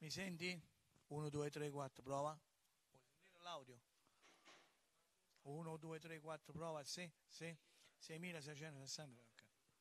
Mi senti? 1, 2, 3, 4, prova. Vuoi sentire l'audio? 1, 2, 3, 4, prova. Sì, sì. 6.660. Ok.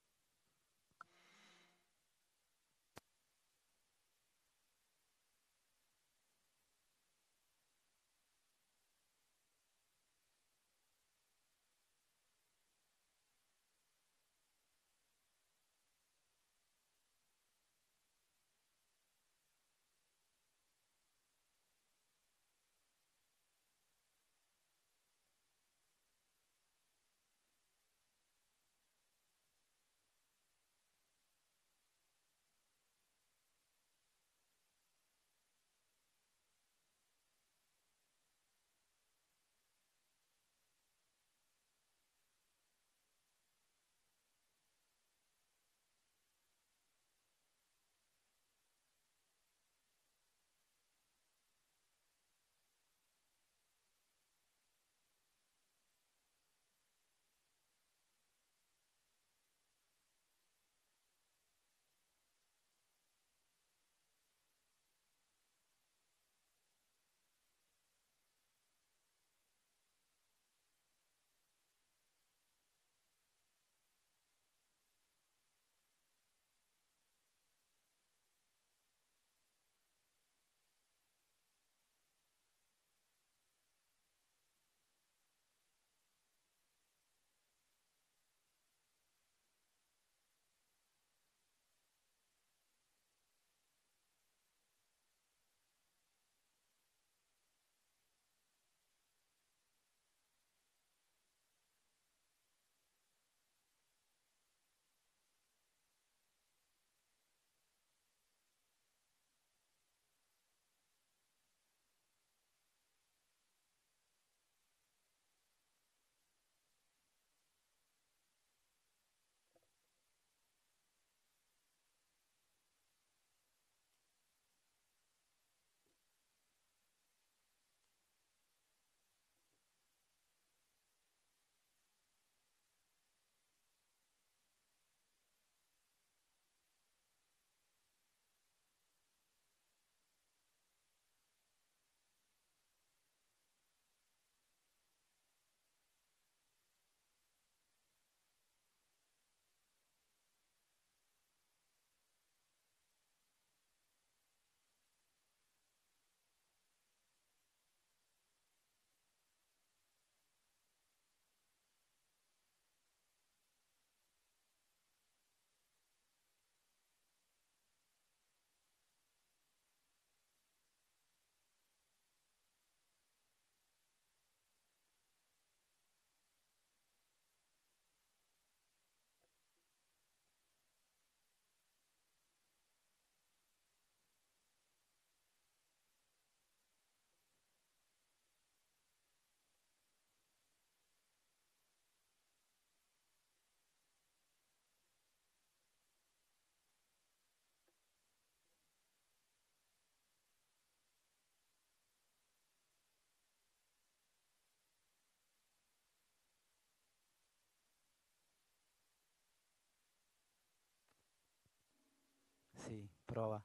Sì, prova.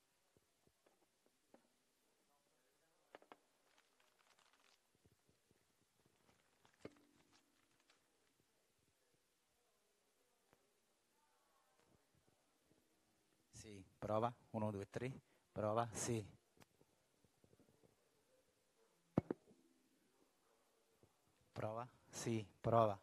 Sì, prova. 1, 2, 3. Prova. Sì. Prova. Sì, prova.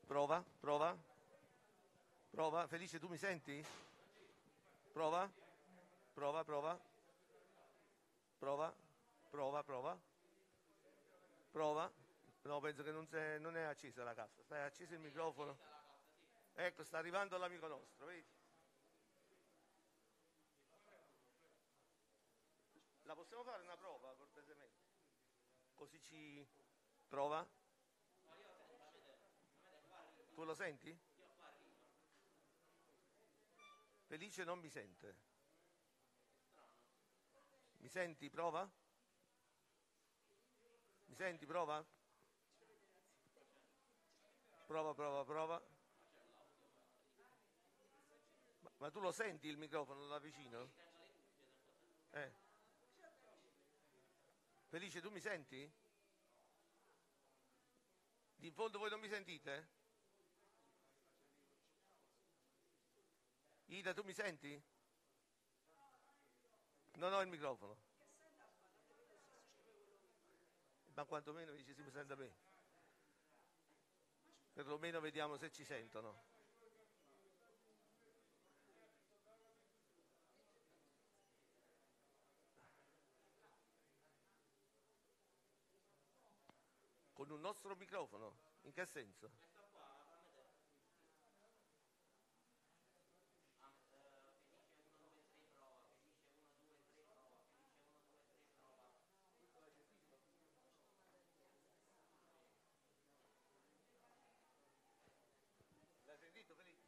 Prova, prova. Prova. Felice, tu mi senti? Prova. Prova, prova. Prova. Prova, prova. Prova. No, penso che non è accesa la cassa. Sta acceso il microfono. Ecco, sta arrivando l'amico nostro, vedi? La possiamo fare una prova, cortesemente? Così ci... Prova? Tu lo senti? Felice non mi sente. Mi senti? Prova? Mi senti? Prova? Prova, prova, prova. Ma tu lo senti il microfono da vicino? Felice, tu mi senti? In fondo voi non mi sentite? Ida, tu mi senti? Non ho il microfono. Ma quantomeno dice si mi sente bene. Perlomeno vediamo se ci sentono. Con un nostro microfono? In che senso? L'hai sentito, Felice?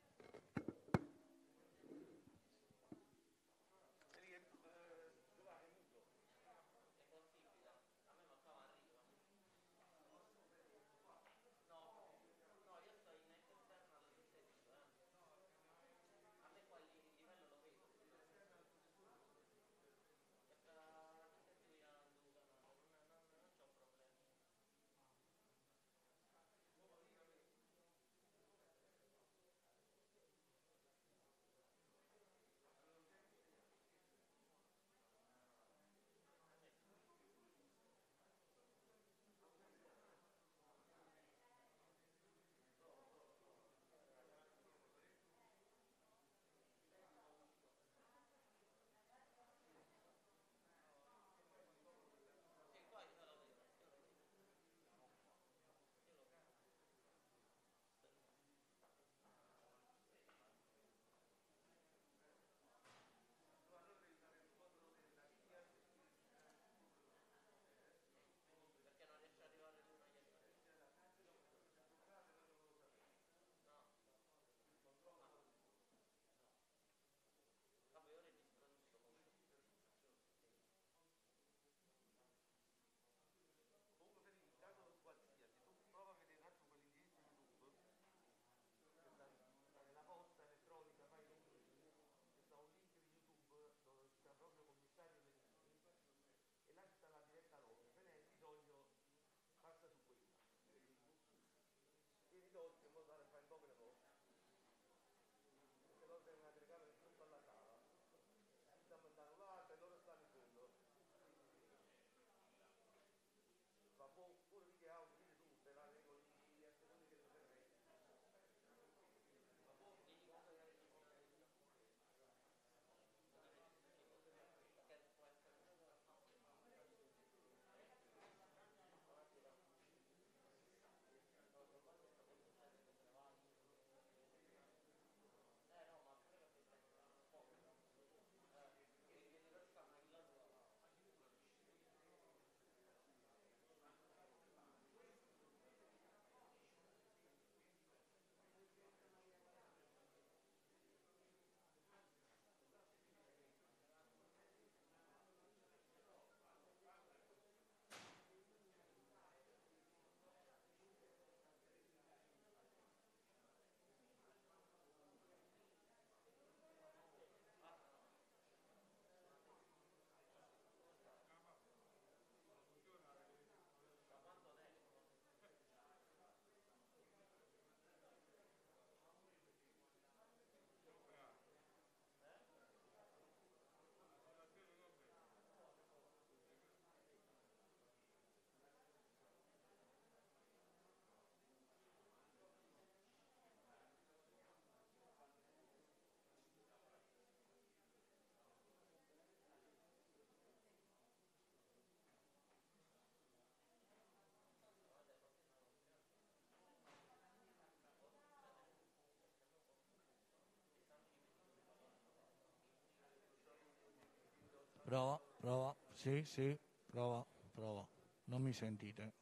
Prova, prova, sì, sì, prova, prova. Non mi sentite?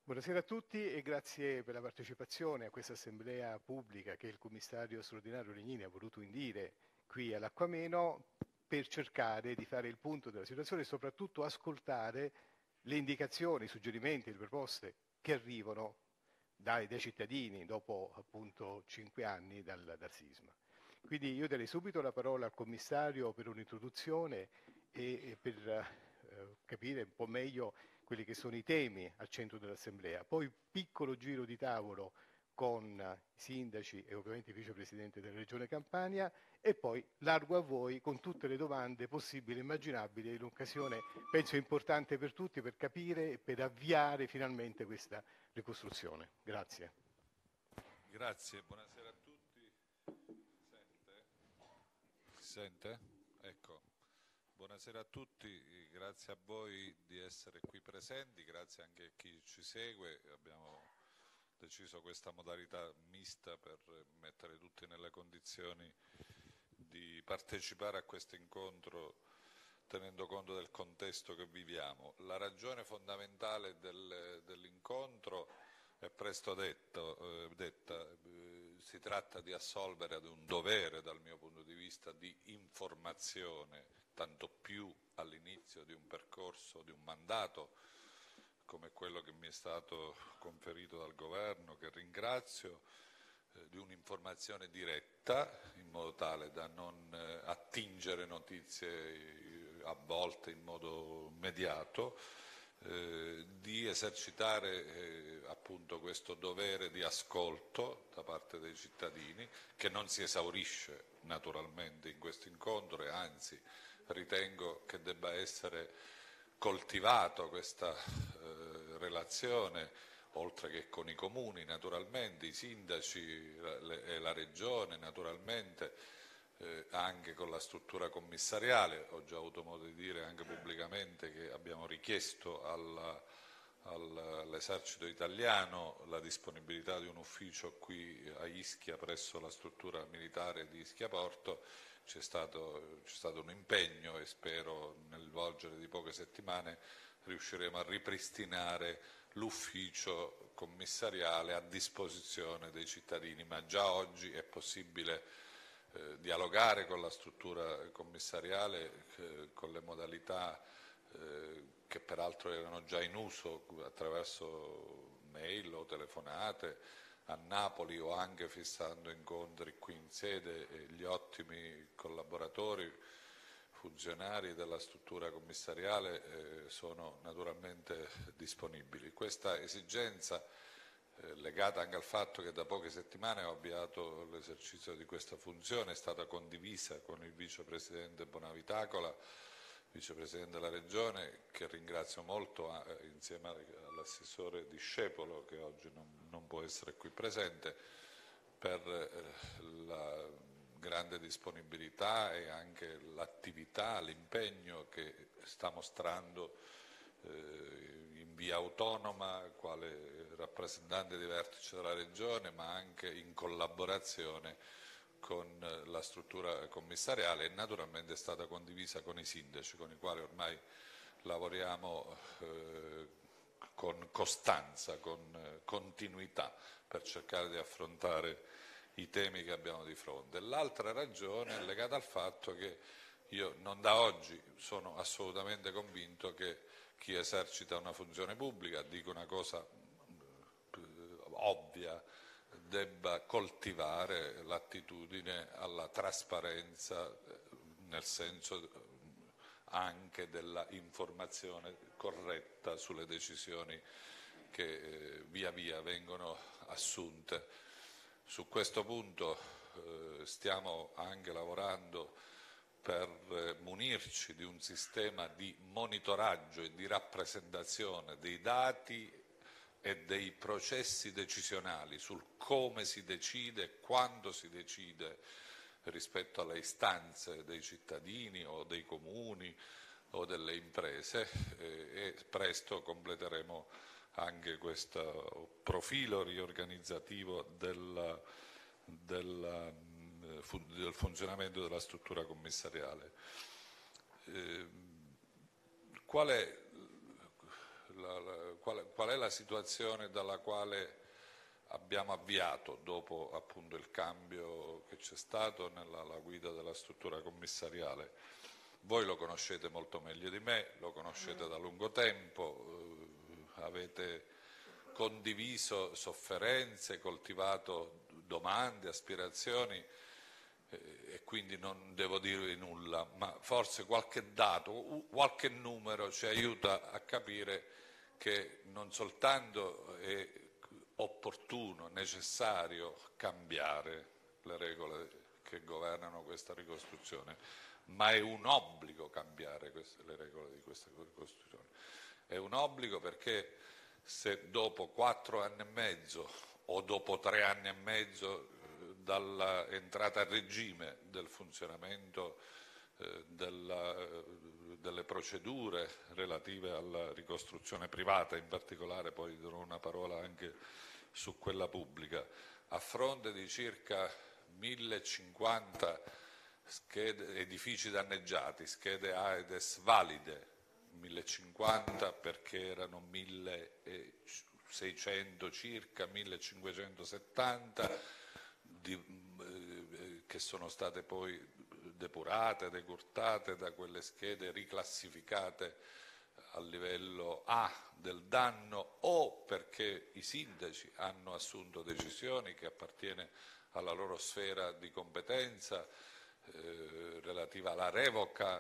Buonasera a tutti e grazie per la partecipazione a questa assemblea pubblica che il commissario straordinario Legnini ha voluto indire qui all'Acquameno per cercare di fare il punto della situazione e soprattutto ascoltare le indicazioni, i suggerimenti, le proposte che arrivano dai cittadini dopo appunto 5 anni dal sisma. Quindi io darei subito la parola al commissario per un'introduzione e per capire un po' meglio quelli che sono i temi al centro dell'Assemblea. Poi piccolo giro di tavolo con i sindaci e ovviamente il vicepresidente della Regione Campania e poi largo a voi con tutte le domande possibili e immaginabili in un'occasione penso importante per tutti per capire e per avviare finalmente questa ricostruzione. Grazie. Grazie, buonasera a tutti. Si sente? Ecco. Buonasera a tutti, grazie a voi di essere qui presenti, grazie anche a chi ci segue. Abbiamo deciso questa modalità mista per mettere tutti nelle condizioni di partecipare a questo incontro tenendo conto del contesto che viviamo. La ragione fondamentale dell'incontro è presto detta. Si tratta di assolvere ad un dovere, dal mio punto di vista, di informazione, tanto più all'inizio di un percorso, di un mandato come quello che mi è stato conferito dal Governo, che ringrazio, di un'informazione diretta, in modo tale da non attingere notizie a volte in modo immediato, di esercitare appunto questo dovere di ascolto da parte dei cittadini, che non si esaurisce naturalmente in questo incontro e anzi ritengo che debba essere coltivato questa relazione, oltre che con i comuni naturalmente, i sindaci e la regione naturalmente, anche con la struttura commissariale. Ho già avuto modo di dire anche pubblicamente che abbiamo richiesto all'esercito italiano la disponibilità di un ufficio qui a Ischia presso la struttura militare di Ischia Porto. C'è stato un impegno e spero nel volgere di poche settimane riusciremo a ripristinare l'ufficio commissariale a disposizione dei cittadini, ma già oggi è possibile dialogare con la struttura commissariale con le modalità che peraltro erano già in uso attraverso mail o telefonate a Napoli o anche fissando incontri qui in sede, e gli ottimi collaboratori funzionari della struttura commissariale sono naturalmente disponibili. Questa esigenza legata anche al fatto che da poche settimane ho avviato l'esercizio di questa funzione, è stata condivisa con il vicepresidente Bonavitacola, vicepresidente della Regione, che ringrazio molto insieme all'assessore Discepolo, che oggi non può essere qui presente, per la grande disponibilità e anche l'attività, l'impegno che sta mostrando in via autonoma, quale rappresentante di vertice della Regione, ma anche in collaborazione con la struttura commissariale, e naturalmente è stata condivisa con i sindaci, con i quali ormai lavoriamo con costanza, con continuità, per cercare di affrontare i temi che abbiamo di fronte. L'altra ragione è legata al fatto che io non da oggi sono assolutamente convinto che chi esercita una funzione pubblica, dico una cosa ovvia, debba coltivare l'attitudine alla trasparenza, nel senso anche della informazione corretta sulle decisioni che via via vengono assunte. Su questo punto stiamo anche lavorando per munirci di un sistema di monitoraggio e di rappresentazione dei dati e dei processi decisionali sul come si decide e quando si decide rispetto alle istanze dei cittadini o dei comuni o delle imprese, e presto completeremo anche questo profilo riorganizzativo del funzionamento della struttura commissariale. Qual è qual è la situazione dalla quale abbiamo avviato dopo appunto il cambio che c'è stato nella guida della struttura commissariale. Voi lo conoscete molto meglio di me, lo conoscete da lungo tempo, avete condiviso sofferenze, coltivato domande, aspirazioni, e quindi non devo dirvi nulla, ma forse qualche dato, qualche numero ci aiuta a capire che non soltanto è opportuno, necessario cambiare le regole che governano questa ricostruzione, ma è un obbligo cambiare le regole di questa ricostruzione. È un obbligo perché se dopo 4 anni e mezzo o dopo 3 anni e mezzo dall'entrata a regime del funzionamento delle procedure relative alla ricostruzione privata, in particolare poi dirò una parola anche su quella pubblica, a fronte di circa 1050 edifici danneggiati, schede AEDES valide, 1050 perché erano 1600 circa, 1570 che sono state poi depurate, decurtate da quelle schede riclassificate a livello A del danno, o perché i sindaci hanno assunto decisioni che appartiene alla loro sfera di competenza relativa alla revoca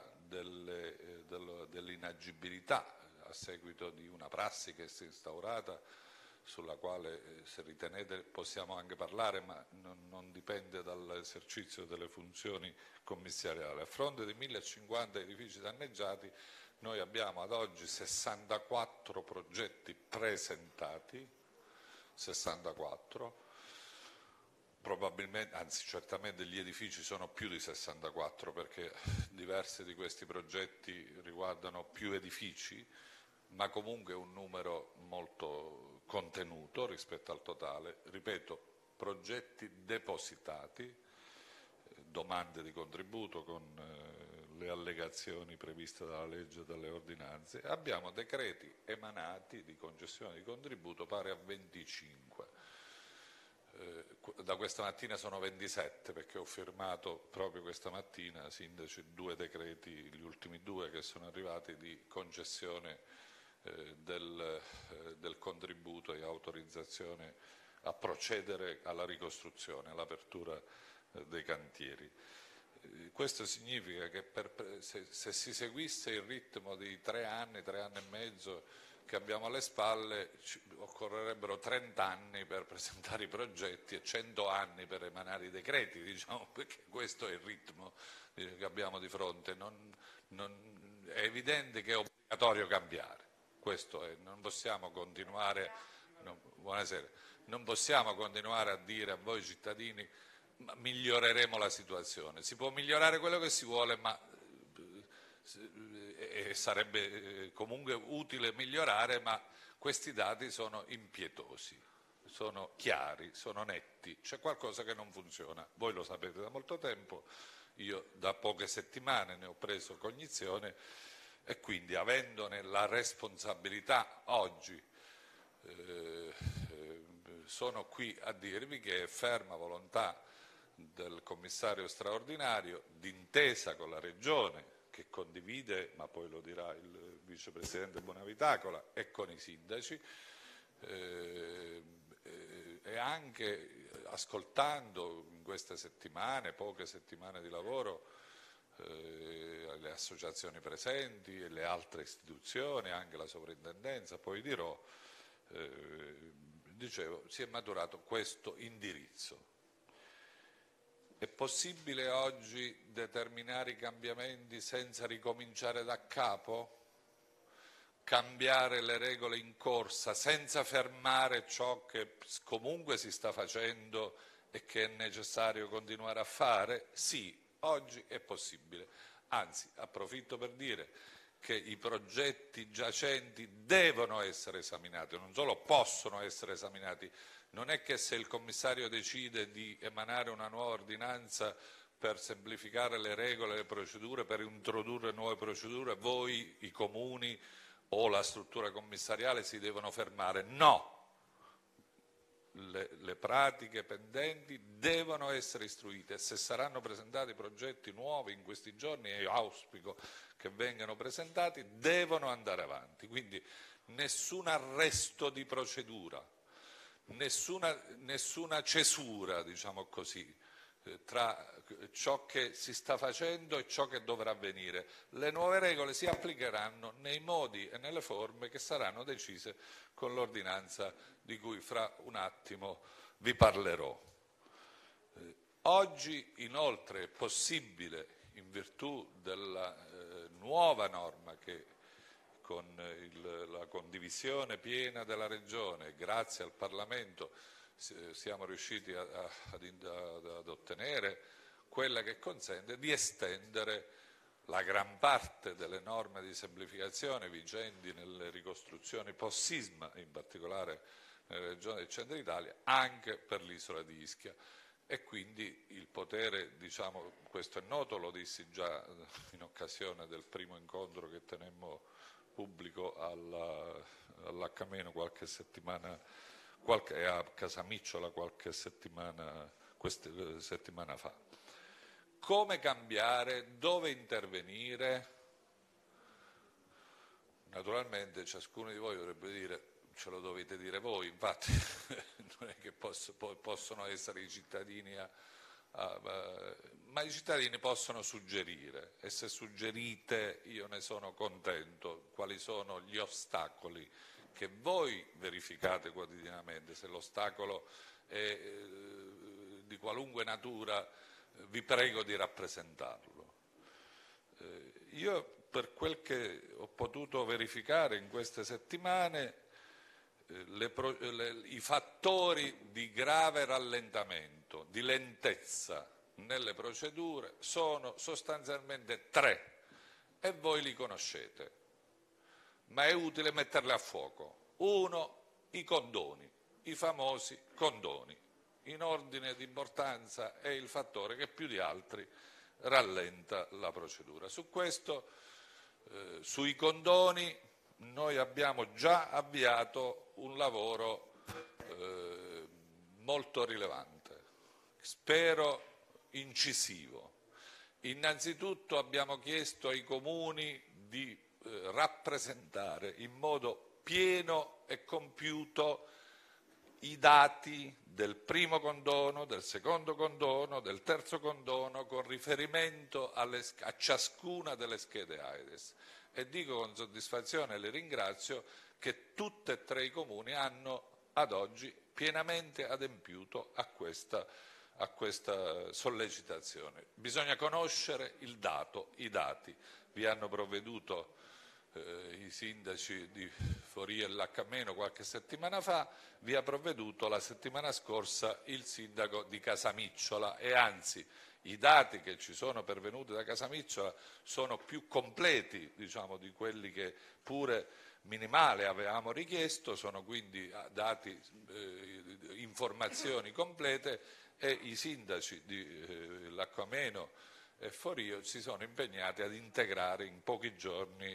dell'inagibilità a seguito di una prassi che si è instaurata, sulla quale, se ritenete, possiamo anche parlare, ma non dipende dall'esercizio delle funzioni commissariali. A fronte di 1050 edifici danneggiati, noi abbiamo ad oggi 64 progetti presentati, 64, probabilmente, anzi certamente gli edifici sono più di 64 perché diversi di questi progetti riguardano più edifici, ma comunque un numero molto contenuto rispetto al totale. Ripeto, progetti depositati, domande di contributo con le allegazioni previste dalla legge e dalle ordinanze. Abbiamo decreti emanati di concessione di contributo pari a 25. Da questa mattina sono 27 perché ho firmato proprio questa mattina, sindaci, 2 decreti, gli ultimi 2 che sono arrivati di concessione del contributo e autorizzazione a procedere alla ricostruzione, all'apertura dei cantieri. Questo significa che se si seguisse il ritmo di 3 anni e mezzo che abbiamo alle spalle, occorrerebbero 30 anni per presentare i progetti e 100 anni per emanare i decreti, diciamo, perché questo è il ritmo che abbiamo di fronte. È evidente che è obbligatorio cambiare. Questo è, non possiamo continuare, buonasera, non possiamo continuare a dire a voi cittadini ma miglioreremo la situazione. Si può migliorare quello che si vuole, ma sarebbe comunque utile migliorare, ma questi dati sono impietosi, sono chiari, sono netti, c'è qualcosa che non funziona. Voi lo sapete da molto tempo, io da poche settimane ne ho preso cognizione. E quindi, avendone la responsabilità oggi, sono qui a dirvi che è ferma volontà del commissario straordinario, d'intesa con la Regione, che condivide, ma poi lo dirà il vicepresidente Bonavitacola, e con i sindaci, e anche ascoltando in queste settimane, poche settimane di lavoro, le associazioni presenti e le altre istituzioni, anche la sovrintendenza, poi dirò, dicevo, si è maturato questo indirizzo. È possibile oggi determinare i cambiamenti senza ricominciare da capo? Cambiare le regole in corsa senza fermare ciò che comunque si sta facendo e che è necessario continuare a fare? Sì. Oggi è possibile, anzi approfitto per dire che i progetti giacenti devono essere esaminati, non solo possono essere esaminati. Non è che se il commissario decide di emanare una nuova ordinanza per semplificare le regole, le procedure, per introdurre nuove procedure, voi, i comuni o la struttura commissariale si devono fermare. No! Le pratiche pendenti devono essere istruite e se saranno presentati progetti nuovi in questi giorni, e io auspico che vengano presentati, devono andare avanti. Quindi nessun arresto di procedura, nessuna cesura, diciamo così, tra ciò che si sta facendo e ciò che dovrà avvenire. Le nuove regole si applicheranno nei modi e nelle forme che saranno decise con l'ordinanza di cui fra un attimo vi parlerò. Oggi inoltre è possibile, in virtù della nuova norma che con la condivisione piena della Regione, grazie al Parlamento, siamo riusciti ad ottenere, quella che consente di estendere la gran parte delle norme di semplificazione vigenti nelle ricostruzioni post-sisma, in particolare nelle regioni del centro Italia, anche per l'isola di Ischia. E quindi il potere, diciamo, questo è noto, lo dissi già in occasione del primo incontro che tenemmo pubblico all'Accameno qualche settimana, e a Casamicciola qualche settimana fa. Come cambiare? Dove intervenire? Naturalmente ciascuno di voi dovrebbe dire, ce lo dovete dire voi, infatti non è che possono essere i cittadini ma i cittadini possono suggerire, e se suggerite io ne sono contento, quali sono gli ostacoli che voi verificate quotidianamente. Se l'ostacolo è di qualunque natura, vi prego di rappresentarlo. Io, per quel che ho potuto verificare in queste settimane, i fattori di grave rallentamento, di lentezza nelle procedure sono sostanzialmente 3 e voi li conoscete, ma è utile metterli a fuoco. 1, i condoni, i famosi condoni. In ordine di importanza è il fattore che più di altri rallenta la procedura. Su questo, sui condoni, noi abbiamo già avviato un lavoro molto rilevante, spero incisivo. Innanzitutto abbiamo chiesto ai comuni di rappresentare in modo pieno e compiuto i dati del primo condono, del secondo condono, del terzo condono, con riferimento a ciascuna delle schede AIDS. E dico con soddisfazione, e le ringrazio, che tutti e 3 i comuni hanno ad oggi pienamente adempiuto a questa sollecitazione. Bisogna conoscere il dato, i dati. Vi hanno provveduto i sindaci di Foria e Laccameno qualche settimana fa, vi ha provveduto la settimana scorsa il sindaco di Casamicciola, e anzi i dati che ci sono pervenuti da Casamicciola sono più completi, diciamo, di quelli che pure minimale avevamo richiesto, sono quindi dati, informazioni complete, e i sindaci di Laccameno e Forio si sono impegnati ad integrare in pochi giorni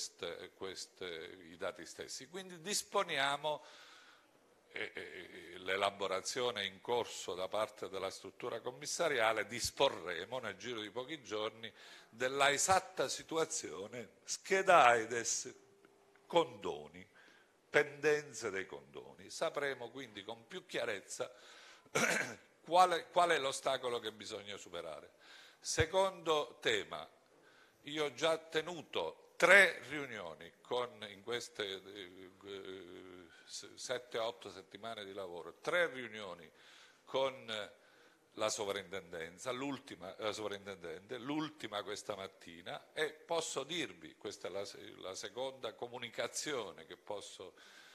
i dati stessi. Quindi disponiamo, l'elaborazione è in corso da parte della struttura commissariale, disporremo nel giro di pochi giorni della esatta situazione scheda AIDS, condoni, pendenze dei condoni. Sapremo quindi con più chiarezza qual è l'ostacolo che bisogna superare. Secondo tema, io ho già tenuto 3 riunioni in queste 7-8 settimane di lavoro, 3 riunioni con la sovrintendenza, l'ultima questa mattina, e posso dirvi, questa è la seconda comunicazione che posso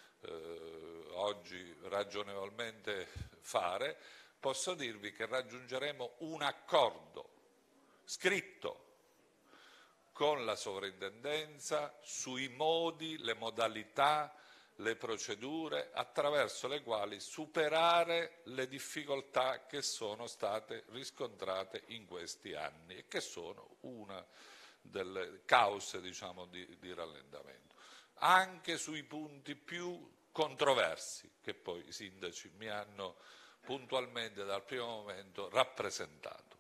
oggi ragionevolmente fare, posso dirvi che raggiungeremo un accordo scritto con la sovrintendenza sui modi, le modalità, le procedure attraverso le quali superare le difficoltà che sono state riscontrate in questi anni e che sono una delle cause, diciamo, di rallentamento. anche sui punti più controversi che poi i sindaci mi hanno puntualmente dal primo momento rappresentato.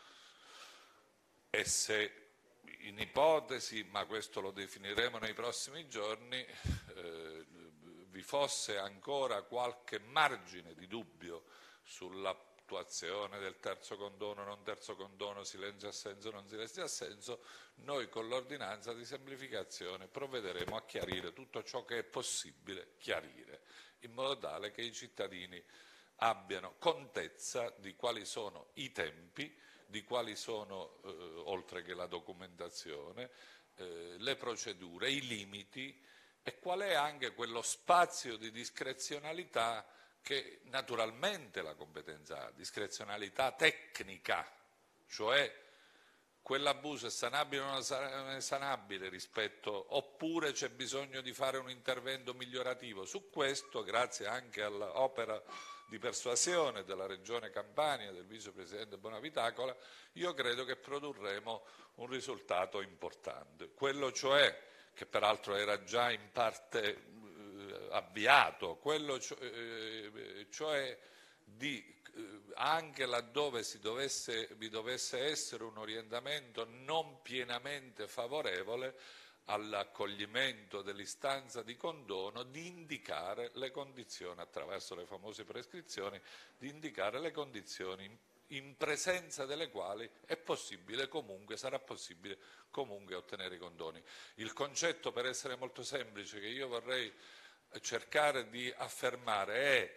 E se in ipotesi, ma questo lo definiremo nei prossimi giorni, vi fosse ancora qualche margine di dubbio sull'attuazione del terzo condono, non terzo condono, silenzio assenso, non silenzio assenso, noi con l'ordinanza di semplificazione provvederemo a chiarire tutto ciò che è possibile chiarire, in modo tale che i cittadini abbiano contezza di quali sono i tempi, di quali sono, oltre che la documentazione, le procedure, i limiti e qual è anche quello spazio di discrezionalità che naturalmente la competenza ha, discrezionalità tecnica, cioè quell'abuso è sanabile o non è sanabile rispetto, oppure c'è bisogno di fare un intervento migliorativo. Su questo, grazie anche all'opera di persuasione della Regione Campania, del vicepresidente Bonavitacola, io credo che produrremo un risultato importante. Quello cioè, che peraltro era già in parte avviato, quello cioè di anche laddove vi dovesse essere un orientamento non pienamente favorevole all'accoglimento dell'istanza di condono, di indicare le condizioni, attraverso le famose prescrizioni, di indicare le condizioni in presenza delle quali è possibile comunque, sarà possibile comunque ottenere i condoni. Il concetto, per essere molto semplice, che io vorrei cercare di affermare è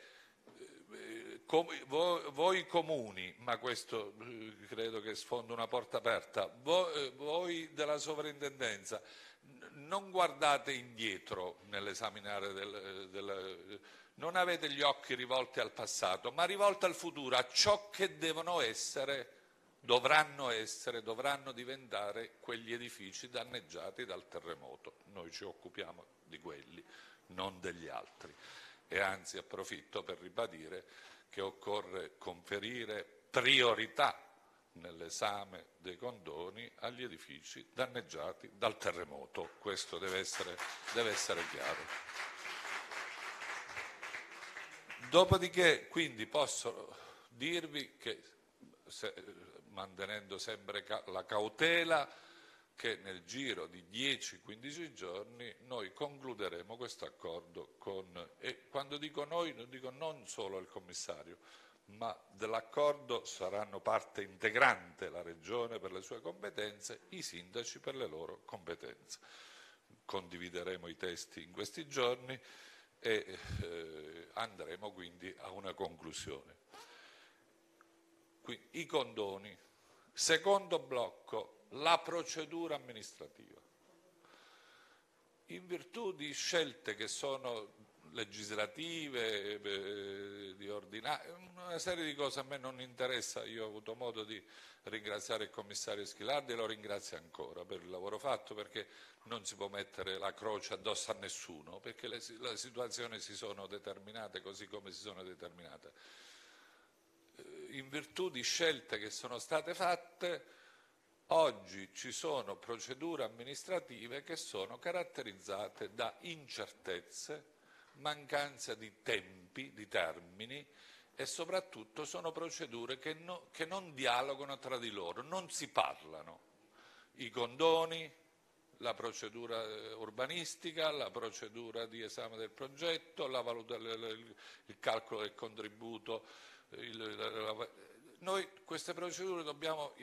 voi comuni, ma questo credo che sfondi una porta aperta, voi della sovrintendenza, non guardate indietro nell'esaminare non avete gli occhi rivolti al passato, ma rivolti al futuro, a ciò che devono essere, dovranno diventare quegli edifici danneggiati dal terremoto. Noi ci occupiamo di quelli, non degli altri. E anzi approfitto per ribadire che occorre conferire priorità nell'esame dei condoni agli edifici danneggiati dal terremoto. Questo deve essere chiaro. Dopodiché, quindi, posso dirvi che, mantenendo sempre la cautela, che nel giro di 10-15 giorni noi concluderemo questo accordo e quando dico noi non dico non solo il commissario, ma dell'accordo saranno parte integrante la Regione per le sue competenze, i sindaci per le loro competenze. Condivideremo i testi in questi giorni e andremo quindi a una conclusione. Quindi, i condoni. Secondo blocco, la procedura amministrativa. In virtù di scelte che sono legislative, di una serie di cose a me non interessa, io ho avuto modo di ringraziare il commissario Schilardi e lo ringrazio ancora per il lavoro fatto, perché non si può mettere la croce addosso a nessuno, perché le situazioni si sono determinate così come si sono determinate. In virtù di scelte che sono state fatte, oggi ci sono procedure amministrative che sono caratterizzate da incertezze, mancanza di tempi, di termini, e soprattutto sono procedure che non dialogano tra di loro, non si parlano. I condoni, la procedura urbanistica, la procedura di esame del progetto, il calcolo del contributo. Noi queste procedure dobbiamo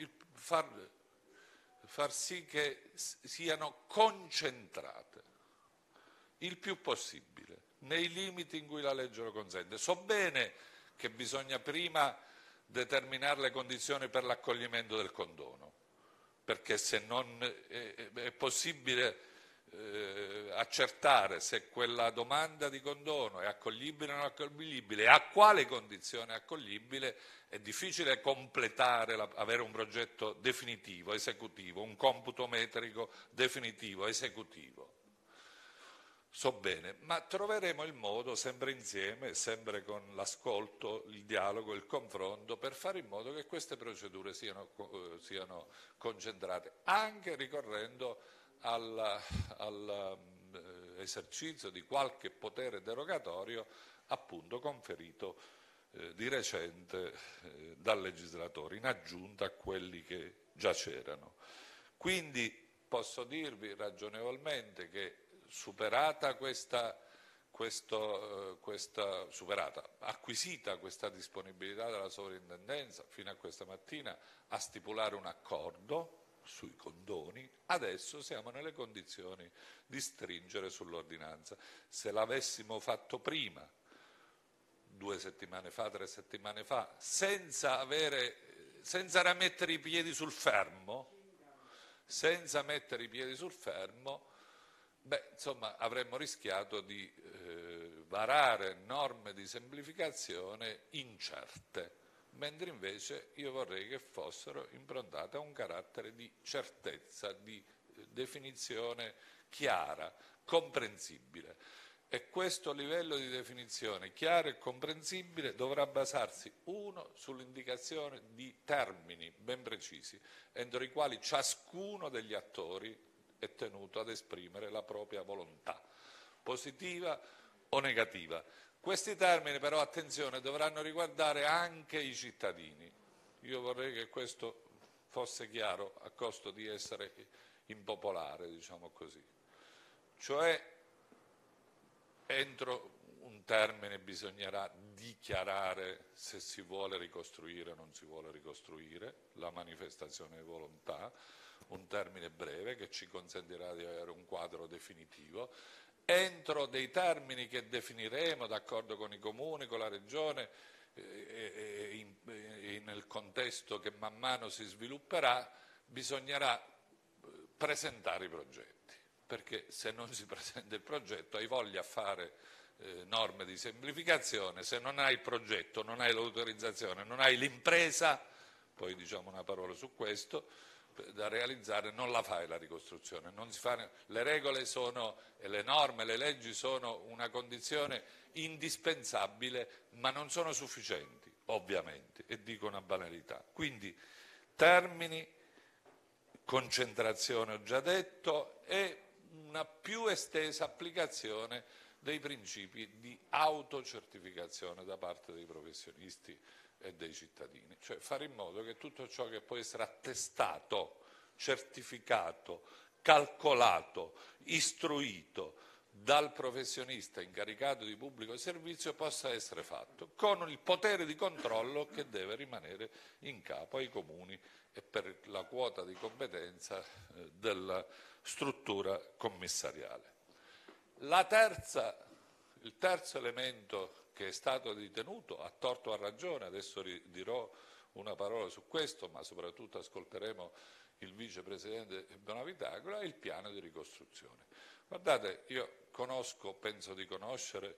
far sì che siano concentrate il più possibile, nei limiti in cui la legge lo consente. So bene che bisogna prima determinare le condizioni per l'accoglimento del condono, perché se non è possibile accertare se quella domanda di condono è accoglibile o non accoglibile e a quale condizione è accoglibile, è difficile completare, avere un progetto definitivo, esecutivo, un computo metrico definitivo, esecutivo. So bene, ma troveremo il modo, sempre insieme, sempre con l'ascolto, il dialogo, il confronto, per fare in modo che queste procedure siano concentrate, anche ricorrendo al esercizio di qualche potere derogatorio appunto conferito di recente dal legislatore, in aggiunta a quelli che già c'erano. Quindi posso dirvi ragionevolmente che acquisita questa disponibilità della sovrintendenza fino a questa mattina a stipulare un accordo sui condoni, adesso siamo nelle condizioni di stringere sull'ordinanza. Se l'avessimo fatto prima, 2 settimane fa, 3 settimane fa, senza mettere i piedi sul fermo, insomma, avremmo rischiato di varare norme di semplificazione incerte, mentre invece io vorrei che fossero improntate a un carattere di certezza, di definizione chiara, comprensibile. E questo livello di definizione chiaro e comprensibile dovrà basarsi, uno, sull'indicazione di termini ben precisi, entro i quali ciascuno degli attori è tenuto ad esprimere la propria volontà, positiva o negativa. Questi termini però, attenzione, dovranno riguardare anche i cittadini. Io vorrei che questo fosse chiaro a costo di essere impopolare, diciamo così. Cioè, entro un termine bisognerà dichiarare se si vuole ricostruire o non si vuole ricostruire, la manifestazione di volontà, un termine breve che ci consentirà di avere un quadro definitivo, entro dei termini che definiremo d'accordo con i comuni, con la regione e nel contesto che man mano si svilupperà, bisognerà presentare i progetti. Perché se non si presenta il progetto hai voglia a fare norme di semplificazione, se non hai il progetto, non hai l'autorizzazione, non hai l'impresa, poi diciamo una parola su questo, da realizzare, non la fai la ricostruzione. Non si fa, le regole sono, e le norme, le leggi sono una condizione indispensabile, ma non sono sufficienti, ovviamente, e dico una banalità. Quindi termini, concentrazione ho già detto, e una più estesa applicazione dei principi di autocertificazione da parte dei professionisti e dei cittadini, cioè fare in modo che tutto ciò che può essere attestato, certificato, calcolato, istruito dal professionista incaricato di pubblico servizio possa essere fatto, con il potere di controllo che deve rimanere in capo ai comuni e per la quota di competenza della struttura commissariale. Il terzo elemento che è stato ritenuto, a torto o a ragione, adesso dirò una parola su questo, ma soprattutto ascolteremo il vicepresidente Bonavitagola, è il piano di ricostruzione. Guardate, io penso di conoscere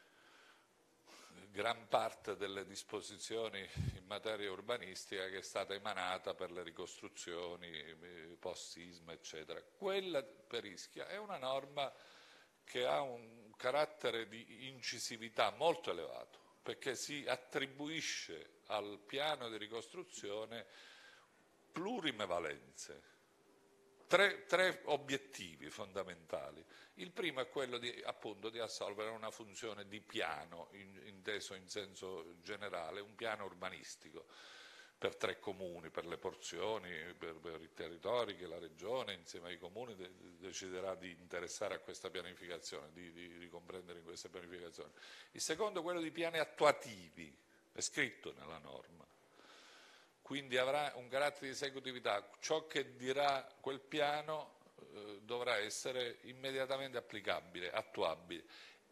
gran parte delle disposizioni in materia urbanistica che è stata emanata per le ricostruzioni post-sisma, eccetera. Quella per Ischia è una norma che ha un carattere di incisività molto elevato, perché si attribuisce al piano di ricostruzione plurime valenze, tre obiettivi fondamentali. Il primo è quello appunto di assolvere una funzione di piano, inteso in senso generale, un piano urbanistico per 3 comuni, per le porzioni, per i territori che la Regione insieme ai comuni deciderà di interessare a questa pianificazione, di comprendere in questa pianificazione. Il secondo è quello di piani attuativi, è scritto nella norma. Quindi avrà un carattere di esecutività, ciò che dirà quel piano dovrà essere immediatamente applicabile, attuabile.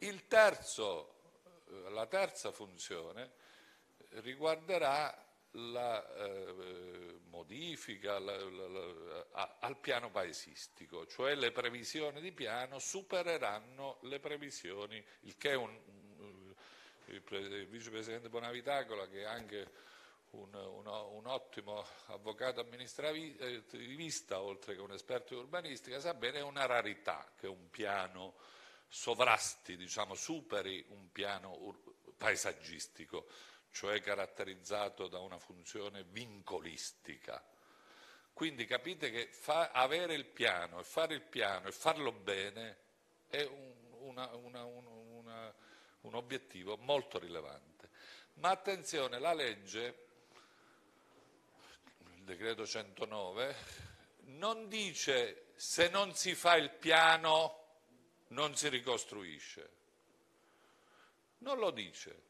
La terza funzione riguarderà la modifica al piano paesistico, cioè le previsioni di piano supereranno le previsioni, il che il vicepresidente Bonavitagola, che è anche un ottimo avvocato amministrativista, oltre che un esperto di urbanistica, sa bene, è una rarità che un piano sovrasti, diciamo, superi un piano paesaggistico, cioè caratterizzato da una funzione vincolistica. Quindi capite che avere il piano e fare il piano e farlo bene è un obiettivo molto rilevante. Ma attenzione, la legge, il decreto 109, non dice se non si fa il piano non si ricostruisce. Non lo dice.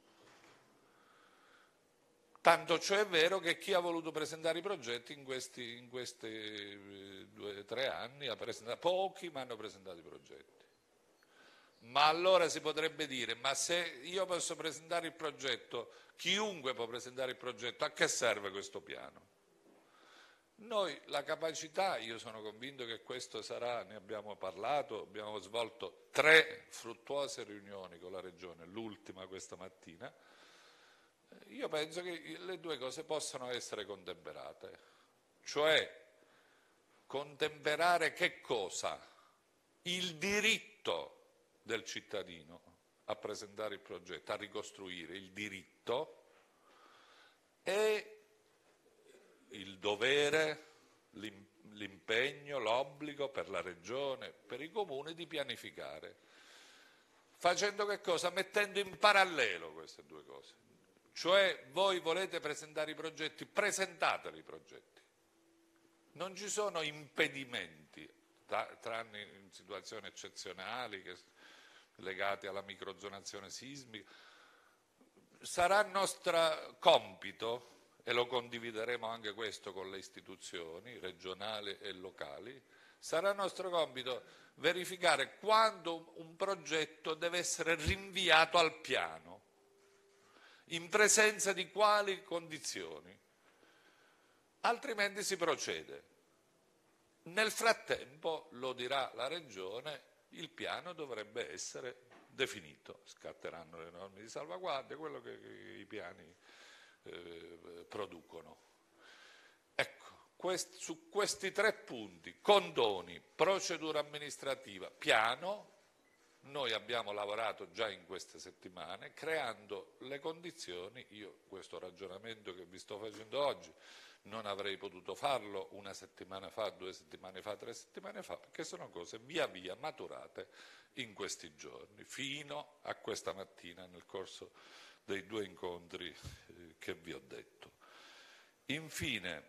Tanto ciò è vero che chi ha voluto presentare i progetti in questi 2 o 3 anni ha presentato, pochi ma hanno presentato i progetti. Ma allora si potrebbe dire, ma se io posso presentare il progetto, chiunque può presentare il progetto, a che serve questo piano? Noi la capacità, io sono convinto che questo sarà, ne abbiamo parlato, abbiamo svolto 3 fruttuose riunioni con la Regione, l'ultima questa mattina. Io penso che le 2 cose possano essere contemperate, cioè contemperare che cosa? Il diritto del cittadino a presentare il progetto, a ricostruire il diritto e il dovere, l'impegno, l'obbligo per la Regione, per i comuni di pianificare. Facendo che cosa? Mettendo in parallelo queste 2 cose. Cioè voi volete presentare i progetti, presentateli i progetti. Non ci sono impedimenti, tranne in situazioni eccezionali legate alla microzonazione sismica. Sarà nostro compito, e lo condivideremo anche questo con le istituzioni regionali e locali, sarà nostro compito verificare quando un progetto deve essere rinviato al piano, in presenza di quali condizioni, altrimenti si procede. Nel frattempo, lo dirà la Regione, il piano dovrebbe essere definito, scatteranno le norme di salvaguardia, quello che i piani producono. Ecco, su questi 3 punti, condoni, procedura amministrativa, piano, noi abbiamo lavorato già in queste settimane creando le condizioni. Io questo ragionamento che vi sto facendo oggi non avrei potuto farlo 1 settimana fa, 2 settimane fa, 3 settimane fa, perché sono cose via via maturate in questi giorni, fino a questa mattina nel corso dei 2 incontri che vi ho detto. Infine,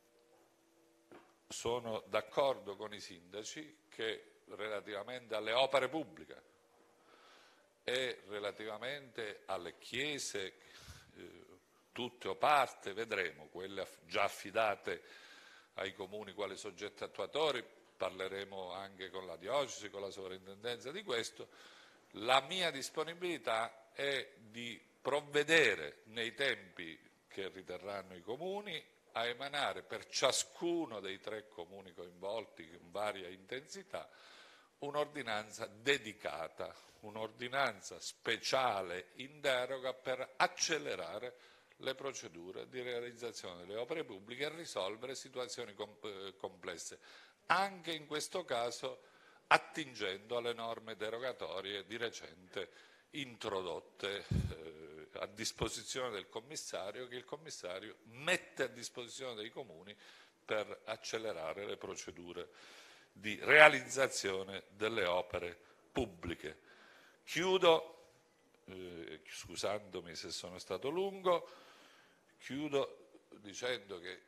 sono d'accordo con i sindaci che relativamente alle opere pubbliche e relativamente alle chiese, tutte o parte, vedremo, quelle già affidate ai comuni quali soggetti attuatori, parleremo anche con la diocesi, con la sovrintendenza di questo. La mia disponibilità è di provvedere nei tempi che riterranno i comuni a emanare per ciascuno dei 3 comuni coinvolti con varia intensità un'ordinanza dedicata, un'ordinanza speciale in deroga per accelerare le procedure di realizzazione delle opere pubbliche e risolvere situazioni complesse, anche in questo caso attingendo alle norme derogatorie di recente introdotte a disposizione del commissario, che il commissario mette a disposizione dei comuni per accelerare le procedure di realizzazione delle opere pubbliche. Chiudo, scusandomi se sono stato lungo, chiudo dicendo che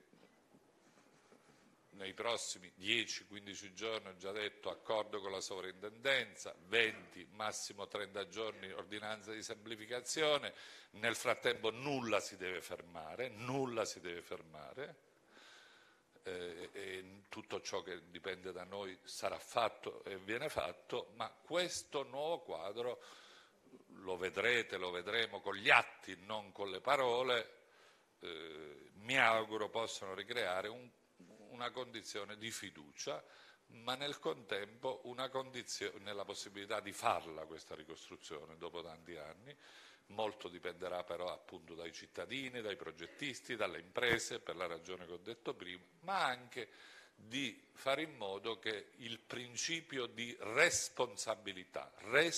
nei prossimi 10-15 giorni, ho già detto, accordo con la sovrintendenza, 20, massimo 30 giorni ordinanza di semplificazione, nel frattempo nulla si deve fermare, e tutto ciò che dipende da noi sarà fatto e viene fatto, ma questo nuovo quadro lo vedremo con gli atti, non con le parole, mi auguro possano ricreare una condizione di fiducia, ma nel contempo nella possibilità di farla questa ricostruzione dopo tanti anni. Molto dipenderà però appunto dai cittadini, dai progettisti, dalle imprese, per la ragione che ho detto prima, ma anche di fare in modo che il principio di responsabilità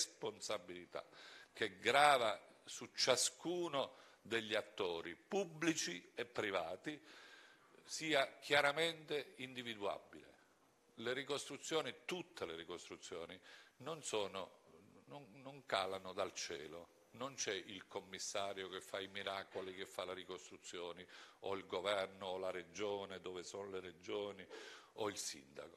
che grava su ciascuno degli attori pubblici e privati sia chiaramente individuabile. Tutte le ricostruzioni non calano dal cielo. Non c'è il commissario che fa i miracoli, che fa le ricostruzioni, o il governo o la regione, dove sono le regioni, o il sindaco.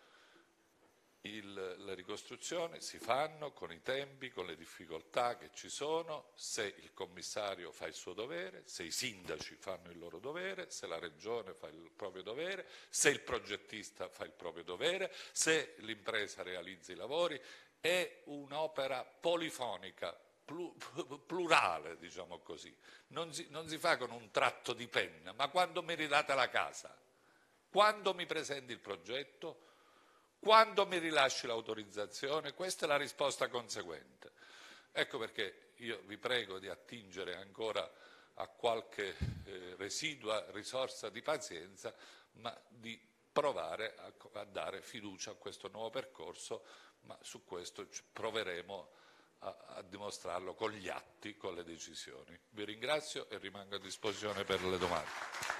Le ricostruzioni si fanno con i tempi, con le difficoltà che ci sono, se il commissario fa il suo dovere, se i sindaci fanno il loro dovere, se la regione fa il proprio dovere, se il progettista fa il proprio dovere, se l'impresa realizza i lavori. È un'opera polifonica, plurale, diciamo così. Non si fa con un tratto di penna, ma quando mi ridate la casa, quando mi presenti il progetto, quando mi rilasci l'autorizzazione. Questa è la risposta conseguente. Ecco perché io vi prego di attingere ancora a qualche residua risorsa di pazienza, ma di provare a dare fiducia a questo nuovo percorso, ma su questo proveremo a dimostrarlo con gli atti, con le decisioni. Vi ringrazio e rimango a disposizione per le domande.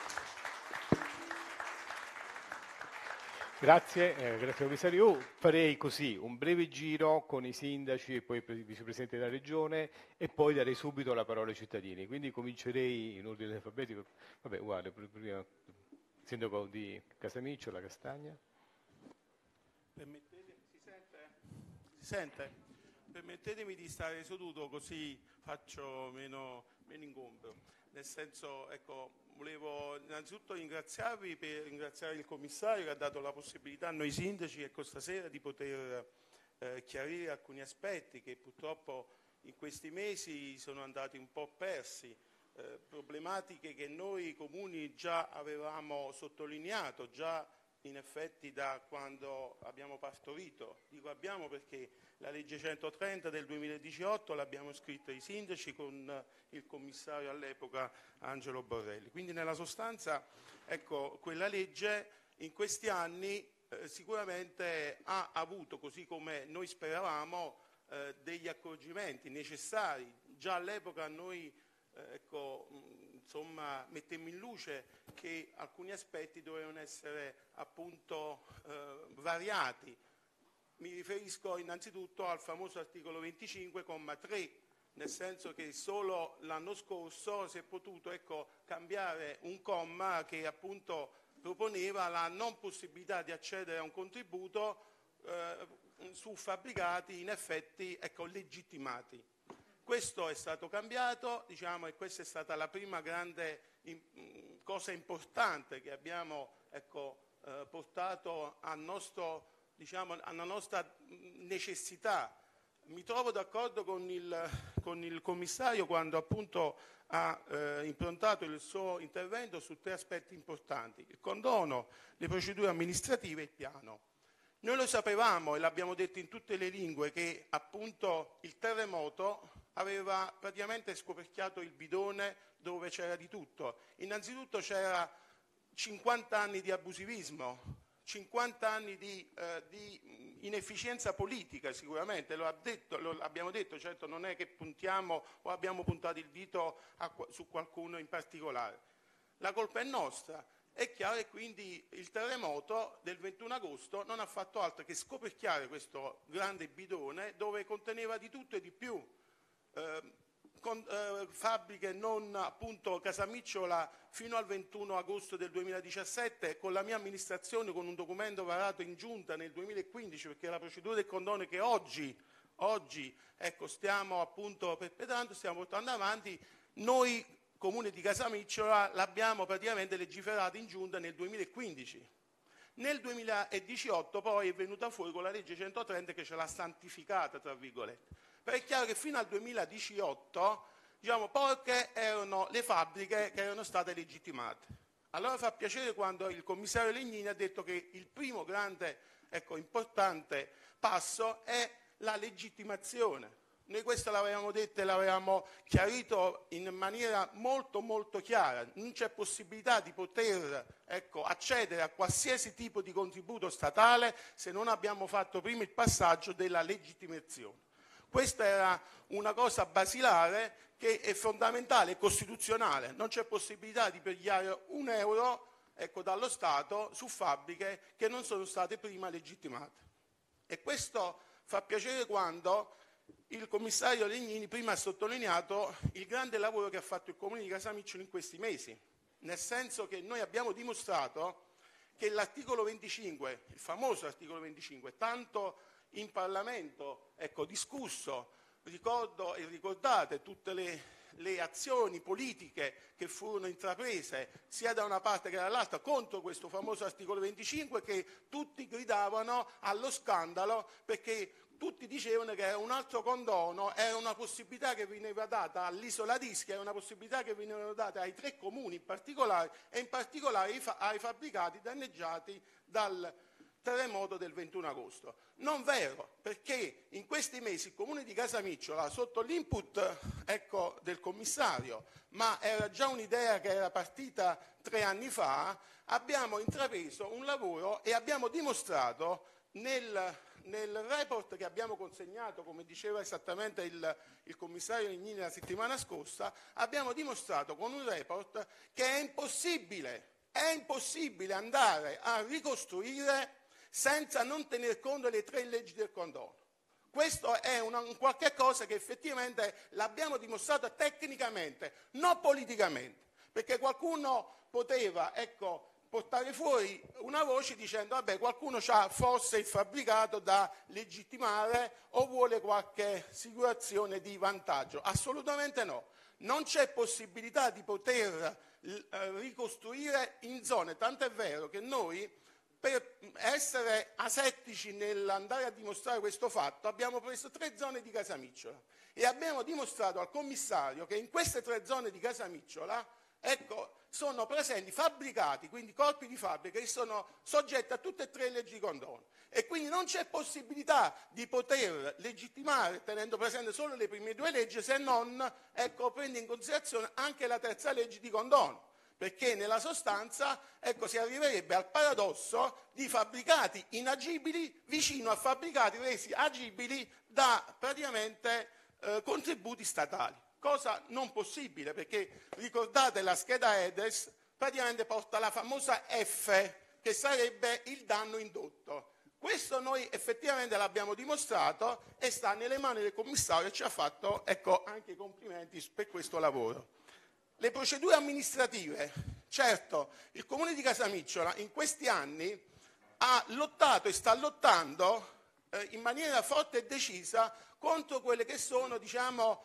Grazie commissario. Io farei così, un breve giro con i sindaci e poi il vicepresidente della regione e poi darei subito la parola ai cittadini. Quindi comincerei in ordine alfabetico. Vabbè, uguale, prima il sindaco di Casamicciola, la Castagna. Si sente? Permettetemi di stare seduto così faccio meno ingombro. Nel senso, ecco, volevo innanzitutto ringraziarvi per ringraziare il commissario che ha dato la possibilità a noi sindaci, ecco, stasera di poter chiarire alcuni aspetti che purtroppo in questi mesi sono andati un po' persi, problematiche che noi comuni già avevamo sottolineato, già in effetti da quando abbiamo partorito. Dico abbiamo perché la legge 130 del 2018 l'abbiamo scritta i sindaci con il commissario all'epoca Angelo Borrelli. Quindi nella sostanza, ecco, quella legge in questi anni sicuramente ha avuto, così come noi speravamo, degli accorgimenti necessari. Già all'epoca noi insomma, mettemmo in luce che alcuni aspetti dovevano essere appunto variati. Mi riferisco innanzitutto al famoso articolo 25,3, nel senso che solo l'anno scorso si è potuto cambiare un comma che appunto proponeva la non possibilità di accedere a un contributo su fabbricati in effetti legittimati. Questo è stato cambiato, diciamo, e questa è stata la prima grande cosa importante che abbiamo portato alla nostra necessità. Mi trovo d'accordo con il commissario quando appunto ha improntato il suo intervento su tre aspetti importanti: il condono, le procedure amministrative e il piano. Noi lo sapevamo e l'abbiamo detto in tutte le lingue che appunto il terremoto aveva praticamente scoperchiato il bidone dove c'era di tutto. Innanzitutto c'era 50 anni di abusivismo, 50 anni di inefficienza politica sicuramente, lo abbiamo detto, certo non è che puntiamo o abbiamo puntato il dito su qualcuno in particolare. La colpa è nostra. È chiaro che quindi il terremoto del 21 agosto non ha fatto altro che scoperchiare questo grande bidone dove conteneva di tutto e di più. Fabbriche non appunto Casamicciola fino al 21 agosto del 2017 con la mia amministrazione, con un documento varato in giunta nel 2015, perché la procedura del condono che oggi stiamo appunto perpetrando, stiamo portando avanti, noi Comune di Casamicciola l'abbiamo praticamente legiferato in giunta nel 2015. Nel 2018 poi è venuta fuori con la legge 130 che ce l'ha santificata, tra virgolette. Perché è chiaro che fino al 2018, diciamo, poche erano le fabbriche che erano state legittimate. Allora fa piacere quando il commissario Legnini ha detto che il primo grande, importante passo è la legittimazione. Noi questo l'avevamo detto e l'avevamo chiarito in maniera molto molto chiara. Non c'è possibilità di poter accedere a qualsiasi tipo di contributo statale se non abbiamo fatto prima il passaggio della legittimazione. Questa era una cosa basilare che è fondamentale, è costituzionale. Non c'è possibilità di pigliare un euro dallo Stato su fabbriche che non sono state prima legittimate. E questo fa piacere quando il commissario Legnini prima ha sottolineato il grande lavoro che ha fatto il Comune di Casamicciolo in questi mesi, nel senso che noi abbiamo dimostrato che l'articolo 25, il famoso articolo 25, tanto in Parlamento, ecco, discusso, ricordo e ricordate tutte le azioni politiche che furono intraprese sia da una parte che dall'altra contro questo famoso articolo 25, che tutti gridavano allo scandalo perché tutti dicevano che era un altro condono, era una possibilità che veniva data all'isola d'Ischia, era una possibilità che veniva data ai 3 comuni in particolare e in particolare ai fabbricati danneggiati dal terremoto del 21 agosto. Non vero, perché in questi mesi il Comune di Casamicciola, sotto l'input ecco, del commissario, ma era già un'idea che era partita 3 anni fa, abbiamo intrapreso un lavoro e abbiamo dimostrato nel report che abbiamo consegnato, come diceva esattamente il commissario Legnini la settimana scorsa, abbiamo dimostrato con un report che è impossibile andare a ricostruire senza non tener conto delle 3 leggi del condono. Questo è un qualche cosa che effettivamente l'abbiamo dimostrato tecnicamente, non politicamente, perché qualcuno poteva, ecco, portare fuori una voce dicendo vabbè, qualcuno ha forse il fabbricato da legittimare o vuole qualche assicurazione di vantaggio. Assolutamente no. Non c'è possibilità di poter ricostruire in zone, tanto è vero che noi, per essere asettici nell'andare a dimostrare questo fatto, abbiamo preso 3 zone di Casamicciola e abbiamo dimostrato al commissario che in queste 3 zone di Casamicciola, ecco, sono presenti fabbricati, quindi corpi di fabbrica che sono soggetti a tutte e 3 le leggi di condono e quindi non c'è possibilità di poter legittimare tenendo presente solo le prime 2 leggi, se non, ecco, prende in considerazione anche la 3ª legge di condono, perché nella sostanza, ecco, si arriverebbe al paradosso di fabbricati inagibili vicino a fabbricati resi agibili da praticamente contributi statali. Cosa non possibile, perché ricordate la scheda EDES praticamente porta la famosa F, che sarebbe il danno indotto. Questo noi effettivamente l'abbiamo dimostrato e sta nelle mani del commissario e ci ha fatto, ecco, anche i complimenti per questo lavoro. Le procedure amministrative, certo, il Comune di Casamicciola in questi anni ha lottato e sta lottando in maniera forte e decisa contro quelle che sono, diciamo,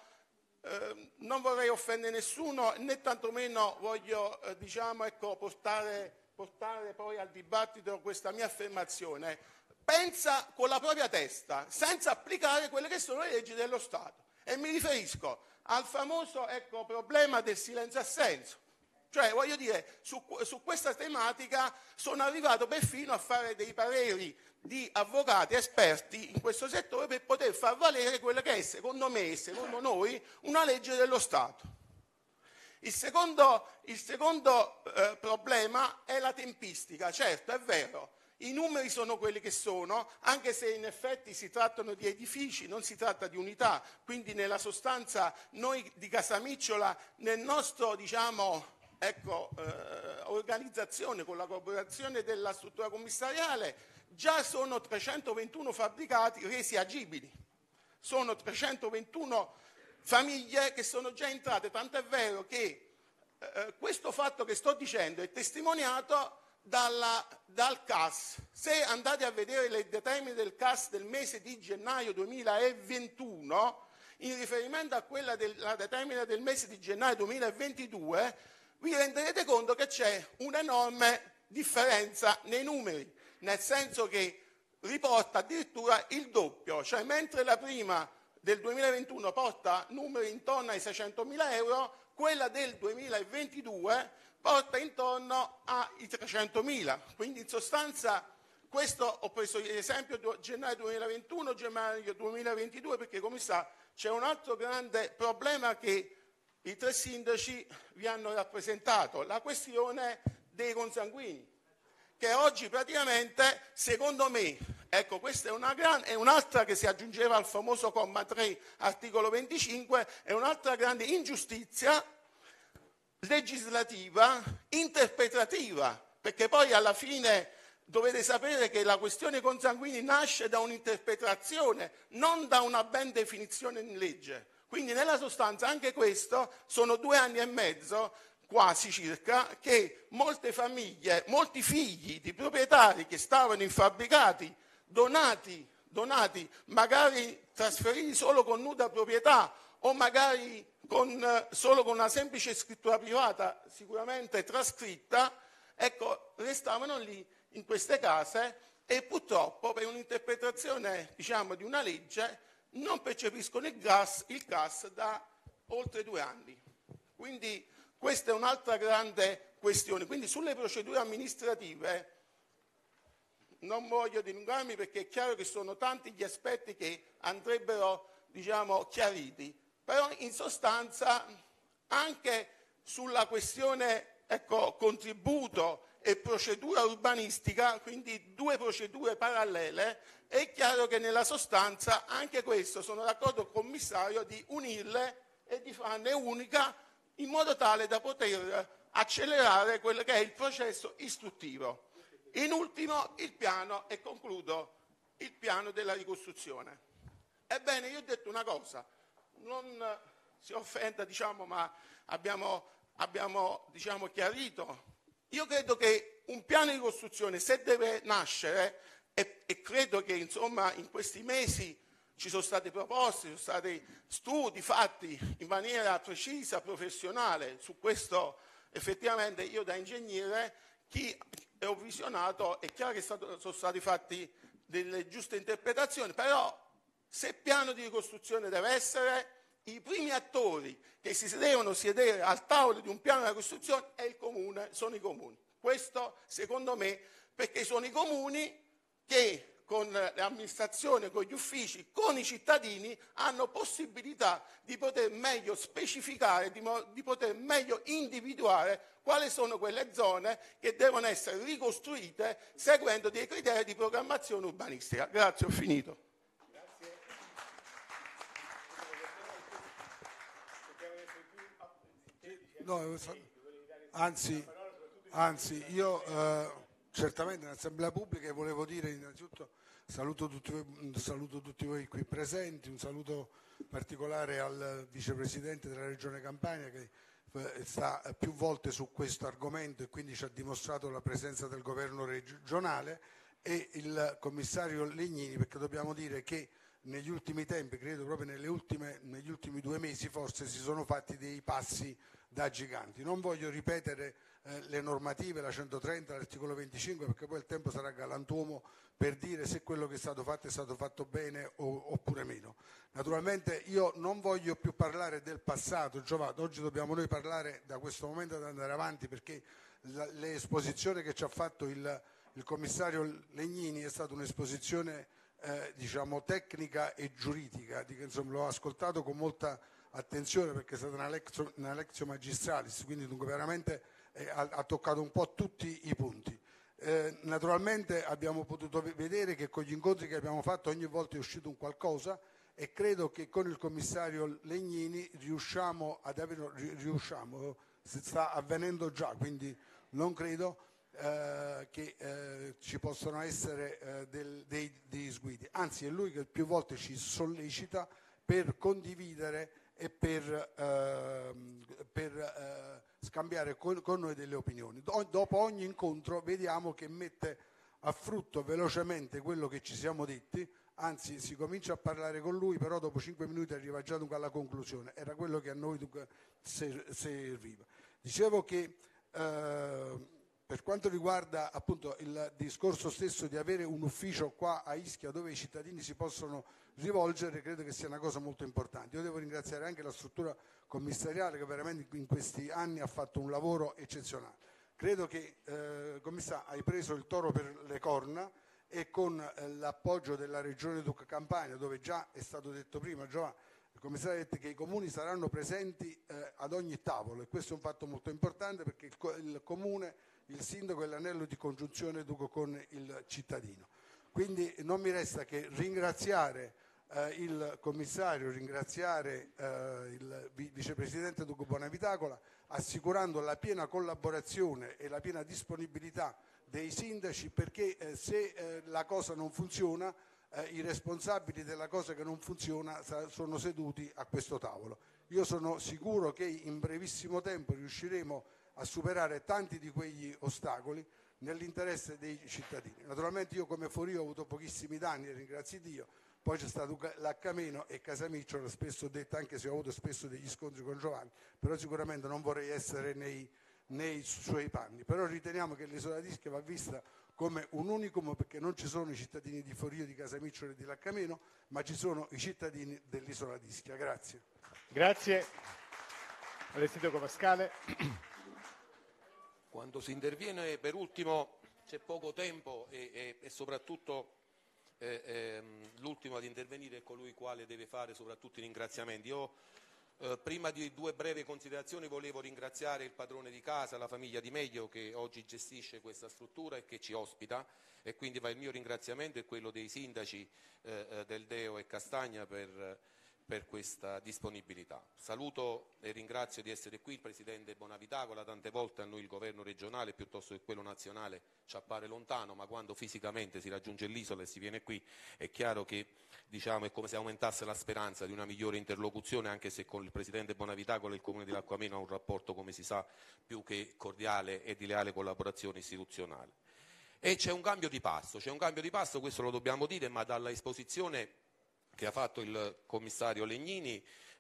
non vorrei offendere nessuno né tantomeno voglio ecco, portare poi al dibattito questa mia affermazione. Pensa con la propria testa senza applicare quelle che sono le leggi dello Stato e mi riferisco al famoso, ecco, problema del silenzio assenso. Cioè, voglio dire, su questa tematica sono arrivato perfino a fare dei pareri di avvocati esperti in questo settore per poter far valere quella che è, secondo me e secondo noi, una legge dello Stato. Il secondo problema è la tempistica. Certo, è vero, i numeri sono quelli che sono, anche se in effetti si trattano di edifici, non si tratta di unità, quindi nella sostanza noi di Casamicciola, nel nostro, diciamo, ecco, organizzazione con la collaborazione della struttura commissariale, già sono 321 fabbricati resi agibili, sono 321 famiglie che sono già entrate, tanto è vero che questo fatto che sto dicendo è testimoniato dal CAS. Se andate a vedere le determine del CAS del mese di gennaio 2021, in riferimento a quella della determina del mese di gennaio 2022, vi renderete conto che c'è un'enorme differenza nei numeri, nel senso che riporta addirittura il doppio, cioè mentre la prima del 2021 porta numeri intorno ai 600.000 euro, quella del 2022 porta intorno ai 300.000. Quindi in sostanza questo ho preso l'esempio gennaio 2021, gennaio 2022, perché come sa c'è un altro grande problema che i 3 sindaci vi hanno rappresentato, la questione dei consanguini, che oggi praticamente, secondo me, ecco, questa è un'altra che si aggiungeva al famoso comma 3, articolo 25, è un'altra grande ingiustizia legislativa, interpretativa, perché poi alla fine dovete sapere che la questione consanguini nasce da un'interpretazione, non da una ben definizione in legge. Quindi nella sostanza anche questo sono 2 anni e mezzo, quasi circa, che molte famiglie, molti figli di proprietari che stavano in fabbricati donati, magari trasferiti solo con nuda proprietà o magari solo con una semplice scrittura privata, sicuramente trascritta, ecco, restavano lì in queste case e purtroppo per un'interpretazione, diciamo, di una legge non percepiscono il gas da oltre 2 anni. Quindi questa è un'altra grande questione. Quindi sulle procedure amministrative non voglio dilungarmi perché è chiaro che sono tanti gli aspetti che andrebbero, diciamo, chiariti, però in sostanza anche sulla questione, ecco, contributo e procedura urbanistica, quindi 2 procedure parallele, è chiaro che nella sostanza anche questo sono d'accordo con il commissario di unirle e di farne unica in modo tale da poter accelerare quello che è il processo istruttivo. In ultimo il piano, e concludo, il piano della ricostruzione. Ebbene, io ho detto una cosa, non si offenda, diciamo, ma abbiamo diciamo, chiarito. Io credo che un piano di ricostruzione, se deve nascere, e credo che insomma in questi mesi ci sono state proposte, ci sono stati studi fatti in maniera precisa, professionale, su questo effettivamente io da ingegnere, chi ho visionato, è chiaro che sono stati fatti delle giuste interpretazioni, però se piano di ricostruzione deve essere, i primi attori che si devono sedere al tavolo di un piano di ricostruzione è il comune, sono i comuni. Questo secondo me, perché sono i comuni che con le amministrazioni, con gli uffici, con i cittadini hanno possibilità di poter meglio specificare, di poter meglio individuare quali sono quelle zone che devono essere ricostruite seguendo dei criteri di programmazione urbanistica. Grazie, ho finito. No, anzi, io certamente in assemblea pubblica volevo dire innanzitutto saluto tutti voi qui presenti, un saluto particolare al vicepresidente della Regione Campania che sta più volte su questo argomento e quindi ci ha dimostrato la presenza del governo regionale, e il commissario Legnini, perché dobbiamo dire che negli ultimi tempi, credo proprio negli ultimi 2 mesi forse, si sono fatti dei passi da giganti. Non voglio ripetere le normative, la 130, l'articolo 25, perché poi il tempo sarà galantuomo per dire se quello che è stato fatto bene oppure meno. Naturalmente io non voglio più parlare del passato, Giovanni, oggi dobbiamo noi parlare da questo momento ad andare avanti, perché l'esposizione che ci ha fatto il commissario Legnini è stata un'esposizione diciamo tecnica e giuridica, insomma l'ho ascoltato con molta attenzione perché è stata una lectio magistralis, quindi dunque veramente ha toccato un po' tutti i punti. Naturalmente abbiamo potuto vedere che con gli incontri che abbiamo fatto ogni volta è uscito un qualcosa, e credo che con il commissario Legnini riusciamo, si sta avvenendo già, quindi non credo che ci possano essere dei sguidi, anzi è lui che più volte ci sollecita per condividere e per scambiare con noi delle opinioni. Dopo ogni incontro vediamo che mette a frutto velocemente quello che ci siamo detti, anzi si comincia a parlare con lui, però dopo 5 minuti arriva già dunque alla conclusione, era quello che a noi dunque serviva. Dicevo che per quanto riguarda appunto il discorso stesso di avere un ufficio qua a Ischia dove i cittadini si possono rivolgere, credo che sia una cosa molto importante. Io devo ringraziare anche la struttura commissariale che veramente in questi anni ha fatto un lavoro eccezionale. Credo che, commissario, hai preso il toro per le corna, e con l'appoggio della Regione Campania, dove già è stato detto prima, Giovanni, il commissario ha detto che i comuni saranno presenti ad ogni tavolo, e questo è un fatto molto importante perché il comune, il sindaco è l'anello di congiunzione con il cittadino. Quindi non mi resta che ringraziare il commissario, ringraziare il vicepresidente Duco Bonavitacola, assicurando la piena collaborazione e la piena disponibilità dei sindaci, perché se la cosa non funziona, i responsabili della cosa che non funziona sono seduti a questo tavolo. Io sono sicuro che in brevissimo tempo riusciremo a superare tanti di quegli ostacoli nell'interesse dei cittadini. Naturalmente io come Forio ho avuto pochissimi danni, ringrazi Dio, poi c'è stato l'Accameno e Casamicciola, l'ho spesso detto, anche se ho avuto spesso degli scontri con Giovanni, però sicuramente non vorrei essere nei suoi panni. Però riteniamo che l'isola d'Ischia va vista come un unicum, perché non ci sono i cittadini di Forio, di Casamicciola e di Laccameno, ma ci sono i cittadini dell'isola d'Ischia. Grazie. Grazie. Sindaco Pascale. Quando si interviene per ultimo c'è poco tempo e soprattutto l'ultimo ad intervenire è colui quale deve fare soprattutto i ringraziamenti. Io prima di 2 brevi considerazioni volevo ringraziare il padrone di casa, la famiglia Di Meglio, che oggi gestisce questa struttura e che ci ospita, e quindi va il mio ringraziamento e quello dei sindaci del Deo e Castagna per questa disponibilità. Saluto e ringrazio di essere qui il Presidente Bonavitagola. Tante volte a noi il governo regionale piuttosto che quello nazionale ci appare lontano, ma quando fisicamente si raggiunge l'isola e si viene qui è chiaro che è come se aumentasse la speranza di una migliore interlocuzione, anche se con il Presidente Bonavitagola e il Comune di Laccameno ha un rapporto, come si sa, più che cordiale e di leale collaborazione istituzionale. E c'è un cambio di passo, questo lo dobbiamo dire, ma dalla esposizione che ha fatto il commissario Legnini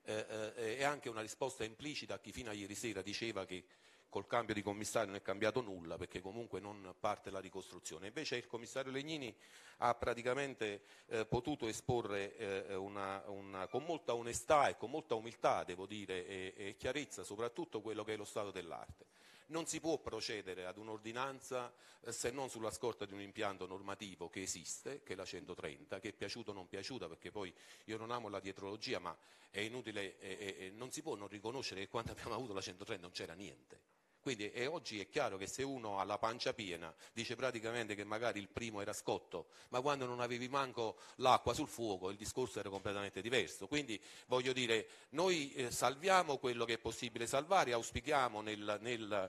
è anche una risposta implicita a chi fino a ieri sera diceva che col cambio di commissario non è cambiato nulla, perché comunque non parte la ricostruzione. Invece il commissario Legnini ha praticamente potuto esporre con molta onestà e con molta umiltà, devo dire, e chiarezza soprattutto quello che è lo stato dell'arte. Non si può procedere ad un'ordinanza se non sulla scorta di un impianto normativo che esiste, che è la 130, che è piaciuta o non piaciuta, perché poi io non amo la dietrologia, ma è inutile, non si può non riconoscere che quando abbiamo avuto la 130 non c'era niente. Quindi oggi è chiaro che se uno ha la pancia piena dice praticamente che magari il primo era scotto, ma quando non avevi manco l'acqua sul fuoco il discorso era completamente diverso. Quindi voglio dire, noi salviamo quello che è possibile salvare, auspichiamo nella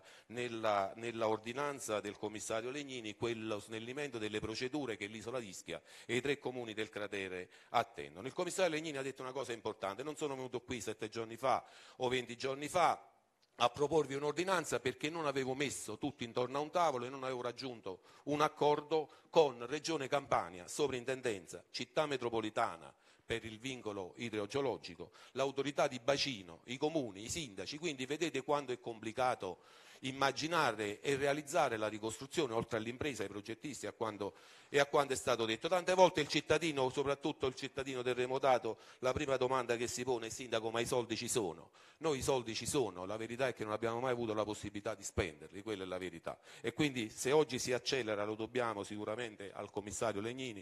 ordinanza del commissario Legnini quello snellimento delle procedure che l'isola d'Ischia e i 3 comuni del cratere attendono. Il commissario Legnini ha detto una cosa importante: non sono venuto qui 7 giorni fa o 20 giorni fa a proporvi un'ordinanza perché non avevo messo tutti intorno a un tavolo e non avevo raggiunto un accordo con Regione Campania, Sovrintendenza, Città Metropolitana per il vincolo idrogeologico, l'autorità di bacino, i comuni, i sindaci. Quindi vedete quando è complicato immaginare e realizzare la ricostruzione, oltre all'impresa, ai progettisti e a quanto è stato detto. Tante volte il cittadino, soprattutto il cittadino terremotato, la prima domanda che si pone è: sindaco, ma i soldi ci sono? Noi i soldi ci sono, la verità è che non abbiamo mai avuto la possibilità di spenderli, quella è la verità. E quindi se oggi si accelera lo dobbiamo sicuramente al commissario Legnini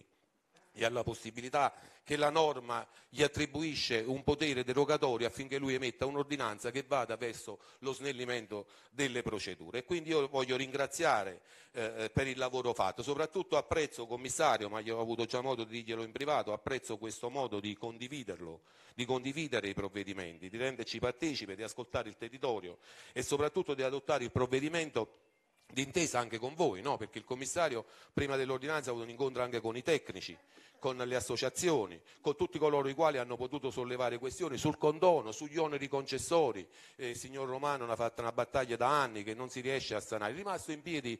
e alla possibilità che la norma gli attribuisce un potere derogatorio affinché lui emetta un'ordinanza che vada verso lo snellimento delle procedure. E quindi io voglio ringraziare per il lavoro fatto, soprattutto apprezzo, commissario, ma io ho avuto già modo di dirglielo in privato, apprezzo questo modo di condividerlo, di condividere i provvedimenti, di renderci partecipi, di ascoltare il territorio e soprattutto di adottare il provvedimento d'intesa anche con voi, no? Perché il commissario prima dell'ordinanza ha avuto un incontro anche con i tecnici, con le associazioni, con tutti coloro i quali hanno potuto sollevare questioni sul condono, sugli oneri concessori. Il signor Romano ha fatto una battaglia da anni che non si riesce a sanare. È rimasto in piedi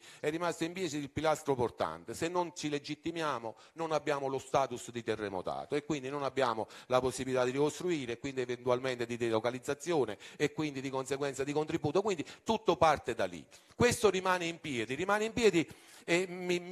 il pilastro portante. Se non ci legittimiamo non abbiamo lo status di terremotato e quindi non abbiamo la possibilità di ricostruire, quindi eventualmente di delocalizzazione e quindi di conseguenza di contributo. Quindi tutto parte da lì. Questo rimane in piedi e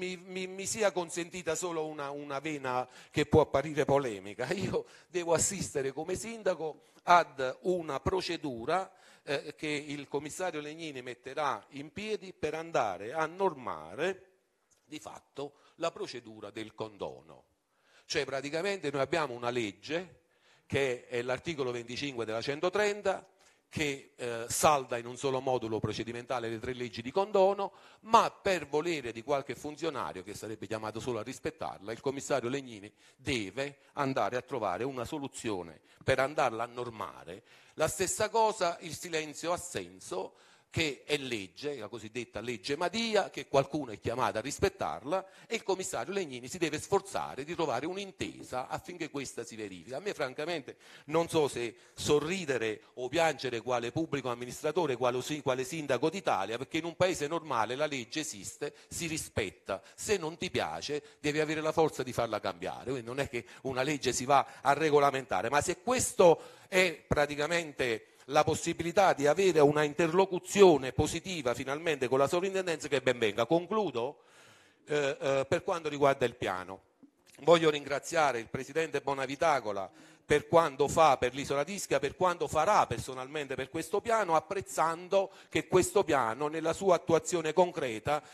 mi sia consentita solo una vena che può apparire polemica. Io devo assistere come sindaco ad una procedura che il commissario Legnini metterà in piedi per andare a normare di fatto la procedura del condono. Cioè praticamente noi abbiamo una legge che è l'articolo 25 della 130 che salda in un solo modulo procedimentale le 3 leggi di condono, ma per volere di qualche funzionario che sarebbe chiamato solo a rispettarla, il commissario Legnini deve andare a trovare una soluzione per andarla a normare. La stessa cosa, il silenzio assenso che è legge, la cosiddetta legge Madia, che qualcuno è chiamato a rispettarla e il commissario Legnini si deve sforzare di trovare un'intesa affinché questa si verifichi. A me francamente non so se sorridere o piangere quale pubblico amministratore, quale sindaco d'Italia, perché in un paese normale la legge esiste, si rispetta, se non ti piace devi avere la forza di farla cambiare, quindi non è che una legge si va a regolamentare, ma se questo è praticamente la possibilità di avere una interlocuzione positiva finalmente con la sovrintendenza, che ben venga. Concludo per quanto riguarda il piano. Voglio ringraziare il Presidente Bonavitacola per quanto fa per l'Isola d'Ischia, per quanto farà personalmente per questo piano, apprezzando che questo piano nella sua attuazione concreta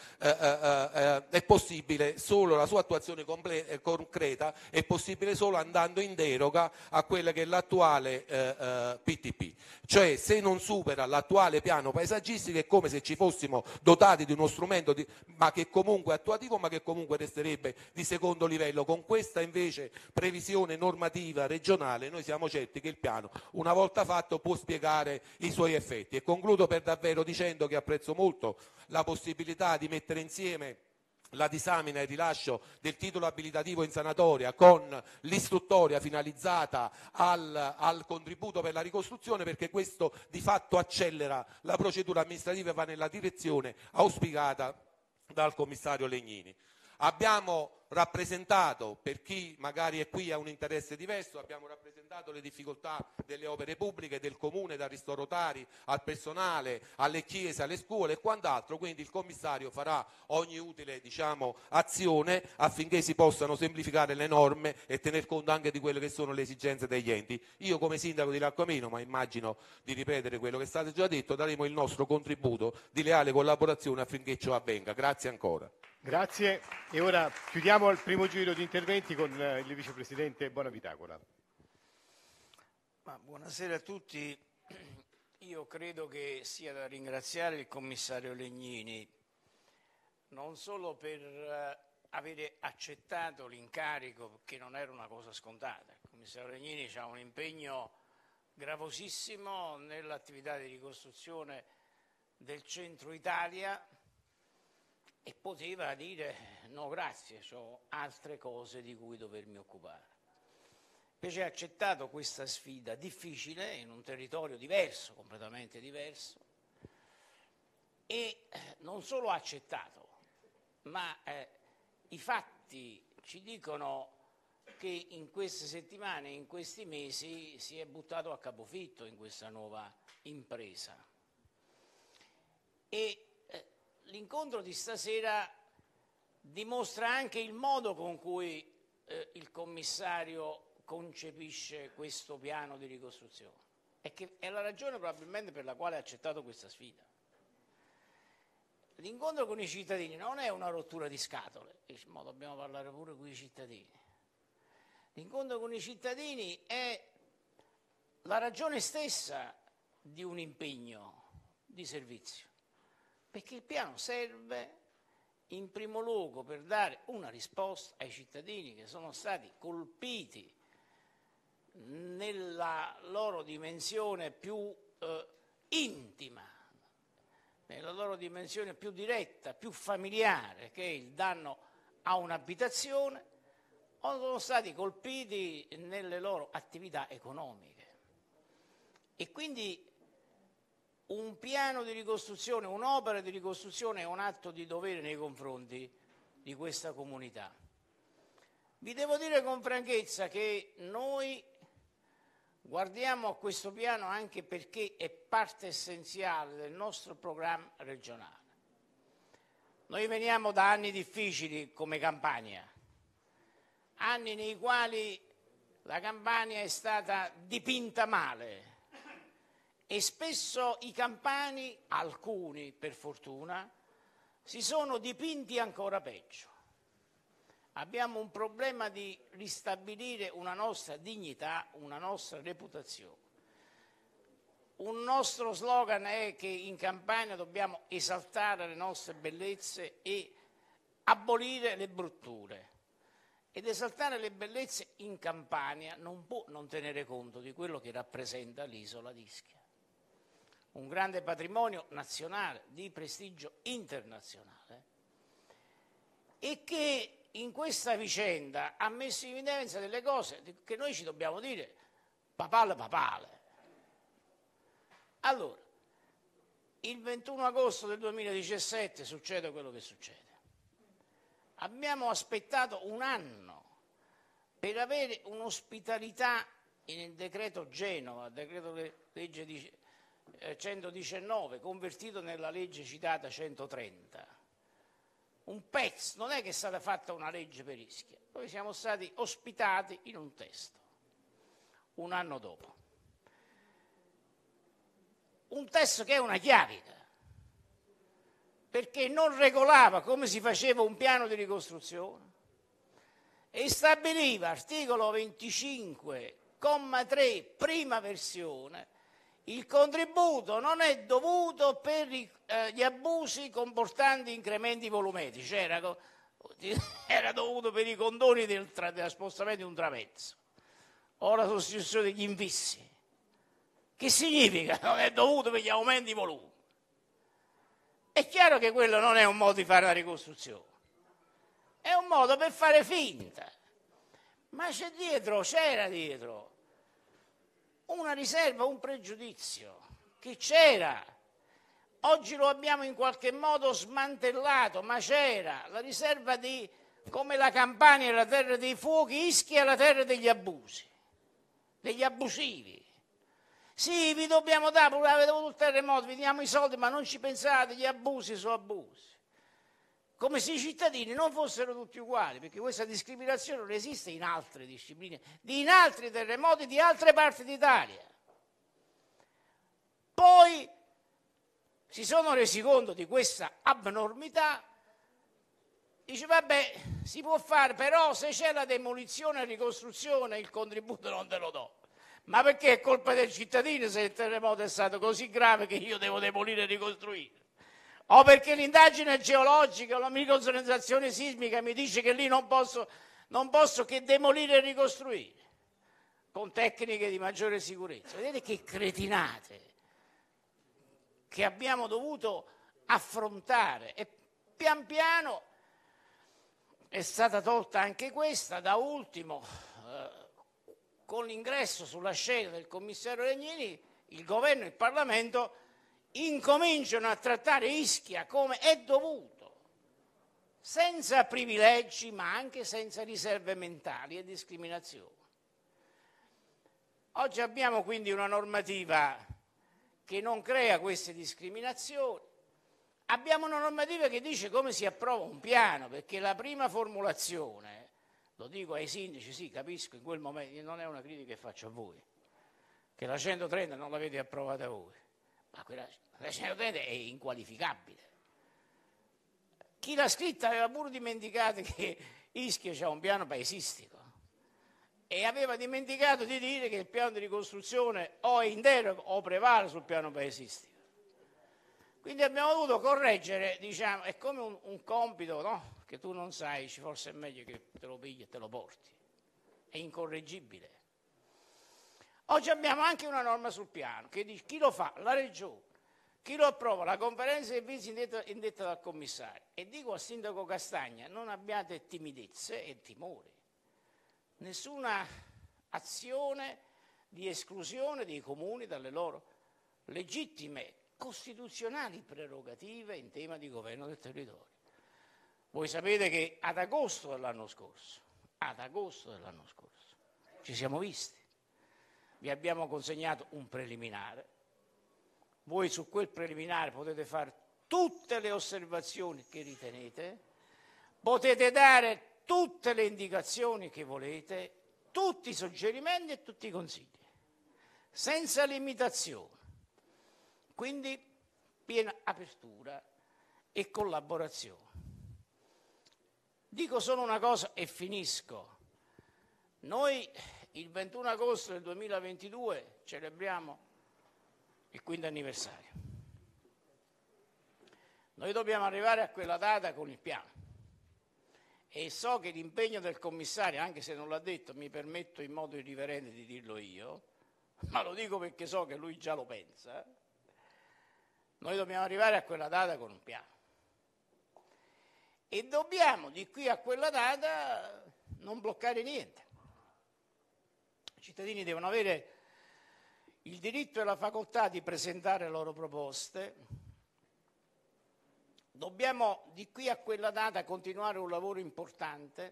è possibile solo, la sua attuazione concreta è possibile solo andando in deroga a quella che è l'attuale PTP. Cioè, se non supera l'attuale piano paesaggistico è come se ci fossimo dotati di uno strumento ma che comunque è attuativo, ma che comunque resterebbe di secondo livello. Con questa invece previsione normativa regionale noi siamo certi che il piano, una volta fatto, può spiegare i suoi effetti. E concludo per davvero dicendo che apprezzo molto la possibilità di mettere insieme la disamina e il rilascio del titolo abilitativo in sanatoria con l'istruttoria finalizzata al contributo per la ricostruzione, perché questo di fatto accelera la procedura amministrativa e va nella direzione auspicata dal commissario Legnini. Abbiamo rappresentato, per chi magari è qui ha un interesse diverso, abbiamo rappresentato le difficoltà delle opere pubbliche, del comune, dal ristoro tari al personale, alle chiese, alle scuole e quant'altro, quindi il commissario farà ogni utile azione affinché si possano semplificare le norme e tener conto anche di quelle che sono le esigenze degli enti. Io come sindaco di Lacquamino, ma immagino di ripetere quello che è stato già detto, daremo il nostro contributo di leale collaborazione affinché ciò avvenga. Grazie ancora. Grazie. E ora chiudiamo il primo giro di interventi con il vicepresidente Bonavitacola. Buonasera a tutti. Io credo che sia da ringraziare il commissario Legnini non solo per avere accettato l'incarico, che non era una cosa scontata. Il commissario Legnini ha un impegno gravosissimo nell'attività di ricostruzione del centro Italia e poteva dire no grazie, ho altre cose di cui dovermi occupare. Invece ha accettato questa sfida difficile in un territorio diverso, completamente diverso, e non solo ha accettato, ma i fatti ci dicono che in queste settimane, in questi mesi si è buttato a capofitto in questa nuova impresa. E l'incontro di stasera dimostra anche il modo con cui il commissario concepisce questo piano di ricostruzione e che è la ragione probabilmente per la quale ha accettato questa sfida. L'incontro con i cittadini non è una rottura di scatole, ma dobbiamo parlare pure con i cittadini. L'incontro con i cittadini è la ragione stessa di un impegno di servizio. Perché il piano serve in primo luogo per dare una risposta ai cittadini che sono stati colpiti nella loro dimensione più intima, nella loro dimensione più diretta, più familiare, che è il danno a un'abitazione, o sono stati colpiti nelle loro attività economiche. E quindi un piano di ricostruzione, un'opera di ricostruzione è un atto di dovere nei confronti di questa comunità. Vi devo dire con franchezza che noi guardiamo a questo piano anche perché è parte essenziale del nostro programma regionale. Noi veniamo da anni difficili come Campania, anni nei quali la Campania è stata dipinta male, e spesso i campani, alcuni per fortuna, si sono dipinti ancora peggio. Abbiamo un problema di ristabilire una nostra dignità, una nostra reputazione. Un nostro slogan è che in Campania dobbiamo esaltare le nostre bellezze e abolire le brutture. Ed esaltare le bellezze in Campania non può non tenere conto di quello che rappresenta l'isola d'Ischia. un grande patrimonio nazionale di prestigio internazionale e che in questa vicenda ha messo in evidenza delle cose che noi ci dobbiamo dire papale papale. Allora, il 21 agosto del 2017 succede quello che succede. Abbiamo aspettato un anno per avere un'ospitalità nel decreto Genova, decreto legge 119, convertito nella legge citata 130. Un pezzo, non è che è stata fatta una legge per Ischia, noi siamo stati ospitati in un testo, un anno dopo. Un testo che è una chiavica, perché non regolava come si faceva un piano di ricostruzione e stabiliva, articolo 25,3, prima versione, il contributo non è dovuto per gli abusi comportanti incrementi volumetrici, era dovuto per i condoni del spostamento di un travezzo o la sostituzione degli infissi. Che significa? Non è dovuto per gli aumenti di volume. È chiaro che quello non è un modo di fare la ricostruzione, è un modo per fare finta, ma c'era dietro una riserva, un pregiudizio che c'era. Oggi lo abbiamo in qualche modo smantellato, ma c'era la riserva di, come la Campania è la terra dei fuochi, Ischia è la terra degli abusi, degli abusivi. Sì, vi dobbiamo dare, pure avete avuto il terremoto, vi diamo i soldi, ma non ci pensate, gli abusi sono abusi. Come se i cittadini non fossero tutti uguali, perché questa discriminazione non esiste in altre discipline, in altri terremoti di altre parti d'Italia. Poi si sono resi conto di questa abnormità, dice vabbè, si può fare, però se c'è la demolizione e ricostruzione il contributo non te lo do. Ma perché è colpa del cittadino se il terremoto è stato così grave che io devo demolire e ricostruire? O perché l'indagine geologica o la microzonizzazione sismica mi dice che lì non posso che demolire e ricostruire con tecniche di maggiore sicurezza? Vedete che cretinate che abbiamo dovuto affrontare e pian piano è stata tolta anche questa, da ultimo con l'ingresso sulla scena del commissario Legnini il governo e il Parlamento incominciano a trattare Ischia come è dovuto, senza privilegi ma anche senza riserve mentali e discriminazioni. Oggi abbiamo quindi una normativa che non crea queste discriminazioni, abbiamo una normativa che dice come si approva un piano, perché la prima formulazione, lo dico ai sindaci, sì, capisco, in quel momento non è una critica che faccio a voi, che la 130 non l'avete approvata voi, ma la 130 è inqualificabile. Chi l'ha scritta aveva pure dimenticato che Ischia c'ha un piano paesistico e aveva dimenticato di dire che il piano di ricostruzione o è in deroga o prevale sul piano paesistico. Quindi abbiamo dovuto correggere, diciamo, è come un compito, no? Che tu non sai, forse è meglio che te lo pigli e te lo porti. È incorreggibile. Oggi abbiamo anche una norma sul piano che dice chi lo fa? La Regione. Chi lo approva? La conferenza dei servizi indetta dal commissario. E dico al sindaco Castagna, non abbiate timidezze e timori. Nessuna azione di esclusione dei comuni dalle loro legittime costituzionali prerogative in tema di governo del territorio. Voi sapete che ad agosto dell'anno scorso, ci siamo visti, vi abbiamo consegnato un preliminare, voi su quel preliminare potete fare tutte le osservazioni che ritenete, potete dare tutte le indicazioni che volete, tutti i suggerimenti e tutti i consigli, senza limitazione. Quindi piena apertura e collaborazione. Dico solo una cosa e finisco. Noi il 21 agosto del 2022 celebriamo il 5° anniversario. Noi dobbiamo arrivare a quella data con il piano. E so che l'impegno del commissario, anche se non l'ha detto, mi permetto in modo irriverente di dirlo io, ma lo dico perché so che lui già lo pensa, Noi dobbiamo arrivare a quella data con un piano e dobbiamo di qui a quella data non bloccare niente. I cittadini devono avere il diritto e la facoltà di presentare le loro proposte. Dobbiamo di qui a quella data continuare un lavoro importante.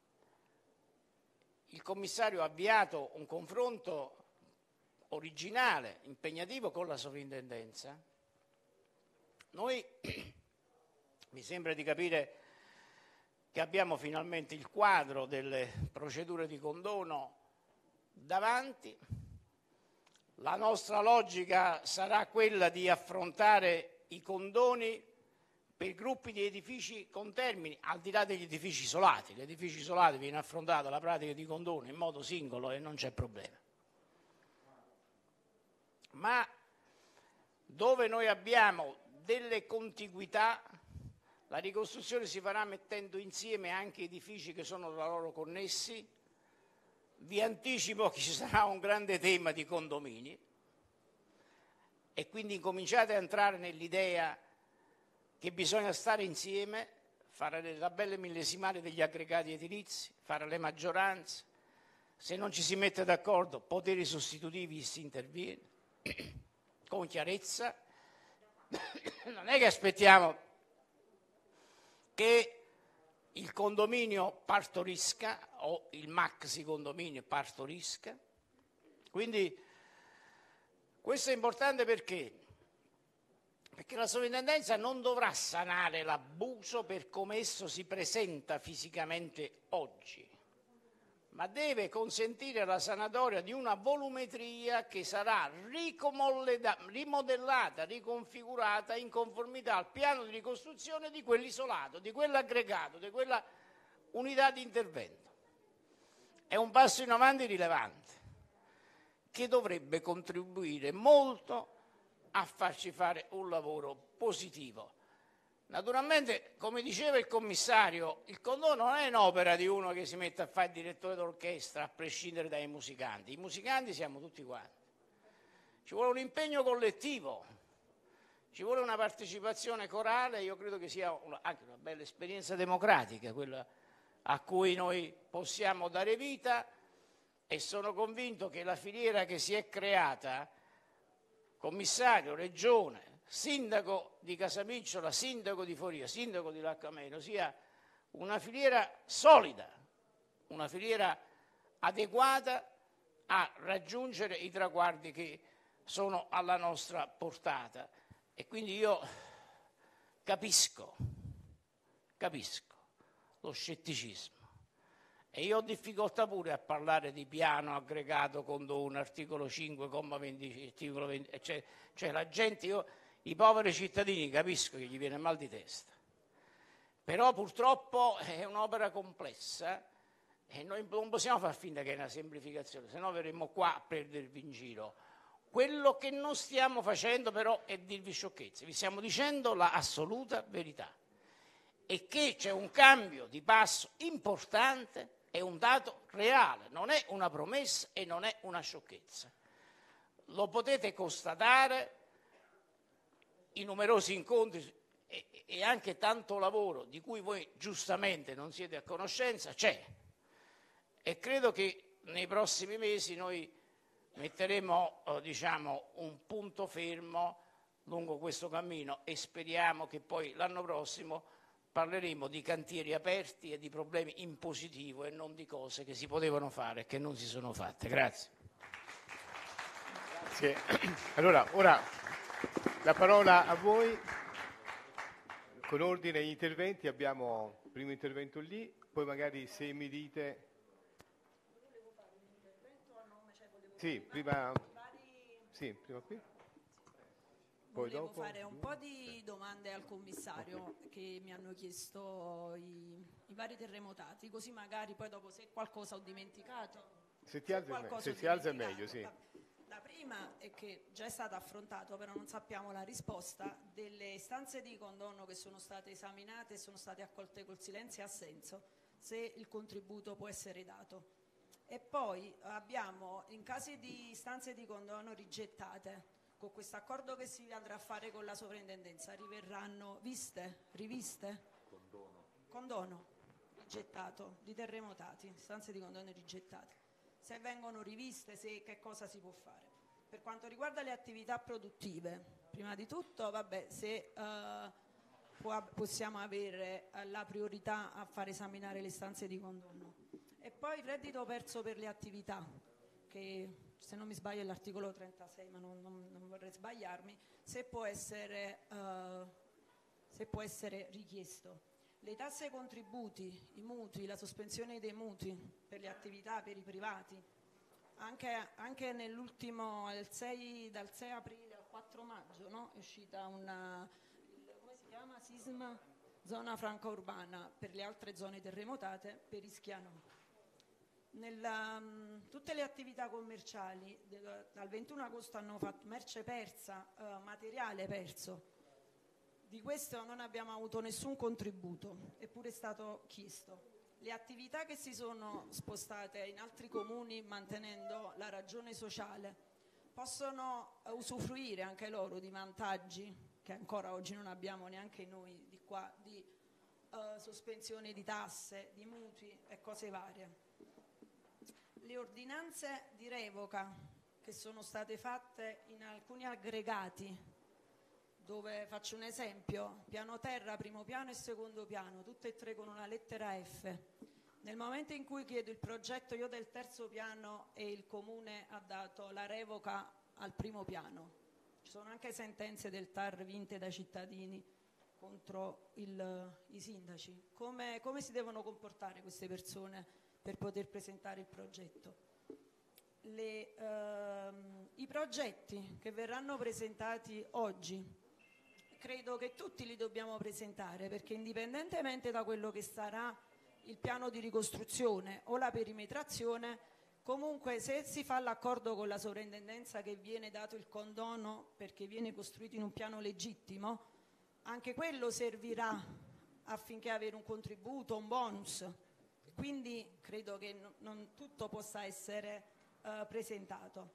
Il commissario ha avviato un confronto originale, impegnativo con la sovrintendenza. Noi, mi sembra di capire che abbiamo finalmente il quadro delle procedure di condono davanti. La nostra logica sarà quella di affrontare i condoni per gruppi di edifici contermini, al di là degli edifici isolati. Gli edifici isolati viene affrontata la pratica di condono in modo singolo e non c'è problema. Ma dove noi abbiamo delle contiguità, la ricostruzione si farà mettendo insieme anche edifici che sono tra loro connessi. Vi anticipo che ci sarà un grande tema di condomini e quindi incominciate a entrare nell'idea che bisogna stare insieme, fare le tabelle millesimali degli aggregati edilizi, fare le maggioranze. Se non ci si mette d'accordo, poteri sostitutivi si interviene con chiarezza. Non è che aspettiamo che il condominio partorisca o il maxi condominio partorisca. Quindi questo è importante perché la sovrintendenza non dovrà sanare l'abuso per come esso si presenta fisicamente oggi, ma deve consentire la sanatoria di una volumetria che sarà rimodellata, riconfigurata in conformità al piano di ricostruzione di quell'isolato, di quell'aggregato, di quella unità di intervento. È un passo in avanti rilevante che dovrebbe contribuire molto a farci fare un lavoro positivo. Naturalmente, come diceva il commissario, il condono non è un'opera di uno che si mette a fare il direttore d'orchestra a prescindere dai musicanti. I musicanti siamo tutti quanti. Ci vuole un impegno collettivo, ci vuole una partecipazione corale. Io credo che sia anche una bella esperienza democratica quella a cui noi possiamo dare vita e sono convinto che la filiera che si è creata, commissario, regione, sindaco di Casamicciola, sindaco di Foria, sindaco di Laccameno, sia una filiera solida, una filiera adeguata a raggiungere i traguardi che sono alla nostra portata. E quindi io capisco lo scetticismo e io ho difficoltà pure a parlare di piano aggregato condono, articolo 5, comma 20, articolo 20, cioè la gente, i poveri cittadini capisco che gli viene mal di testa, però purtroppo è un'opera complessa e noi non possiamo far finta che è una semplificazione, se no verremo qua a perdervi in giro. Quello che non stiamo facendo però è dirvi sciocchezze, vi stiamo dicendo la assoluta verità e che c'è un cambio di passo importante, è un dato reale, non è una promessa e non è una sciocchezza. Lo potete constatare, i numerosi incontri e anche tanto lavoro di cui voi giustamente non siete a conoscenza c'è e credo che nei prossimi mesi noi metteremo un punto fermo lungo questo cammino e speriamo che poi l'anno prossimo parleremo di cantieri aperti e di problemi in positivo e non di cose che si potevano fare e che non si sono fatte. Grazie. Grazie. Allora, ora la parola a voi. Con ordine agli interventi abbiamo il primo intervento lì, poi magari se mi dite... Sì, prima qui. Poi Volevo dopo, fare un po' di domande al commissario che mi hanno chiesto i vari terremotati, così magari poi dopo se qualcosa ho dimenticato. Se ti alza è meglio, sì. La prima è che già è stato affrontato, però non sappiamo la risposta, delle istanze di condono che sono state esaminate e sono state accolte col silenzio assenso, se il contributo può essere dato. E poi abbiamo, in casi di istanze di condono rigettate, con questo accordo che si andrà a fare con la sovrintendenza riverranno riviste? Condono rigettato di terremotati, stanze di condono rigettate. Se vengono riviste, che cosa si può fare? Per quanto riguarda le attività produttive, prima di tutto, se possiamo avere la priorità a far esaminare le stanze di condono. E poi il reddito perso per le attività, che se non mi sbaglio è l'articolo 36, ma non vorrei sbagliarmi, se può essere richiesto. Le tasse e contributi, i mutui, la sospensione dei mutui per le attività, per i privati, anche nell'ultimo, dal 6 aprile al 4 maggio, no? È uscita come si chiama? Sisma, zona franca urbana, per le altre zone terremotate, per Ischia no. Tutte le attività commerciali dal 21 agosto hanno fatto merce persa, materiale perso. Di questo non abbiamo avuto nessun contributo, eppure è stato chiesto. Le attività che si sono spostate in altri comuni mantenendo la ragione sociale possono usufruire anche loro di vantaggi che ancora oggi non abbiamo neanche noi di qua, di sospensione di tasse, di mutui e cose varie. Le ordinanze di revoca che sono state fatte in alcuni aggregati, dove faccio un esempio, piano terra, primo piano e secondo piano, tutte e tre con una lettera F. Nel momento in cui chiedo il progetto io del terzo piano e il comune ha dato la revoca al primo piano, ci sono anche sentenze del TAR vinte dai cittadini contro i sindaci. Come si devono comportare queste persone per poter presentare il progetto? I progetti che verranno presentati oggi credo che tutti li dobbiamo presentare, perché indipendentemente da quello che sarà il piano di ricostruzione o la perimetrazione, comunque se si fa l'accordo con la sovrintendenza che viene dato il condono perché viene costruito in un piano legittimo, anche quello servirà affinché avere un contributo, un bonus. Quindi credo che non tutto possa essere presentato.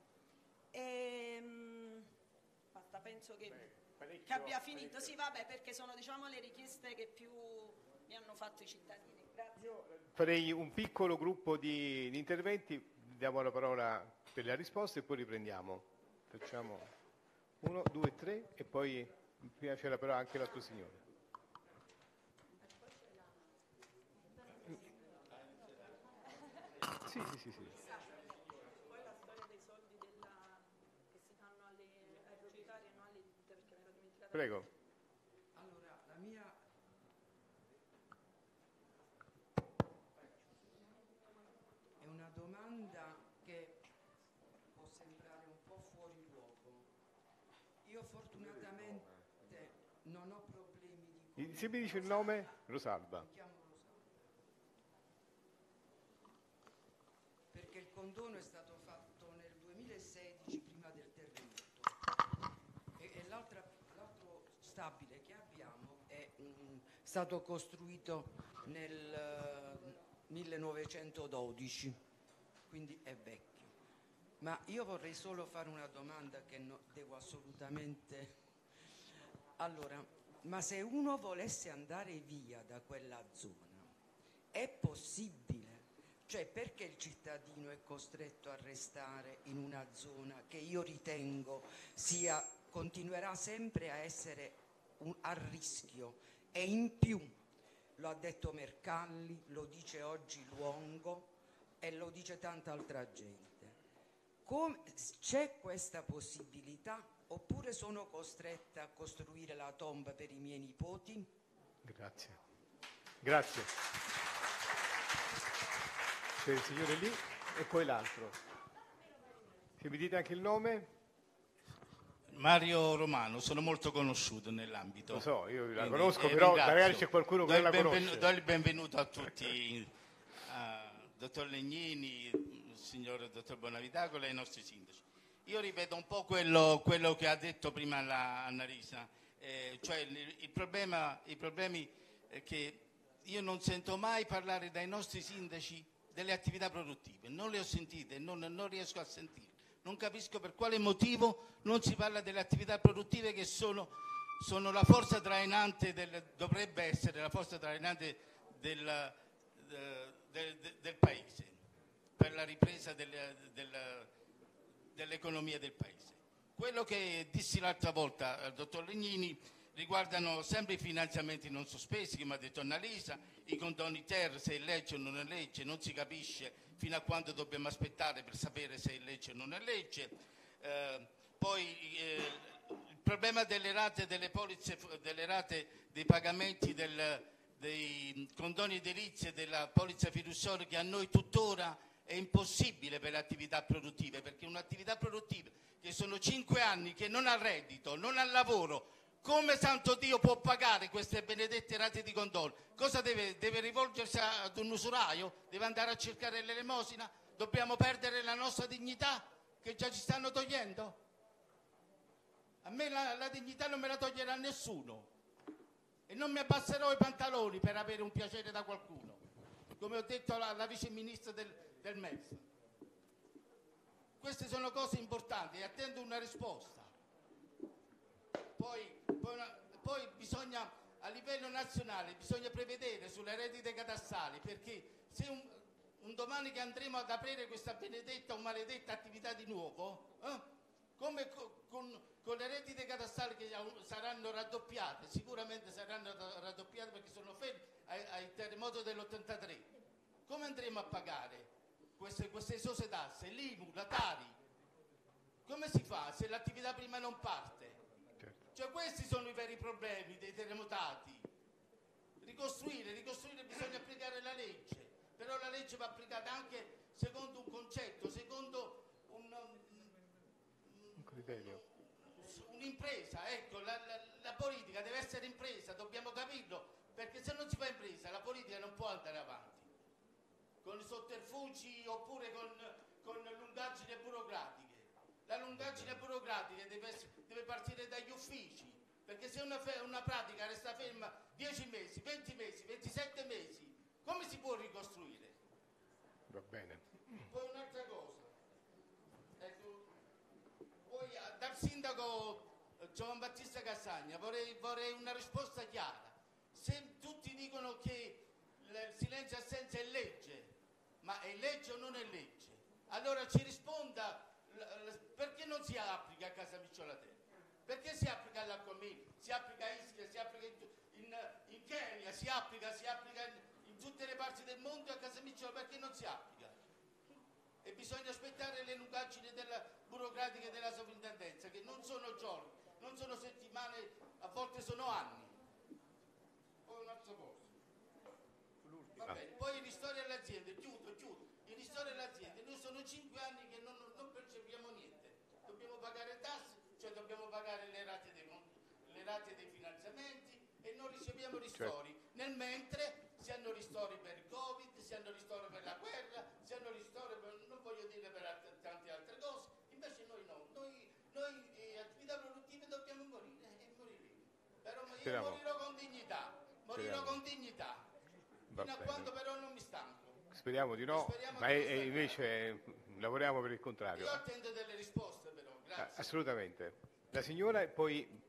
Basta, penso che abbia finito. Sì, vabbè, perché sono le richieste che più mi hanno fatto i cittadini. Grazie. Farei un piccolo gruppo di interventi, diamo la parola per la risposta e poi riprendiamo. Facciamo 1, 2, 3 e poi prima c'è la parola anche l'altro signore. Sì. Poi la storia dei soldi che si danno ai proprietari e non alle ditte, perché mi ero dimenticata. Prego. Allora, la mia è una domanda che può sembrare un po' fuori luogo. Io fortunatamente non ho problemi di... Se mi dice il nome? Rosalba. Mi chiamo Rosalba. Perché il condono è stato fatto nel 2016, prima del terremoto, e l'altro stabile che abbiamo è stato costruito nel 1912, quindi è vecchio. Ma io vorrei solo fare una domanda che devo assolutamente... Allora, ma se uno volesse andare via da quella zona, è possibile? Cioè, perché il cittadino è costretto a restare in una zona che io ritengo continuerà sempre a essere a rischio? E in più, lo ha detto Mercalli, lo dice oggi Luongo e lo dice tanta altra gente. C'è questa possibilità oppure sono costretta a costruire la tomba per i miei nipoti? Grazie. Per il signore lì e poi l'altro. Se mi dite anche il nome? Mario Romano, sono molto conosciuto nell'ambito. Lo so, io la conosco, però magari c'è qualcuno che la conosce. Do il benvenuto a tutti, dottor Legnini, signor dottor Bonavitacola e ai nostri sindaci. Io ripeto un po' quello che ha detto prima Annalisa, cioè i problemi che io non sento mai parlare dai nostri sindaci delle attività produttive, non le ho sentite, non riesco a sentirle. Non capisco per quale motivo non si parla delle attività produttive che sono la forza trainante, dovrebbe essere la forza trainante del Paese, per la ripresa dell'economia del Paese. Quello che dissi l'altra volta al dottor Legnini riguardano sempre i finanziamenti non sospesi, che mi ha detto Annalisa, i condoni ter, se è legge o non è legge, non si capisce fino a quando dobbiamo aspettare per sapere se è legge o non è legge. Il problema delle rate delle polizze, delle rate dei pagamenti dei condoni edilizi e della polizza fiduciaria, che a noi tuttora è impossibile per le attività produttive, perché un'attività produttiva che sono 5 anni che non ha reddito, non ha lavoro, come santo Dio può pagare queste benedette rate di condono? Cosa deve rivolgersi ad un usuraio? Deve andare a cercare l'elemosina? Dobbiamo perdere la nostra dignità che già ci stanno togliendo? A me la dignità non me la toglierà nessuno e non mi abbasserò i pantaloni per avere un piacere da qualcuno, come ho detto alla vice ministra del MES. Queste sono cose importanti e attendo una risposta. Poi bisogna, a livello nazionale, bisogna prevedere sulle reddite catastali, perché se un domani che andremo ad aprire questa benedetta o maledetta attività di nuovo, come con le reddite catastali che saranno raddoppiate, sicuramente saranno raddoppiate perché sono fermi ai terremoti dell'83, come andremo a pagare queste esose tasse, l'IMU, la Tari? Come si fa se l'attività prima non parte? Cioè, questi sono i veri problemi dei terremotati. Ricostruire, bisogna applicare la legge, però la legge va applicata anche secondo un concetto, secondo Un criterio. un'impresa. Ecco, la politica deve essere impresa, dobbiamo capirlo, perché se non si fa impresa la politica non può andare avanti con i sotterfugi oppure con lungaggini burocratiche. La lungaggine burocratica deve partire dagli uffici, perché se una pratica resta ferma 10 mesi, 20 mesi, 27 mesi, come si può ricostruire? Va bene. Poi un'altra cosa, ecco, poi dal sindaco Giovan Battista Cassagna vorrei una risposta chiara. Se tutti dicono che il silenzio assenza è legge, ma è legge o non è legge? Allora ci risponda. Perché non si applica a Casamicciola Terme? Perché si applica all'Acquameno, si applica a Ischia, si applica in Kenya, si applica in tutte le parti del mondo, a Casamicciola perché non si applica? E bisogna aspettare le lungaggini burocratiche della sovrintendenza, che non sono giorni, non sono settimane, a volte sono anni. Poi un'altra cosa. Va bene. Poi i ristori alle aziende, chiudo. I ristori alle aziende, noi sono 5 anni che non percepiamo niente. Dobbiamo pagare tasse, cioè dobbiamo pagare le rate dei finanziamenti e non riceviamo ristori. Nel mentre si hanno ristori per il Covid, si hanno ristori per la guerra, si hanno ristori per, non voglio dire per tante altre cose, invece noi no. Noi attività produttive dobbiamo morire e moriremo. Però io morirò con dignità, fino a quando però non mi stanco. Speriamo di no, ma invece lavoriamo per il contrario. Io attendo delle risposte però, grazie. Assolutamente. La signora e poi...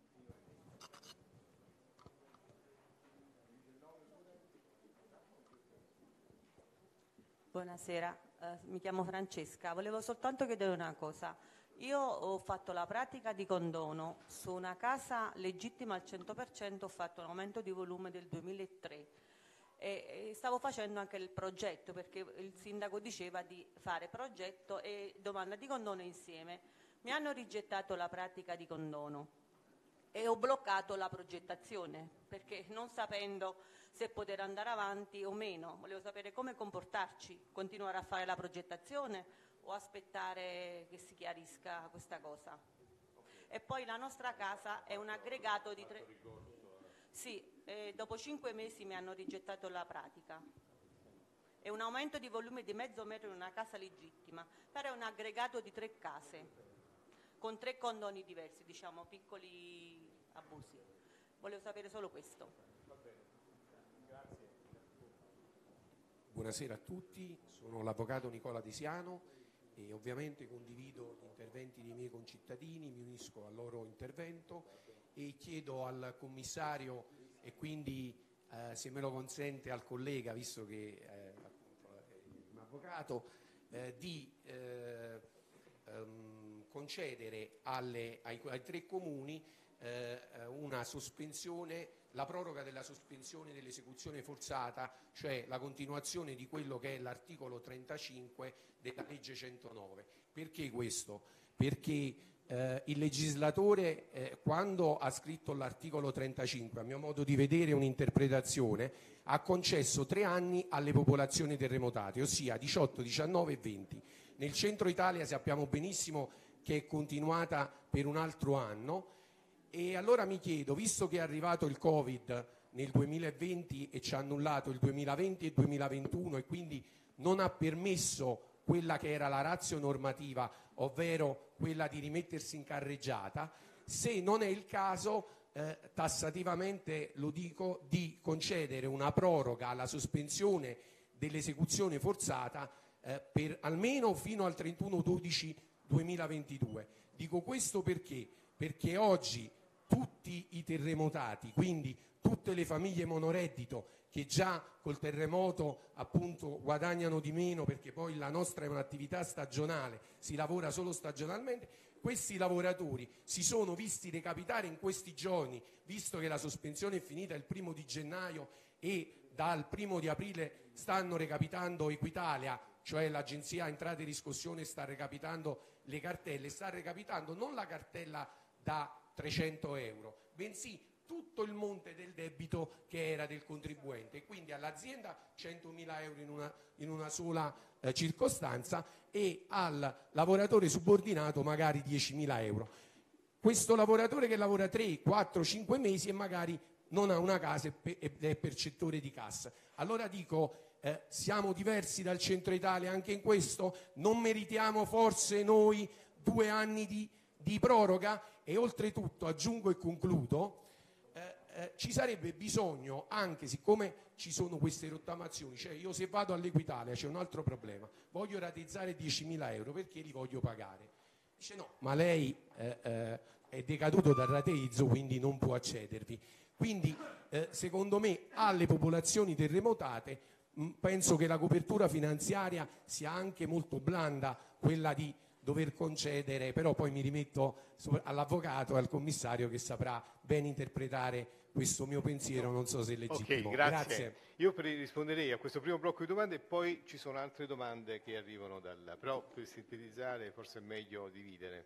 Buonasera, mi chiamo Francesca. Volevo soltanto chiedere una cosa. Io ho fatto la pratica di condono su una casa legittima al 100%, ho fatto un aumento di volume del 2003 e stavo facendo anche il progetto, perché il sindaco diceva di fare progetto e domanda di condono insieme. Mi hanno rigettato la pratica di condono e ho bloccato la progettazione, perché non sapendo se poter andare avanti o meno, volevo sapere come comportarci, continuare a fare la progettazione o aspettare che si chiarisca questa cosa. E poi la nostra casa è un aggregato di 3... Sì, dopo 5 mesi mi hanno rigettato la pratica. È un aumento di volume di mezzo metro in una casa legittima, però è un aggregato di 3 case, con 3 condoni diversi, diciamo, piccoli abusi. Volevo sapere solo questo. Va bene. Grazie. Buonasera a tutti, sono l'avvocato Nicola Di Siano e ovviamente condivido gli interventi dei miei concittadini, mi unisco al loro intervento e chiedo al commissario e quindi se me lo consente al collega, visto che è un avvocato, di concedere ai 3 comuni una sospensione, la proroga della sospensione dell'esecuzione forzata, cioè la continuazione di quello che è l'articolo 35 della legge 109. Perché questo? Perché il legislatore, quando ha scritto l'articolo 35, a mio modo di vedere un'interpretazione, ha concesso 3 anni alle popolazioni terremotate, ossia 18, 19 e 20. Nel centro Italia sappiamo benissimo che è continuata per un altro anno, e allora mi chiedo, visto che è arrivato il Covid nel 2020 e ci ha annullato il 2020 e il 2021 e quindi non ha permesso quella che era la ratio normativa, ovvero quella di rimettersi in carreggiata, se non è il caso, tassativamente lo dico, di concedere una proroga alla sospensione dell'esecuzione forzata per almeno fino al 31/12/2022. Dico questo perché oggi tutti i terremotati, quindi tutte le famiglie monoreddito che già col terremoto appunto guadagnano di meno, perché poi la nostra è un'attività stagionale, si lavora solo stagionalmente, questi lavoratori si sono visti recapitare in questi giorni, visto che la sospensione è finita il 1° di gennaio e dal 1° di aprile stanno recapitando Equitalia, cioè l'agenzia entrate e riscossione sta recapitando le cartelle, sta recapitando non la cartella da 300 euro, bensì tutto il monte del debito che era del contribuente, e quindi all'azienda 100.000 euro in una sola circostanza e al lavoratore subordinato magari 10.000 euro. Questo lavoratore che lavora 3, 4, 5 mesi e magari non ha una casa ed è percettore di cassa. Allora dico, siamo diversi dal centro Italia anche in questo? Non meritiamo forse noi 2 anni di proroga? E oltretutto aggiungo e concludo, ci sarebbe bisogno anche, siccome ci sono queste rottamazioni, cioè io se vado all'Equitalia c'è un altro problema, voglio rateizzare 10.000 euro, perché li voglio pagare? Dice no, ma lei è decaduto dal rateizzo, quindi non può accedervi. Quindi secondo me alle popolazioni terremotate penso che la copertura finanziaria sia anche molto blanda, quella di dover concedere, però poi mi rimetto all'avvocato e al commissario che saprà ben interpretare questo mio pensiero, non so se è legittimo. Ok, grazie. Io risponderei a questo primo blocco di domande e poi ci sono altre domande che arrivano però per sintetizzare forse è meglio dividere.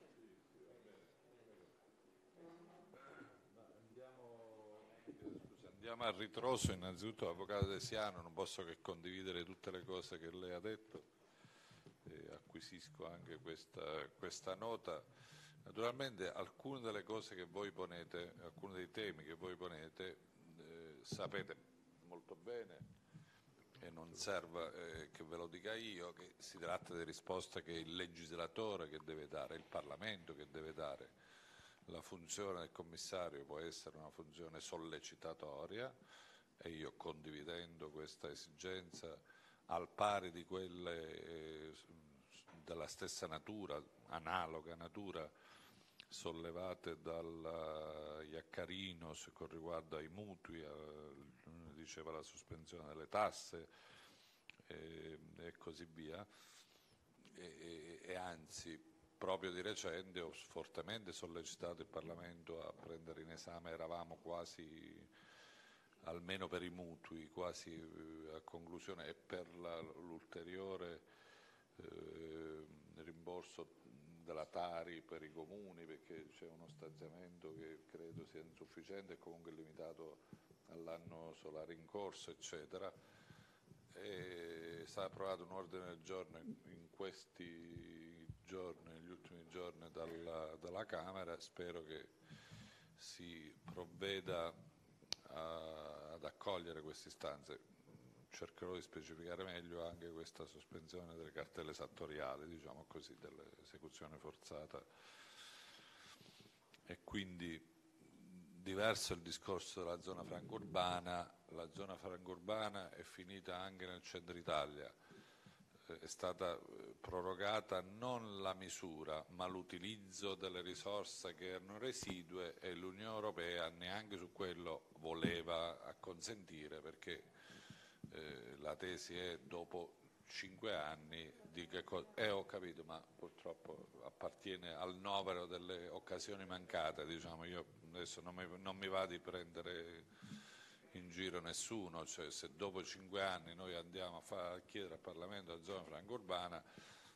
Andiamo a ritroso. Innanzitutto, avvocato De Siano, non posso che condividere tutte le cose che lei ha detto. Acquisisco anche questa nota. Naturalmente alcune delle cose che voi ponete, alcuni dei temi che voi ponete, sapete molto bene, e non serve che ve lo dica io, che si tratta di risposte che è il legislatore che deve dare, il Parlamento che deve dare. La funzione del commissario può essere una funzione sollecitatoria, e io, condividendo questa esigenza al pari di quelle della stessa natura, analoga natura, sollevate dal Iaccarino con riguardo ai mutui, diceva la sospensione delle tasse e così via, e anzi proprio di recente ho fortemente sollecitato il Parlamento a prendere in esame, eravamo quasi, almeno per i mutui, quasi a conclusione, e per l'ulteriore rimborso della Tari per i comuni, perché c'è uno stanziamento che credo sia insufficiente e comunque limitato all'anno solare in corso, eccetera. È stato approvato un ordine del giorno in questi giorni, negli ultimi giorni dalla Camera. Spero che si provveda ad accogliere queste istanze. Cercherò di specificare meglio anche questa sospensione delle cartelle esattoriali, diciamo così, dell'esecuzione forzata. E quindi diverso il discorso della zona franca urbana. La zona franca urbana è finita anche nel centro Italia. è stata prorogata non la misura ma l'utilizzo delle risorse che erano residue, e l'Unione Europea neanche su quello voleva acconsentire, perché la tesi è dopo 5 anni di che cosa... ho capito, ma purtroppo appartiene al novero delle occasioni mancate, diciamo. Io adesso non mi va di prendere in giro nessuno, cioè se dopo 5 anni noi andiamo a chiedere al Parlamento la zona franca urbana,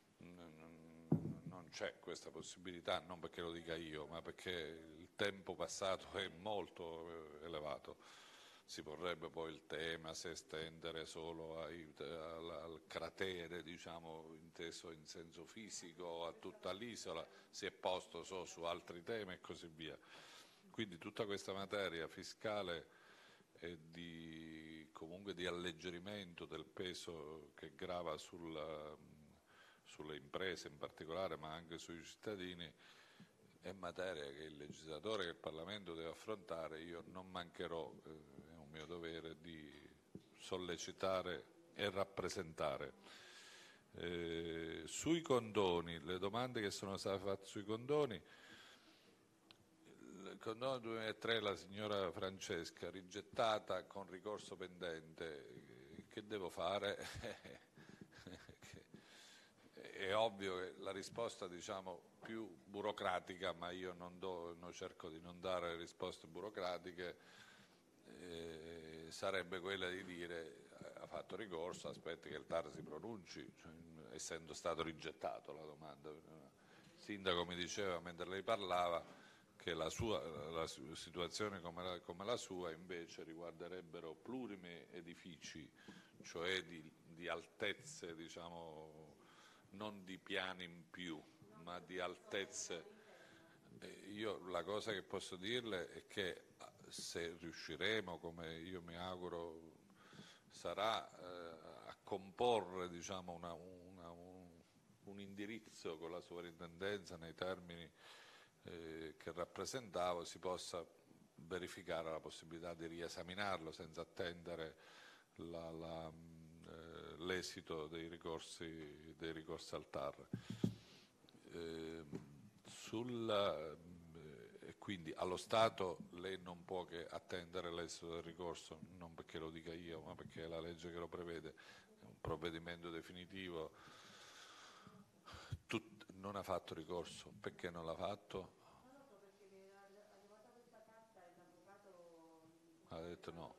non c'è questa possibilità, non perché lo dica io, ma perché il tempo passato è molto elevato. Si porrebbe poi il tema se estendere solo al cratere, diciamo, inteso in senso fisico, a tutta l'isola, si è posto solo su altri temi e così via. Quindi tutta questa materia fiscale e comunque di alleggerimento del peso che grava sulle imprese in particolare, ma anche sui cittadini, è materia che il legislatore, che il Parlamento deve affrontare. Io non mancherò, è un mio dovere, di sollecitare e rappresentare. Sui condoni, le domande che sono state fatte sui condoni, il condono 2003, la signora Francesca, rigettata con ricorso pendente, che devo fare? È ovvio che la risposta, diciamo, più burocratica, ma io cerco di non dare risposte burocratiche, sarebbe quella di dire: ha fatto ricorso, aspetti che il TAR si pronunci, cioè, essendo stato rigettato la domanda. Il sindaco mi diceva mentre lei parlava che la situazione come la sua invece riguarderebbero plurimi edifici, cioè di altezze, diciamo, non di piani in più, ma di altezze. Io la cosa che posso dirle è che se riusciremo, come io mi auguro sarà, a comporre, diciamo, un indirizzo con la sovrintendenza nei termini che rappresentavo, si possa verificare la possibilità di riesaminarlo senza attendere l'esito dei ricorsi al TAR. Quindi allo Stato lei non può che attendere l'esito del ricorso, non perché lo dica io, ma perché è la legge che lo prevede. È un provvedimento definitivo. Non ha fatto ricorso. Perché non l'ha fatto? Ha detto no.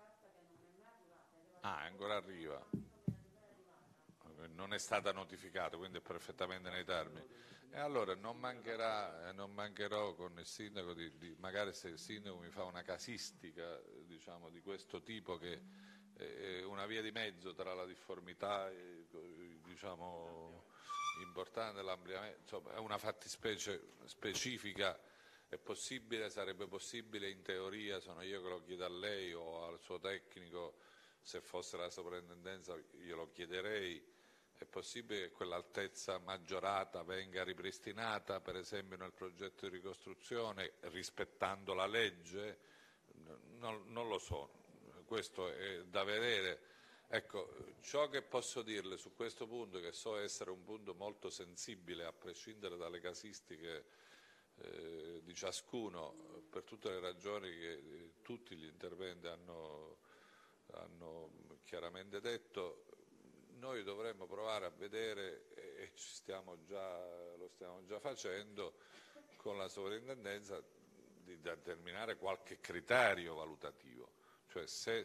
Ancora arriva. Non è stata notificata, quindi è perfettamente nei termini. E allora non mancherò con il sindaco magari, se il sindaco mi fa una casistica, diciamo, di questo tipo, che è una via di mezzo tra la difformità, diciamo, importante dell'ampliamento, insomma è una fattispecie specifica. È possibile, sarebbe possibile in teoria, sono io che lo chiedo a lei o al suo tecnico, se fosse la soprintendenza glielo chiederei. È possibile che quell'altezza maggiorata venga ripristinata, per esempio nel progetto di ricostruzione, rispettando la legge? Non lo so, questo è da vedere. Ecco, ciò che posso dirle su questo punto, che so essere un punto molto sensibile, a prescindere dalle casistiche di ciascuno, per tutte le ragioni che tutti gli interventi hanno chiaramente detto, noi dovremmo provare a vedere, e lo stiamo già facendo, con la sovrintendenza, di determinare qualche criterio valutativo. Cioè se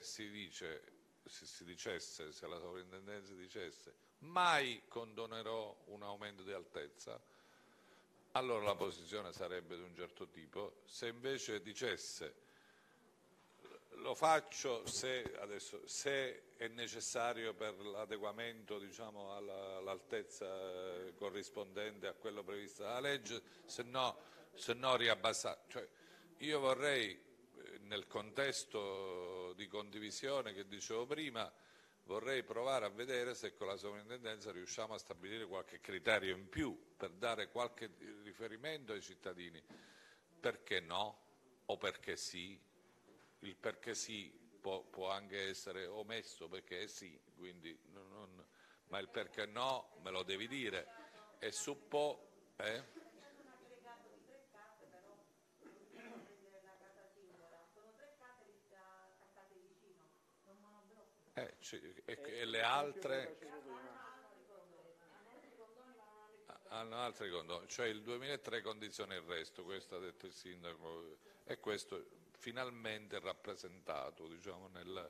la sovrintendenza dicesse mai condonerò un aumento di altezza, allora la posizione sarebbe di un certo tipo. Se invece dicesse lo faccio se è necessario per l'adeguamento, diciamo, all'altezza corrispondente a quello previsto dalla legge, se no riabbassare. Cioè, io vorrei, nel contesto di condivisione che dicevo prima, vorrei provare a vedere se con la sovrintendenza riusciamo a stabilire qualche criterio in più per dare qualche riferimento ai cittadini. Perché no? O perché sì? Il perché sì può anche essere omesso perché è sì, quindi ma il perché no me lo devi dire. E e le altre hanno altri condoni, cioè il 2003 condiziona il resto, questo ha detto il sindaco, e questo finalmente è rappresentato, diciamo,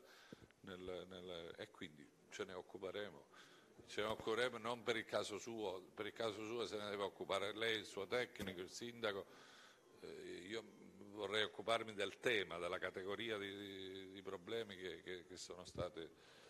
e quindi ce ne occuperemo non per il caso suo, per il caso suo se ne deve occupare lei, il suo tecnico, il sindaco. Io vorrei occuparmi del tema, della categoria di problemi che sono state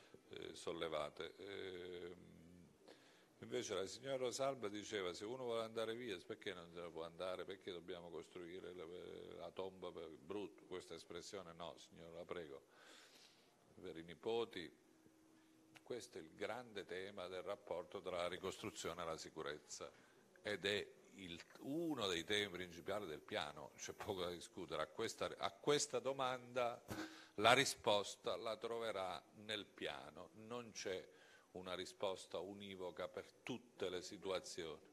sollevate. Invece la signora Salva diceva: se uno vuole andare via, perché non se ne può andare? Perché dobbiamo costruire la tomba brutto? Questa espressione no, signora, la prego, per i nipoti. Questo è il grande tema del rapporto tra la ricostruzione e la sicurezza, ed è uno dei temi principali del piano. C'è poco da discutere. A questa domanda la risposta la troverà nel piano, non c'è una risposta univoca per tutte le situazioni.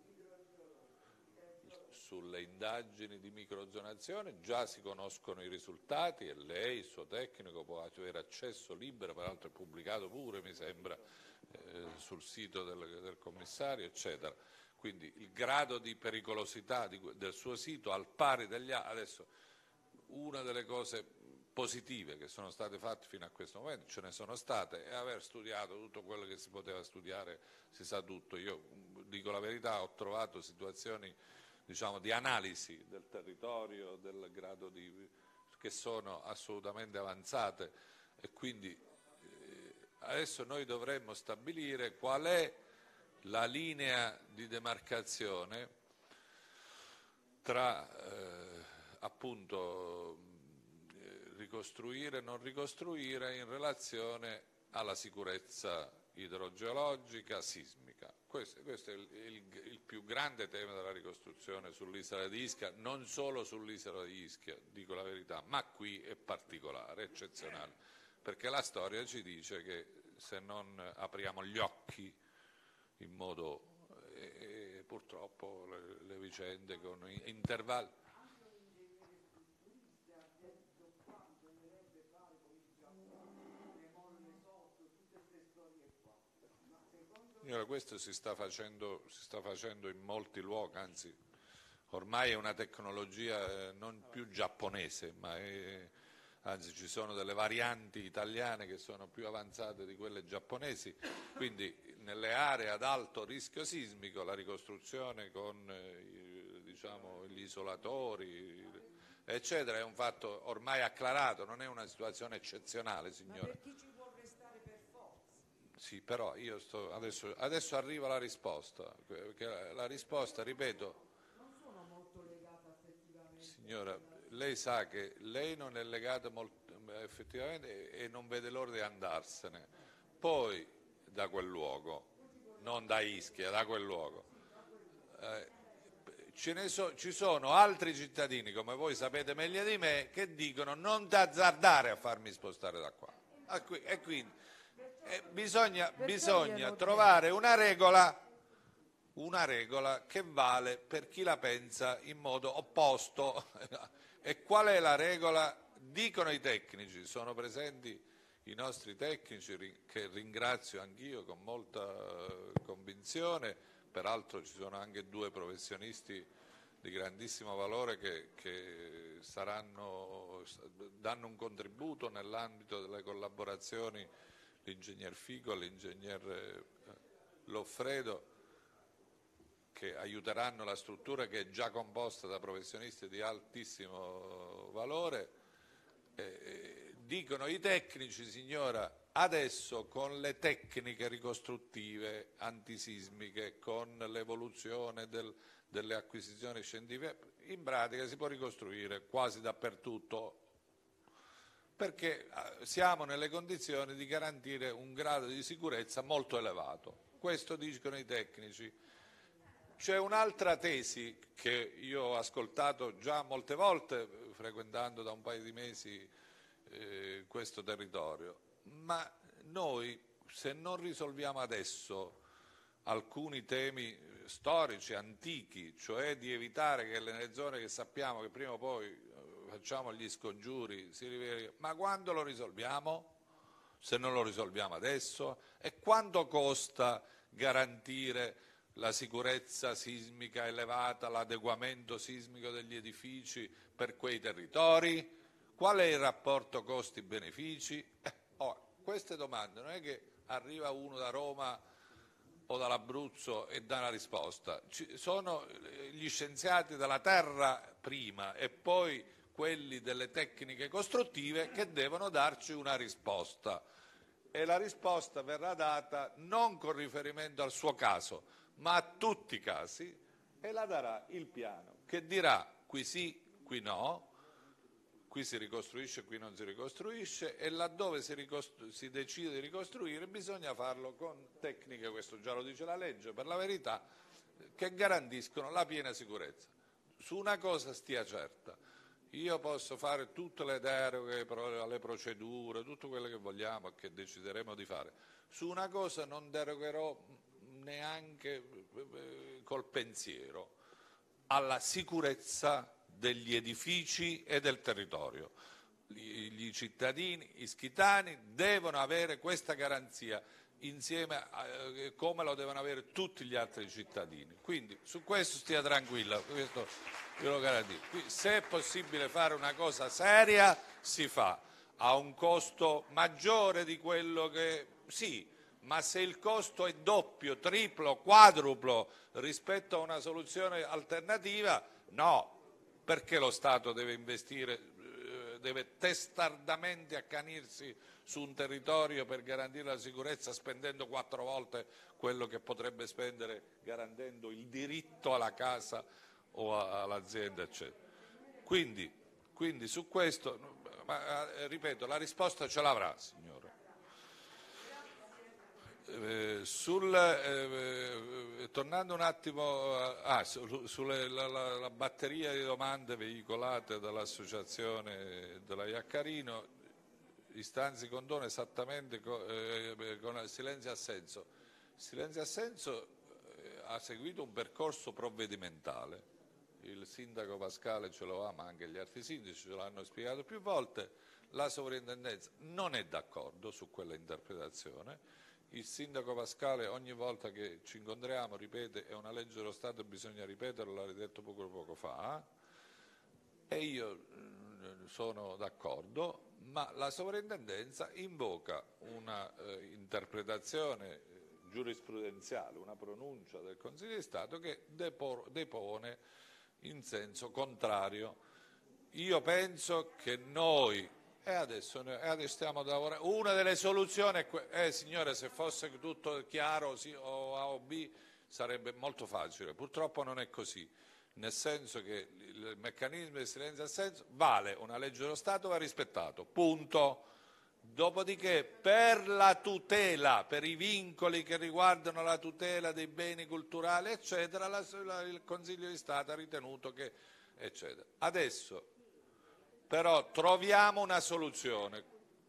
Sulle indagini di microzonazione già si conoscono i risultati e lei, il suo tecnico, può avere accesso libero, peraltro è pubblicato pure, mi sembra, sul sito del commissario, eccetera. Quindi il grado di pericolosità del suo sito al pari degli altri. Adesso, una delle cose positive che sono state fatte fino a questo momento, ce ne sono state, e aver studiato tutto quello che si poteva studiare, si sa tutto. Io dico la verità, ho trovato situazioni, diciamo, di analisi del territorio, del grado che sono assolutamente avanzate, e quindi adesso noi dovremmo stabilire qual è la linea di demarcazione tra appunto ricostruire e non ricostruire in relazione alla sicurezza idrogeologica, sismica. Questo è il più grande tema della ricostruzione sull'isola di Ischia, non solo sull'isola di Ischia, dico la verità, ma qui è particolare, eccezionale, perché la storia ci dice che se non apriamo gli occhi in modo purtroppo le vicende con intervalli. Questo si sta facendo in molti luoghi, anzi ormai è una tecnologia non più giapponese, ma anzi ci sono delle varianti italiane che sono più avanzate di quelle giapponesi, quindi nelle aree ad alto rischio sismico la ricostruzione con diciamo, gli isolatori eccetera è un fatto ormai acclarato, non è una situazione eccezionale, signora. Ma per chi ci vuol restare per forza? Sì, però io adesso arriva la risposta, perché la risposta, ripeto, non sono molto legata effettivamente. Signora, lei sa che lei non è legata effettivamente e non vede l'ora di andarsene, poi da quel luogo, non da Ischia, da quel luogo. Ci sono altri cittadini, come voi sapete meglio di me, che dicono: non t'azzardare a farmi spostare da qua. E quindi bisogna trovare una regola che vale per chi la pensa in modo opposto. E qual è la regola? Dicono i tecnici, sono presenti i nostri tecnici, che ringrazio anch'io con molta convinzione, peraltro ci sono anche due professionisti di grandissimo valore che danno un contributo nell'ambito delle collaborazioni, l'ingegner Fico e l'ingegner Loffredo, che aiuteranno la struttura che è già composta da professionisti di altissimo valore. Dicono i tecnici, signora, adesso con le tecniche ricostruttive antisismiche, con l'evoluzione delle acquisizioni scientifiche, in pratica si può ricostruire quasi dappertutto, perché siamo nelle condizioni di garantire un grado di sicurezza molto elevato. Questo dicono i tecnici. C'è un'altra tesi che io ho ascoltato già molte volte, frequentando da un paio di mesi questo territorio, ma noi, se non risolviamo adesso alcuni temi storici, antichi, cioè di evitare che nelle zone che sappiamo che prima o poi facciamo gli scongiuri, si riveli, ma quando lo risolviamo? Se non lo risolviamo adesso? E quanto costa garantire la sicurezza sismica elevata, l'adeguamento sismico degli edifici per quei territori? Qual è il rapporto costi-benefici? Queste domande non è che arriva uno da Roma o dall'Abruzzo e dà una risposta. Sono gli scienziati della terra prima e poi quelli delle tecniche costruttive che devono darci una risposta. E la risposta verrà data non con riferimento al suo caso, ma a tutti i casi, e la darà il piano, che dirà qui sì, qui no, qui si ricostruisce, qui non si ricostruisce, e laddove si decide di ricostruire bisogna farlo con tecniche, questo già lo dice la legge, per la verità, che garantiscono la piena sicurezza. Su una cosa stia certa, io posso fare tutte le deroghe alle procedure, tutto quello che vogliamo e che decideremo di fare. Su una cosa non derogherò neanche col pensiero, alla sicurezza degli edifici e del territorio. Gli cittadini ischitani devono avere questa garanzia insieme come lo devono avere tutti gli altri cittadini. Quindi su questo stia tranquilla, questo io lo garantisco. Se è possibile fare una cosa seria si fa, a un costo maggiore di quello che sì, ma se il costo è doppio, triplo, quadruplo rispetto a una soluzione alternativa, no. Perché lo Stato deve investire, deve testardamente accanirsi su un territorio per garantire la sicurezza spendendo 4 volte quello che potrebbe spendere garantendo il diritto alla casa o all'azienda, eccetera. Quindi su questo, ripeto, la risposta ce l'avrà, signore. Tornando un attimo sulla batteria di domande veicolate dall'associazione della Iaccarino, istanze condono esattamente con silenzio assenso. Silenzio assenso ha seguito un percorso provvedimentale, il sindaco Pascale ce lo ha, ma anche gli altri sindaci ce l'hanno spiegato più volte, la sovrintendenza non è d'accordo su quella interpretazione. Il sindaco Pascale ogni volta che ci incontriamo ripete è una legge dello Stato e bisogna ripeterlo, l'ha ridetto poco fa, e io sono d'accordo, ma la sovrintendenza invoca una interpretazione giurisprudenziale, una pronuncia del Consiglio di Stato che depone in senso contrario. Io penso che noi adesso stiamo lavorando. Una delle soluzioni è signore, se fosse tutto chiaro sì, o A o B sarebbe molto facile. Purtroppo non è così, nel senso che il meccanismo di silenzio assenso vale, una legge dello Stato va rispettato, punto. Dopodiché per la tutela, per i vincoli che riguardano la tutela dei beni culturali, eccetera, il Consiglio di Stato ha ritenuto che, eccetera. Adesso però troviamo una soluzione.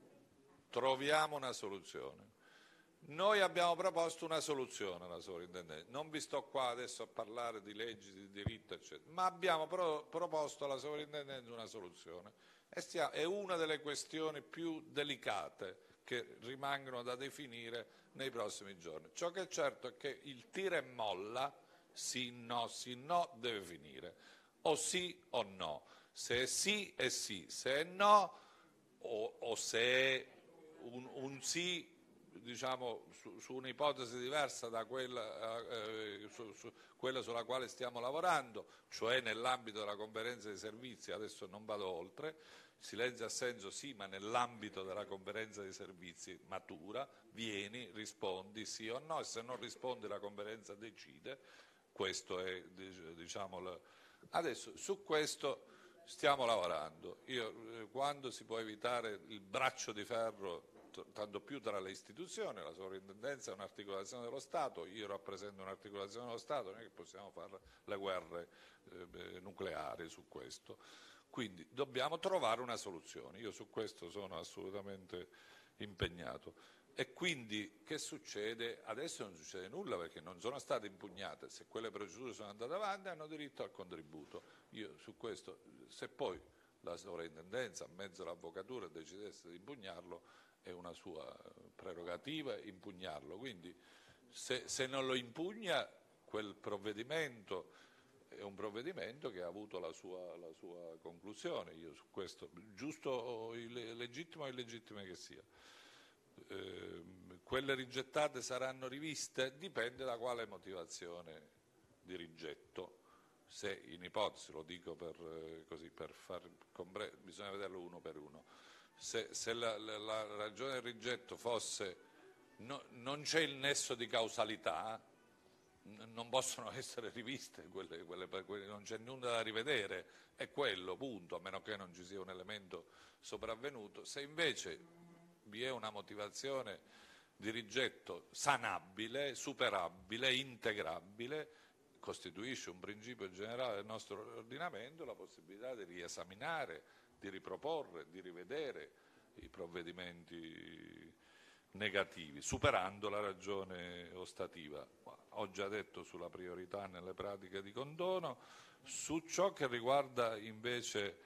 Noi abbiamo proposto una soluzione alla sovrintendenza, non vi sto qua adesso a parlare di leggi, di diritto, eccetera, ma abbiamo proposto alla sovrintendenza una soluzione. È una delle questioni più delicate che rimangono da definire nei prossimi giorni. Ciò che è certo è che il tira e molla, sì, no, deve finire, o sì o no. Se è sì è sì, se è no o se è un sì, diciamo, su un'ipotesi diversa da quella, quella sulla quale stiamo lavorando, cioè nell'ambito della conferenza dei servizi, adesso non vado oltre, silenzio assenso sì, ma nell'ambito della conferenza dei servizi matura, vieni, rispondi sì o no, e se non rispondi la conferenza decide. Questo è, diciamo, adesso su questo stiamo lavorando. Quando si può evitare il braccio di ferro, tanto più tra le istituzioni, la sovrintendenza è un'articolazione dello Stato, io rappresento un'articolazione dello Stato, non è che possiamo fare le guerre nucleari su questo. Quindi dobbiamo trovare una soluzione, io su questo sono assolutamente impegnato. E quindi che succede? Adesso non succede nulla perché non sono state impugnate. Se quelle procedure sono andate avanti hanno diritto al contributo. Io su questo, se poi la sovrintendenza, a mezzo dell'avvocatura, decidesse di impugnarlo, è una sua prerogativa impugnarlo. Quindi se non lo impugna, quel provvedimento è un provvedimento che ha avuto la sua conclusione. Io su questo, giusto o legittimo o illegittimo che sia. Quelle rigettate saranno riviste? Dipende da quale motivazione di rigetto. Se in ipotesi, lo dico per far comprendere, bisogna vederlo uno per uno. Se la ragione del rigetto fosse non c'è il nesso di causalità, non possono essere riviste, non c'è nulla da rivedere, è quello, punto, a meno che non ci sia un elemento sopravvenuto. Se invece vi è una motivazione di rigetto sanabile, superabile, integrabile, costituisce un principio generale del nostro ordinamento la possibilità di riesaminare, di riproporre, di rivedere i provvedimenti negativi, superando la ragione ostativa. Ho già detto sulla priorità nelle pratiche di condono. Su ciò che riguarda invece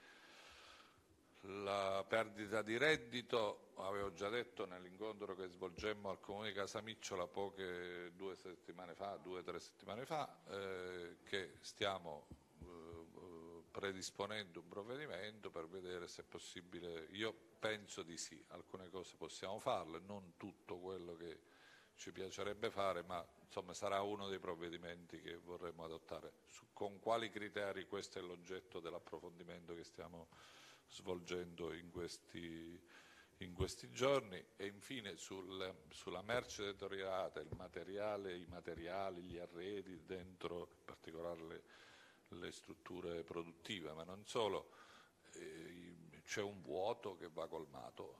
la perdita di reddito, avevo già detto nell'incontro che svolgemmo al Comune di Casamicciola 2 o 3 settimane fa, che stiamo predisponendo un provvedimento per vedere se è possibile. Io penso di sì, alcune cose possiamo farle, non tutto quello che ci piacerebbe fare, ma insomma sarà uno dei provvedimenti che vorremmo adottare. Con quali criteri? Questo è l'oggetto dell'approfondimento che stiamo svolgendo in questi giorni. E infine sulla merce deteriorata, i materiali, gli arredi dentro, in particolare le strutture produttive, ma non solo, c'è un vuoto che va colmato.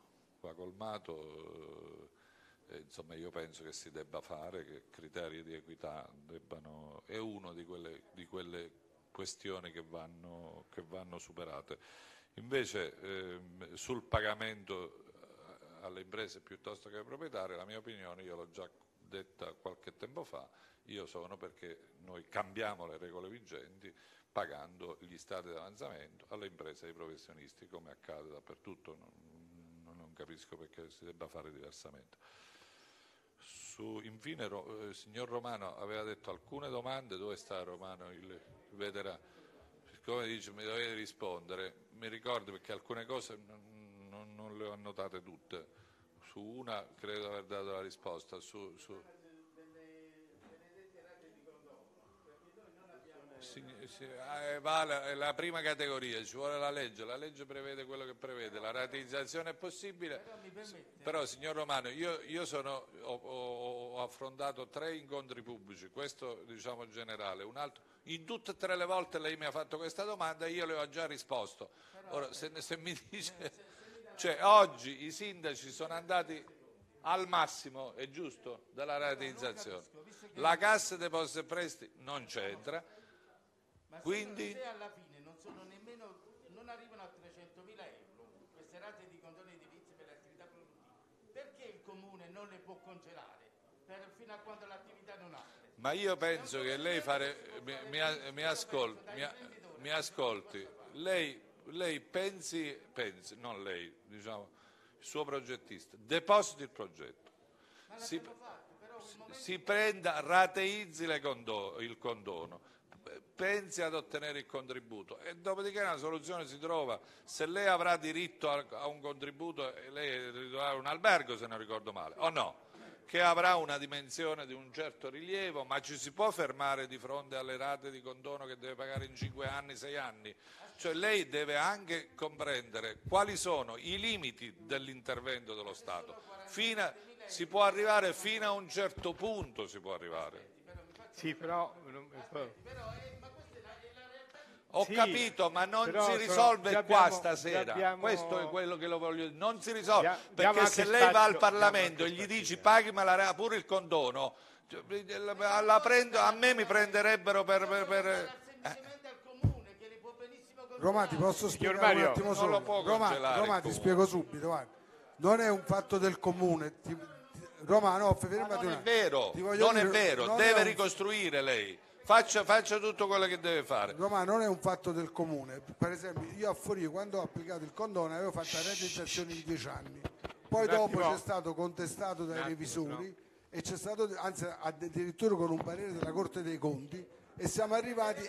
Insomma, io penso che si debba fare, che criteri di equità è uno di quelle questioni che vanno superate. Invece sul pagamento alle imprese piuttosto che ai proprietari, la mia opinione, io l'ho già detta qualche tempo fa, io sono perché noi cambiamo le regole vigenti pagando gli stati di avanzamento alle imprese e ai professionisti, come accade dappertutto, non capisco perché si debba fare diversamente. Infine, il signor Romano aveva detto alcune domande. Dove sta Romano? Vedrà. Siccome dice mi dovete rispondere, mi ricordo perché alcune cose non le ho annotate tutte. Su una credo di aver dato la risposta. Vale la prima categoria, ci vuole la legge prevede quello che prevede, la rateizzazione è possibile, però signor Romano io ho affrontato 3 incontri pubblici, questo diciamo generale, un altro, in tutte e 3 le volte lei mi ha fatto questa domanda e io le ho già risposto. Ora se mi dice, cioè oggi i sindaci sono andati al massimo, è giusto, della rateizzazione, la Cassa Depositi e Prestiti non c'entra. Quindi se alla fine non arrivano a 300.000 euro queste rate di condono edilizio per le attività produttive, perché il comune non le può congelare fino a quando l'attività non apre? Ma io penso che lei mi ascolti, lei pensi, non lei, diciamo il suo progettista, depositi il progetto, si prenda, rateizzi il condono, pensi ad ottenere il contributo e dopodiché una soluzione si trova. Se lei avrà diritto a un contributo, lei ritrovare un albergo, se non ricordo male, o no? Che avrà una dimensione di un certo rilievo, ma ci si può fermare di fronte alle rate di condono che deve pagare in 5 anni, 6 anni? Cioè lei deve anche comprendere quali sono i limiti dell'intervento dello Stato. Si può arrivare fino a un certo punto, si può arrivare. Sì, però ho capito, ma non si risolve qua stasera. Questo è quello che lo voglio dire. Non si risolve, perché se lei va al Parlamento e gli dici paghi pure il condono, a me mi prenderebbero per Roma, ti posso spiegare un attimo solo? Roma, ti spiego subito, guarda. Non è un fatto del comune, Romano, non è vero, non è vero, deve ricostruire lei. Faccia tutto quello che deve fare. Romano, non è un fatto del comune. Per esempio, io a Forio, quando ho applicato il condono, avevo fatto la realizzazione di 10 anni. Poi dopo c'è stato contestato dai revisori e c'è stato, anzi addirittura con un parere della Corte dei Conti, e siamo arrivati...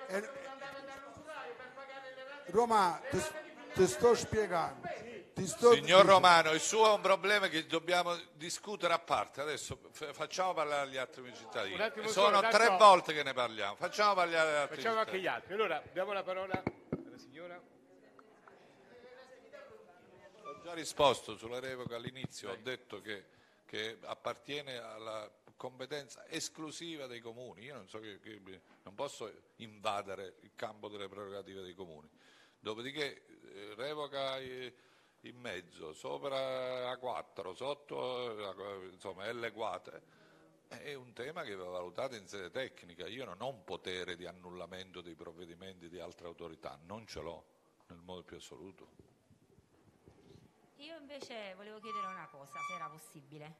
Romano, ti sto spiegando. Signor Romano, il suo è un problema che dobbiamo discutere a parte. Adesso facciamo parlare gli altri cittadini. Sono 3 volte che ne parliamo. Facciamo parlare gli altri cittadini. Facciamo anche gli altri. Allora, diamo la parola alla signora. Ho già risposto sulla revoca all'inizio. Ho detto che appartiene alla competenza esclusiva dei comuni. Io non so non posso invadere il campo delle prerogative dei comuni. Dopodiché revoca in mezzo, sopra A4, sotto insomma L4, è un tema che va valutato in sede tecnica. Io non ho un potere di annullamento dei provvedimenti di altre autorità, non ce l'ho nel modo più assoluto. Io invece volevo chiedere una cosa, se era possibile.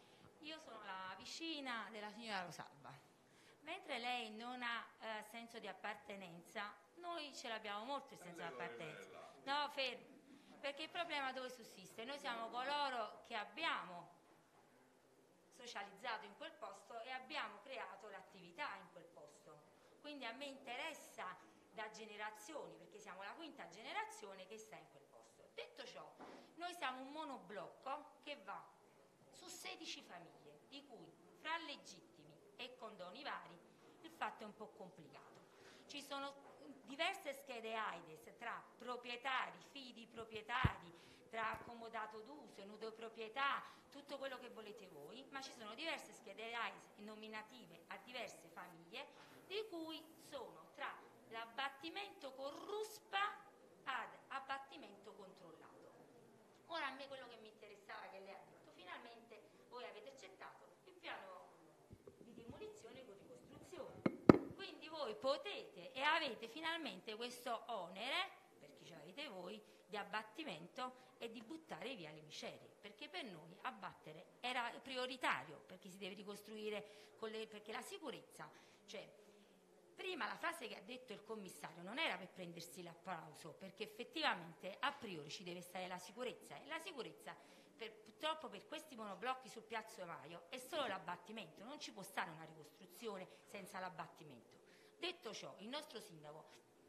Io sono la vicina della signora Rosalba. Mentre lei non ha senso di appartenenza, noi ce l'abbiamo molto il senso di appartenenza. No, fermi. Perché il problema dove sussiste? Noi siamo coloro che abbiamo socializzato in quel posto e abbiamo creato l'attività in quel posto. Quindi a me interessa da generazioni, perché siamo la 5ª generazione che sta in quel posto. Detto ciò, noi siamo un monoblocco che va su 16 famiglie, di cui fra legittimi e condoni vari il fatto è un po' complicato. Ci sono diverse schede AIDS tra proprietari, figli di proprietari, tra comodato d'uso, nudo proprietà, tutto quello che volete voi, ma ci sono diverse schede AIDS nominative a diverse famiglie, di cui sono tra l'abbattimento con ruspa ad abbattimento controllato. Ora a me quello che mi interessava che lei ha detto, finalmente voi avete accettato il piano di demolizione con ricostruzione. Quindi voi potete e avete finalmente questo onere, perché ce l'avete voi, di abbattimento e di buttare via le macerie, perché per noi abbattere era prioritario, perché si deve ricostruire perché la sicurezza, cioè prima la frase che ha detto il commissario non era per prendersi l'applauso, perché effettivamente a priori ci deve stare la sicurezza, e la sicurezza purtroppo per questi monoblocchi sul Piazzo Maio è solo l'abbattimento, non ci può stare una ricostruzione senza l'abbattimento. Detto ciò, il nostro sindaco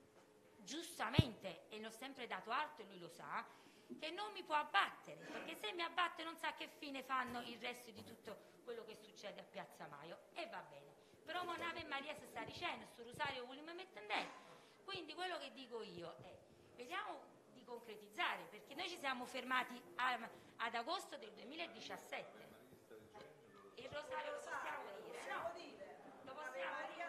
giustamente, e l'ho sempre dato alto e lui lo sa, che non mi può abbattere, perché se mi abbatte non sa che fine fanno il resto di tutto quello che succede a Piazza Maio, e va bene. Però Monave Maria si sta dicendo, su Rosario vogliamo mettere. Quindi quello che dico io è, vediamo di concretizzare, perché noi ci siamo fermati ad agosto del 2017. Il Rosario lo possiamo dire, no? Lo possiamo dire,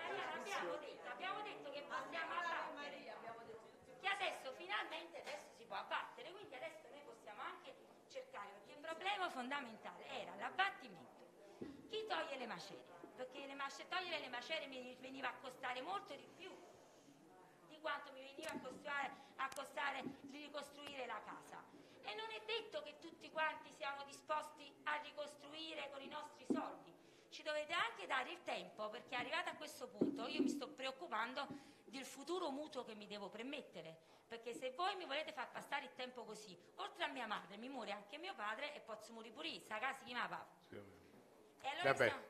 abbiamo detto che possiamo abbattere, che adesso finalmente si può abbattere, quindi adesso noi possiamo anche cercare, perché il problema fondamentale era l'abbattimento. Chi toglie le macerie? Perché togliere le macerie mi veniva a costare molto di più di quanto mi veniva a costare ricostruire la casa. E non è detto che tutti quanti siamo disposti a ricostruire con i nostri soldi. Ci dovete anche dare il tempo, perché arrivata a questo punto io mi sto preoccupando del futuro mutuo che mi devo permettere, perché se voi mi volete far passare il tempo così, oltre a mia madre mi muore anche mio padre e posso morire pure io, sta casa chi mi va. E allora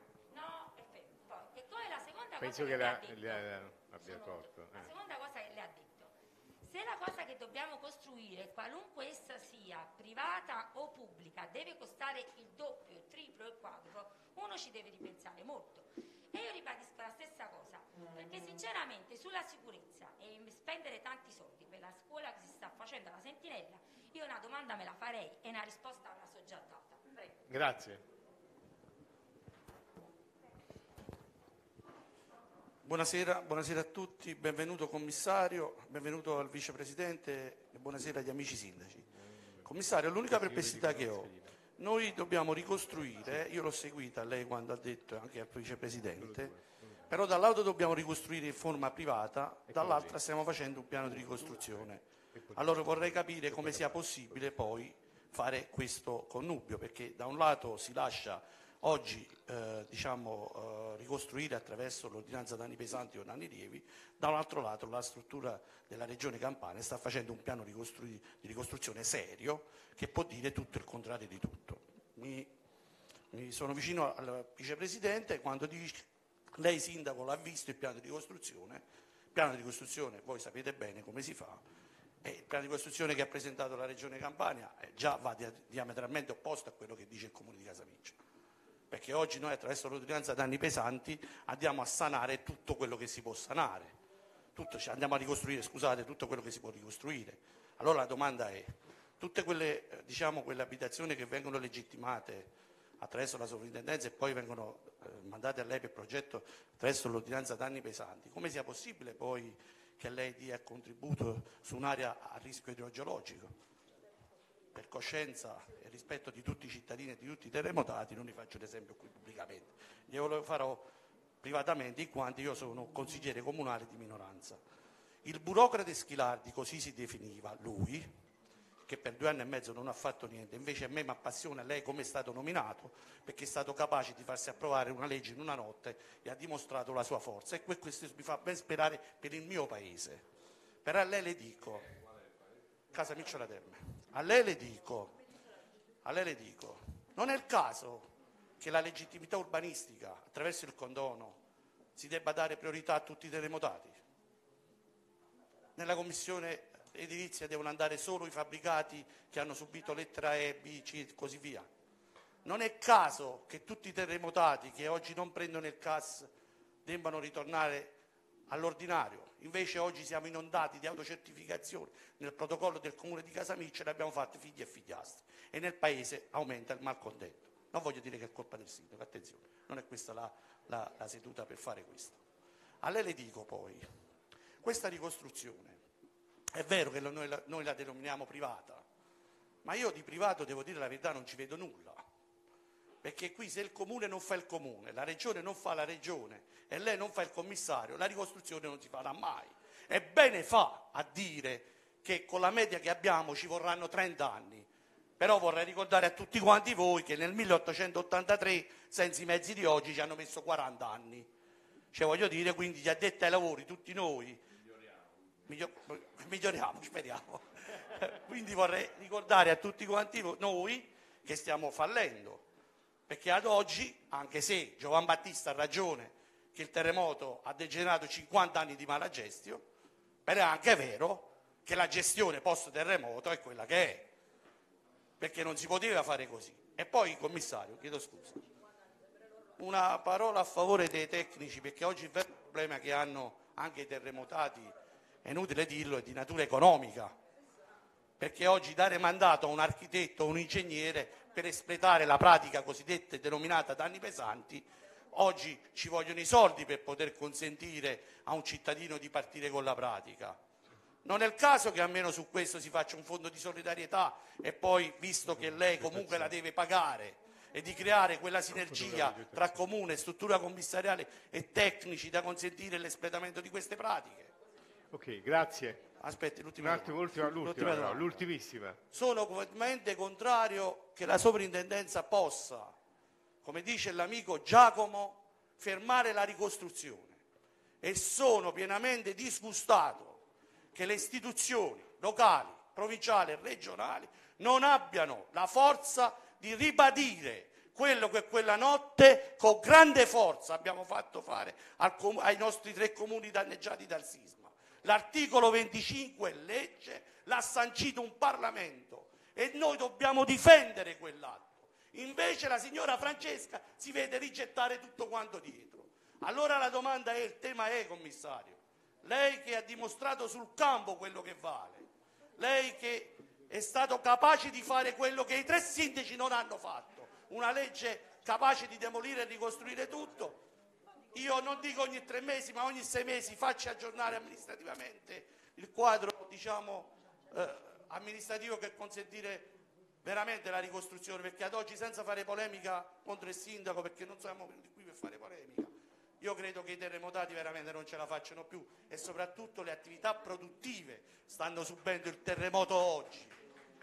e poi la seconda penso cosa che le abbia torto. La seconda cosa che le ha detto, se la cosa che dobbiamo costruire, qualunque essa sia, privata o pubblica, deve costare il doppio, il triplo, il quadruplo, uno ci deve ripensare molto. E io ribadisco la stessa cosa, perché sinceramente sulla sicurezza e spendere tanti soldi per la scuola che si sta facendo alla Sentinella, io una domanda me la farei e una risposta me la so già data. Prego. Grazie. Buonasera a tutti, benvenuto commissario, benvenuto al vicepresidente e buonasera agli amici sindaci. Commissario, l'unica perplessità che ho, noi dobbiamo ricostruire, io l'ho seguita lei quando ha detto anche al vicepresidente, però dall'altro dobbiamo ricostruire in forma privata, dall'altra stiamo facendo un piano di ricostruzione. Allora vorrei capire come sia possibile poi fare questo connubio, perché da un lato si lascia oggi ricostruire attraverso l'ordinanza danni pesanti o danni lievi, da un altro lato la struttura della Regione Campania sta facendo un piano di ricostruzione serio che può dire tutto il contrario di tutto. Mi sono vicino al vicepresidente quando dice lei sindaco l'ha visto il piano di ricostruzione. Il piano di ricostruzione voi sapete bene come si fa, e il piano di ricostruzione che ha presentato la Regione Campania già va diametralmente opposto a quello che dice il Comune di Casamicciola, perché oggi noi attraverso l'ordinanza danni pesanti andiamo a sanare tutto quello che si può sanare, andiamo a ricostruire, scusate, tutto quello che si può ricostruire. Allora la domanda è, tutte quelle abitazioni che vengono legittimate attraverso la sovrintendenza e poi vengono mandate a lei per progetto attraverso l'ordinanza danni pesanti, come sia possibile poi che lei dia contributo su un'area a rischio idrogeologico? Per coscienza e rispetto di tutti i cittadini e di tutti i terremotati non vi faccio l'esempio qui pubblicamente, glielo farò privatamente in quanto io sono consigliere comunale di minoranza. Il burocrate Schilardi, così si definiva lui, che per 2 anni e mezzo non ha fatto niente, invece a me mi appassiona lei come è stato nominato, perché è stato capace di farsi approvare una legge in una notte e ha dimostrato la sua forza, e questo mi fa ben sperare per il mio paese. Però a lei le dico, Casamicciola Terme, a lei le dico, non è il caso che la legittimità urbanistica attraverso il condono si debba dare priorità a tutti i terremotati? Nella commissione edilizia devono andare solo i fabbricati che hanno subito lettera E, B, C e così via. Non è caso che tutti i terremotati che oggi non prendono il CAS debbano ritornare all'ordinario. Invece oggi siamo inondati di autocertificazione. Nel protocollo del Comune di Casamicciola abbiamo fatto figli e figliastri e nel paese aumenta il malcontento. Non voglio dire che è colpa del sindaco, attenzione, non è questa la seduta per fare questo. A lei le dico poi, questa ricostruzione è vero che noi la denominiamo privata, ma io di privato, devo dire la verità, non ci vedo nulla, perché qui se il Comune non fa il Comune, la Regione non fa la Regione e lei non fa il commissario, la ricostruzione non si farà mai. E bene fa a dire che con la media che abbiamo ci vorranno 30 anni, però vorrei ricordare a tutti quanti voi che nel 1883, senza i mezzi di oggi, ci hanno messo 40 anni. Cioè voglio dire, quindi gli addetti ai lavori, tutti noi, miglioriamo, speriamo. Quindi vorrei ricordare a tutti quanti noi che stiamo fallendo, perché ad oggi, anche se Giovan Battista ha ragione che il terremoto ha degenerato 50 anni di mala gestione, però è anche vero che la gestione post terremoto è quella che è, perché non si poteva fare così. E poi, commissario, chiedo scusa, una parola a favore dei tecnici, perché oggi il vero problema che hanno anche i terremotati, è inutile dirlo, è di natura economica, perché oggi dare mandato a un architetto o un ingegnere per espletare la pratica cosiddetta e denominata danni pesanti, oggi ci vogliono i soldi per poter consentire a un cittadino di partire con la pratica. Non è il caso che almeno su questo si faccia un fondo di solidarietà e poi, visto che lei comunque la deve pagare, e di creare quella sinergia tra comune, struttura commissariale e tecnici da consentire l'espletamento di queste pratiche. Ok, grazie. Aspetti, l'ultimissima. Sono completamente contrario che la sovrintendenza possa, come dice l'amico Giacomo, fermare la ricostruzione, e sono pienamente disgustato che le istituzioni locali, provinciali e regionali non abbiano la forza di ribadire quello che quella notte con grande forza abbiamo fatto fare ai nostri 3 comuni danneggiati dal sisma. L'articolo 25 è legge, l'ha sancito un Parlamento e noi dobbiamo difendere quell'atto. Invece la signora Francesca si vede rigettare tutto quanto dietro. Allora la domanda è, il tema è, commissario, lei che ha dimostrato sul campo quello che vale, lei che è stato capace di fare quello che i 3 sindaci non hanno fatto, una legge capace di demolire e ricostruire tutto. Io non dico ogni 3 mesi, ma ogni 6 mesi faccia aggiornare amministrativamente il quadro, amministrativo, per consentire veramente la ricostruzione, perché ad oggi, senza fare polemica contro il sindaco, perché non siamo venuti qui per fare polemica, io credo che i terremotati veramente non ce la facciano più, e soprattutto le attività produttive stanno subendo il terremoto oggi,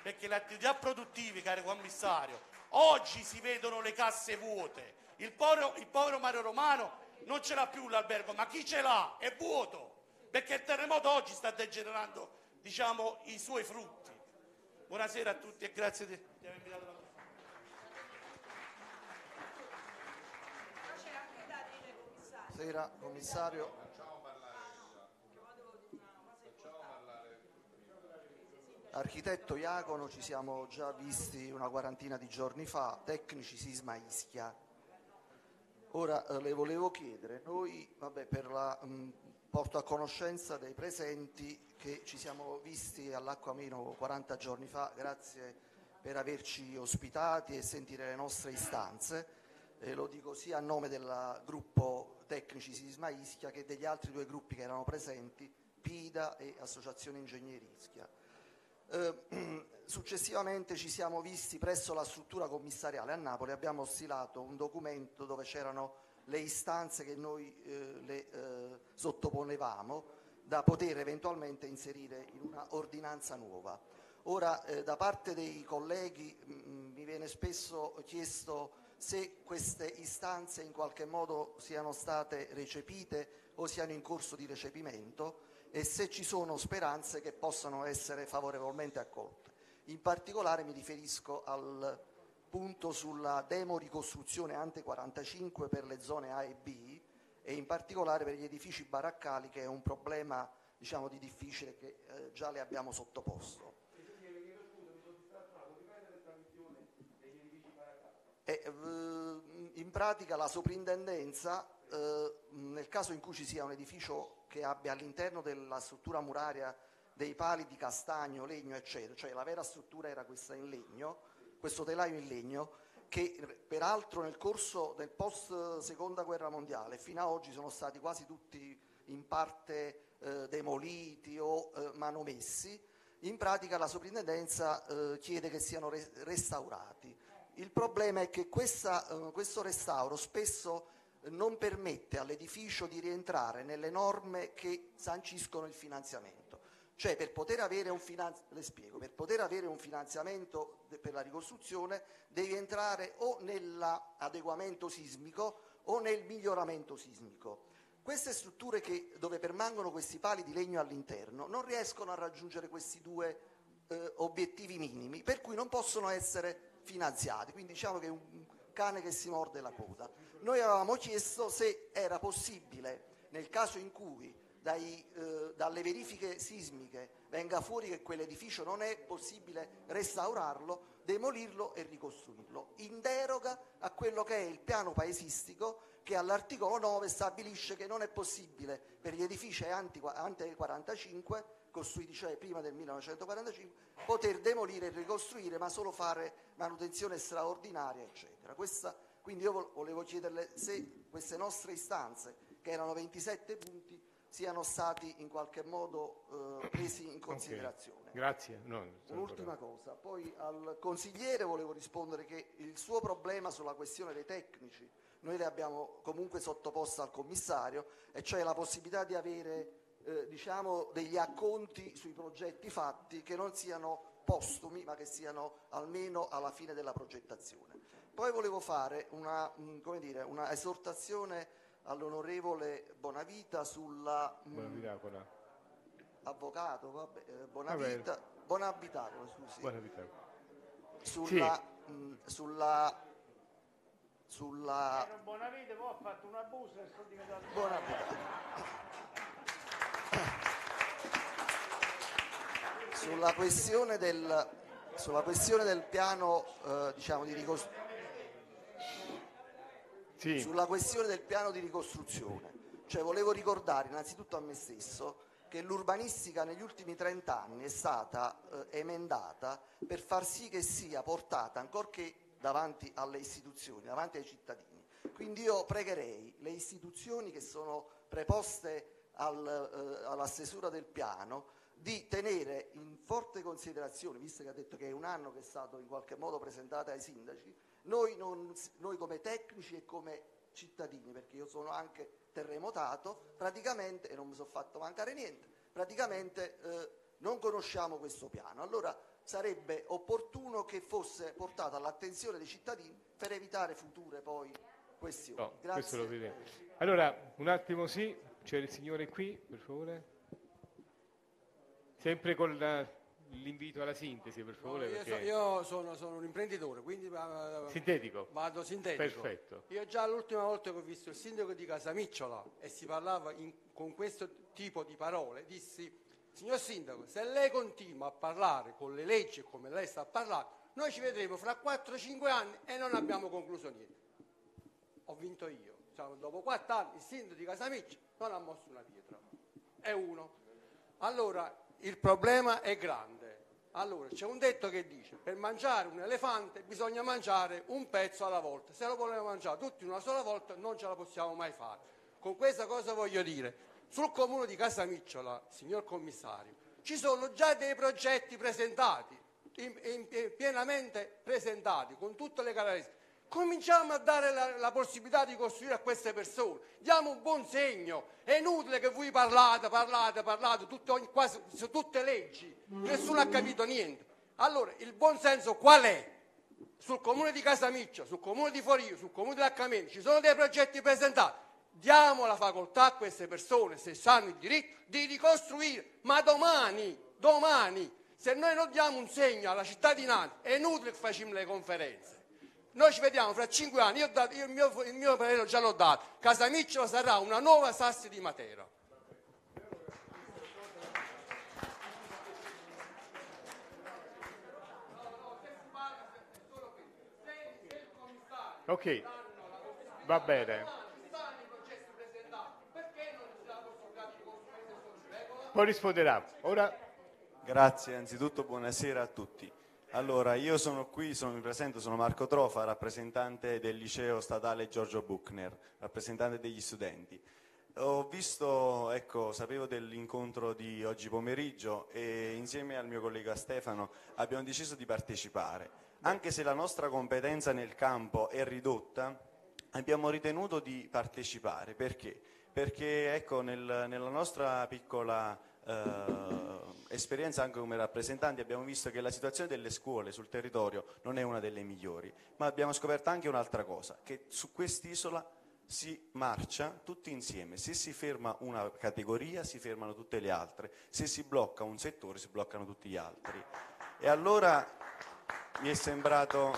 perché le attività produttive, caro commissario, oggi si vedono le casse vuote. Il povero Mario Romano non ce l'ha più l'albergo, ma chi ce l'ha è vuoto, perché il terremoto oggi sta degenerando, diciamo, i suoi frutti. Buonasera a tutti e grazie di avermi dato la parola. Buonasera, commissario. Architetto Iacono, ci siamo già visti una quarantina di giorni fa, tecnici sisma Ischia. Ora le volevo chiedere, noi porto a conoscenza dei presenti che ci siamo visti all'Acquameno 40 giorni fa, grazie per averci ospitati e sentire le nostre istanze, lo dico sia a nome del gruppo tecnici sisma Ischia che degli altri due gruppi che erano presenti, PIDA e Associazione Ingegneri Ischia. Successivamente ci siamo visti presso la struttura commissariale a Napoli, abbiamo stilato un documento dove c'erano le istanze che noi le sottoponevamo da poter eventualmente inserire in una ordinanza nuova. Ora da parte dei colleghi mi viene spesso chiesto se queste istanze in qualche modo siano state recepite o siano in corso di recepimento e se ci sono speranze che possano essere favorevolmente accolte. In particolare mi riferisco al punto sulla demoricostruzione ante 45 per le zone A e B e in particolare per gli edifici baraccali, che è un problema, diciamo, di difficile che già le abbiamo sottoposto. In pratica la soprintendenza, nel caso in cui ci sia un edificio che abbia all'interno della struttura muraria dei pali di castagno, legno, eccetera, cioè la vera struttura era questa in legno, questo telaio in legno, che peraltro nel corso del post seconda guerra mondiale fino ad oggi sono stati quasi tutti in parte demoliti o manomessi. In pratica la soprintendenza chiede che siano restaurati. Il problema è che questo restauro spesso non permette all'edificio di rientrare nelle norme che sanciscono il finanziamento. Cioè per poter avere un finanziamento per la ricostruzione devi entrare o nell'adeguamento sismico o nel miglioramento sismico. Queste strutture dove permangono questi pali di legno all'interno non riescono a raggiungere questi due obiettivi minimi, per cui non possono essere finanziati, quindi diciamo che è un cane che si morde la coda. Noi avevamo chiesto se era possibile, nel caso in cui dalle verifiche sismiche venga fuori che quell'edificio non è possibile restaurarlo, demolirlo e ricostruirlo, in deroga a quello che è il piano paesistico che all'articolo 9 stabilisce che non è possibile per gli edifici ante 45, costruiti cioè prima del 1945, poter demolire e ricostruire, ma solo fare manutenzione straordinaria, eccetera. Quindi io volevo chiederle se queste nostre istanze, che erano 27 punti, siano stati in qualche modo presi in considerazione. Okay. Grazie. Un'ultima cosa, poi al consigliere volevo rispondere che il suo problema sulla questione dei tecnici noi le abbiamo comunque sottoposto al commissario, e cioè la possibilità di avere diciamo degli acconti sui progetti fatti che non siano postumi ma che siano almeno alla fine della progettazione. Poi volevo fare una esortazione all'onorevole Bonavita sulla avvocato, Bonavita, Bonabitacolo, scusi. Sulla Bonavita poi ha fatto un abuso e sono diventato Bonabitacolo. Sulla questione del piano diciamo di ricostruzione. Sì. Sulla questione del piano di ricostruzione, cioè volevo ricordare innanzitutto a me stesso che l'urbanistica negli ultimi 30 anni è stata emendata per far sì che sia portata, ancorché davanti alle istituzioni, davanti ai cittadini. Quindi io pregherei le istituzioni che sono preposte alla stesura del piano di tenere in forte considerazione, visto che ha detto che è un anno che è stato in qualche modo presentata ai sindaci, noi come tecnici e come cittadini, perché io sono anche terremotato, praticamente, e non mi sono fatto mancare niente, praticamente non conosciamo questo piano. Allora sarebbe opportuno che fosse portato all'attenzione dei cittadini per evitare future poi questioni. No, Grazie. questo lo vedremo. Allora, un attimo sì, c'è il signore qui, per favore. Sempre con l'invito alla sintesi, per favore. Io sono un imprenditore, quindi Sintetico? Vado sintetico. Perfetto. Io già l'ultima volta che ho visto il sindaco di Casamicciola e si parlava con questo tipo di parole, dissi: signor sindaco, se lei continua a parlare con le leggi come lei sta parlando, noi ci vedremo fra 4-5 anni e non abbiamo concluso niente. Ho vinto io. Dopo 4 anni il sindaco di Casamicciola non ha mosso una pietra. È uno. Allora, il problema è grande. Allora, c'è un detto che dice: per mangiare un elefante bisogna mangiare un pezzo alla volta. Se lo vogliamo mangiare tutti in una sola volta non ce la possiamo mai fare. Con questa cosa voglio dire: sul comune di Casamicciola, signor commissario, ci sono già dei progetti presentati, pienamente presentati, con tutte le caratteristiche. Cominciamo a dare la possibilità di costruire a queste persone, diamo un buon segno. È inutile che voi parlate, quasi su tutte leggi, nessuno ha capito niente. Allora, il buon senso qual è? Sul comune di Casamicciola, sul comune di Forio, sul comune di Laccameno ci sono dei progetti presentati. Diamo la facoltà a queste persone, se sanno il diritto, di ricostruire. Ma domani, se noi non diamo un segno alla cittadinanza, è inutile che facciamo le conferenze. Noi ci vediamo fra 5 anni, io il mio parere già l'ho dato. Casamicciola sarà una nuova Sassi di Matera. Ok, va bene. Poi risponderà. Ora. Grazie, anzitutto buonasera a tutti. Allora, io mi presento, sono Marco Trofa, rappresentante del liceo statale Giorgio Buchner, rappresentante degli studenti. Ho visto, sapevo dell'incontro di oggi pomeriggio e insieme al mio collega Stefano abbiamo deciso di partecipare. Anche se la nostra competenza nel campo è ridotta, abbiamo ritenuto di partecipare. Perché? Perché nella nostra piccola esperienza anche come rappresentanti abbiamo visto che la situazione delle scuole sul territorio non è una delle migliori, ma abbiamo scoperto anche un'altra cosa, che su quest'isola si marcia tutti insieme. Se si ferma una categoria si fermano tutte le altre, se si blocca un settore si bloccano tutti gli altri. E allora mi è sembrato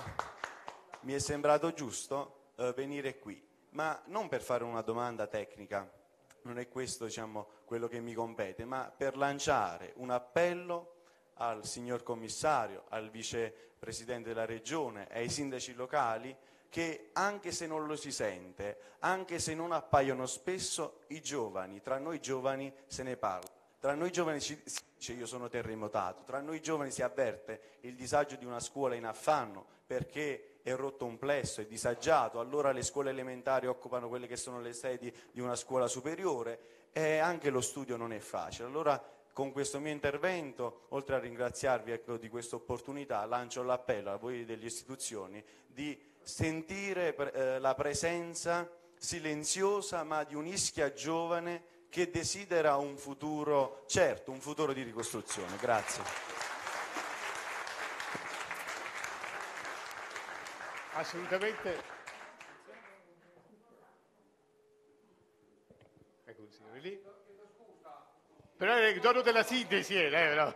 giusto venire qui, ma non per fare una domanda tecnica, non è questo quello che mi compete, ma per lanciare un appello al signor commissario, al vicepresidente della regione, ai sindaci locali, che anche se non lo si sente, anche se non appaiono spesso, i giovani, tra noi giovani se ne parla. Tra noi giovani si dice io sono terremotato, tra noi giovani si avverte il disagio di una scuola in affanno perché è rotto un plesso, è disagiato, allora le scuole elementari occupano quelle che sono le sedi di una scuola superiore e anche lo studio non è facile. Allora con questo mio intervento, oltre a ringraziarvi di questa opportunità, lancio l'appello a voi delle istituzioni di sentire la presenza silenziosa ma di un'Ischia giovane che desidera un futuro certo, un futuro di ricostruzione. Grazie. Assolutamente. Ecco il signore lì. Però è il dono della sintesi, però.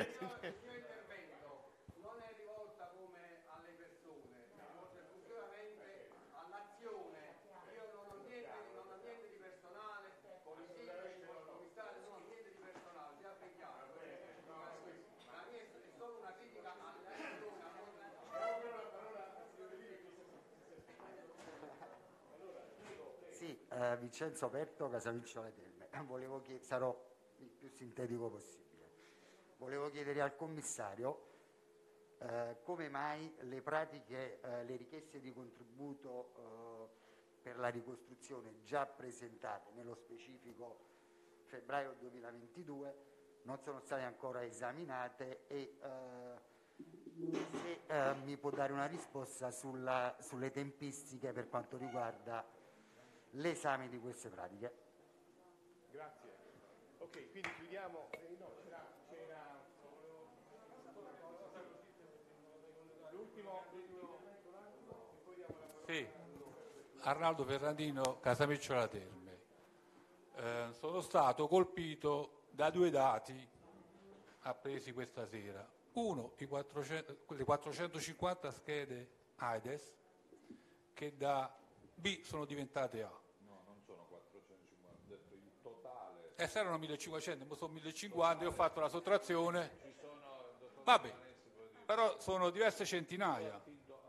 Vincenzo Aperto, Casamicciola Terme. Volevo chiedere, sarò il più sintetico possibile. Volevo chiedere al commissario come mai le pratiche, le richieste di contributo per la ricostruzione già presentate, nello specifico febbraio 2022, non sono state ancora esaminate e se mi può dare una risposta sulle tempistiche per quanto riguarda l'esame di queste pratiche. Grazie. Ok, quindi chiudiamo. Sì, Arnaldo Ferrandino, Casamicciola Terme. Sono stato colpito da due dati appresi questa sera. Uno, le 450 schede AIDS che da B sono diventate A. No, non sono 450, ho detto il totale. Erano 1500, ma sono 1050, io ho fatto la sottrazione. Vabbè, però sono diverse centinaia.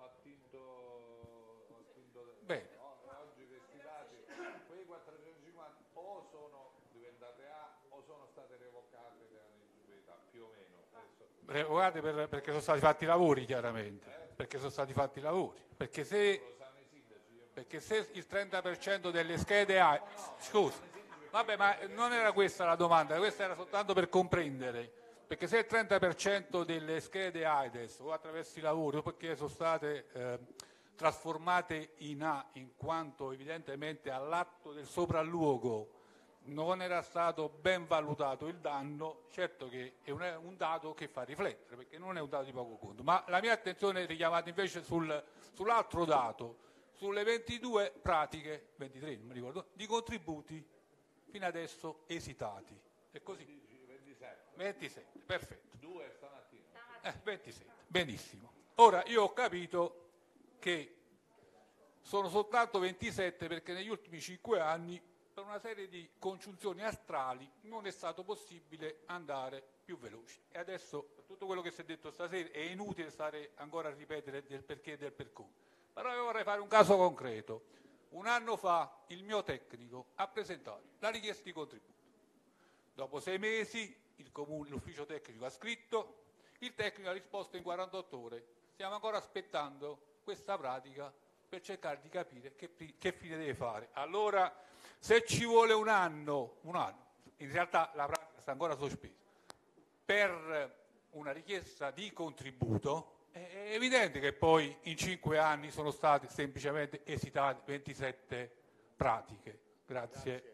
Bene. Oggi questi dati, quei 450 o sono diventate A o sono state revocate per ineligibilità, più o meno. Revocate perché sono stati fatti i lavori, chiaramente. Perché sono stati fatti i lavori. Perché se il 30% delle schede ha... Scusa, vabbè, ma non era questa la domanda, questa era soltanto per comprendere. Perché se il 30% delle schede AIDS o attraverso i lavori o perché sono state trasformate in A, in quanto evidentemente all'atto del sopralluogo non era stato ben valutato il danno, certo che è un dato che fa riflettere, perché non è un dato di poco conto. Ma la mia attenzione è richiamata invece sull'altro dato, sulle 22 pratiche, 23 non mi ricordo, di contributi fino adesso esitati. È così? 27, perfetto. 2 stamattina. 27, benissimo. Ora io ho capito che sono soltanto 27 perché negli ultimi 5 anni per una serie di congiunzioni astrali non è stato possibile andare più veloci. E adesso tutto quello che si è detto stasera è inutile stare ancora a ripetere del perché e del per come. Però io vorrei fare un caso concreto. Un anno fa il mio tecnico ha presentato la richiesta di contributo. Dopo 6 mesi l'ufficio tecnico ha scritto, il tecnico ha risposto in 48 ore. Stiamo ancora aspettando questa pratica per cercare di capire che fine deve fare. Allora, se ci vuole un anno, in realtà la pratica sta ancora sospesa, per una richiesta di contributo, è evidente che poi in 5 anni sono state semplicemente esitate 27 pratiche. Grazie.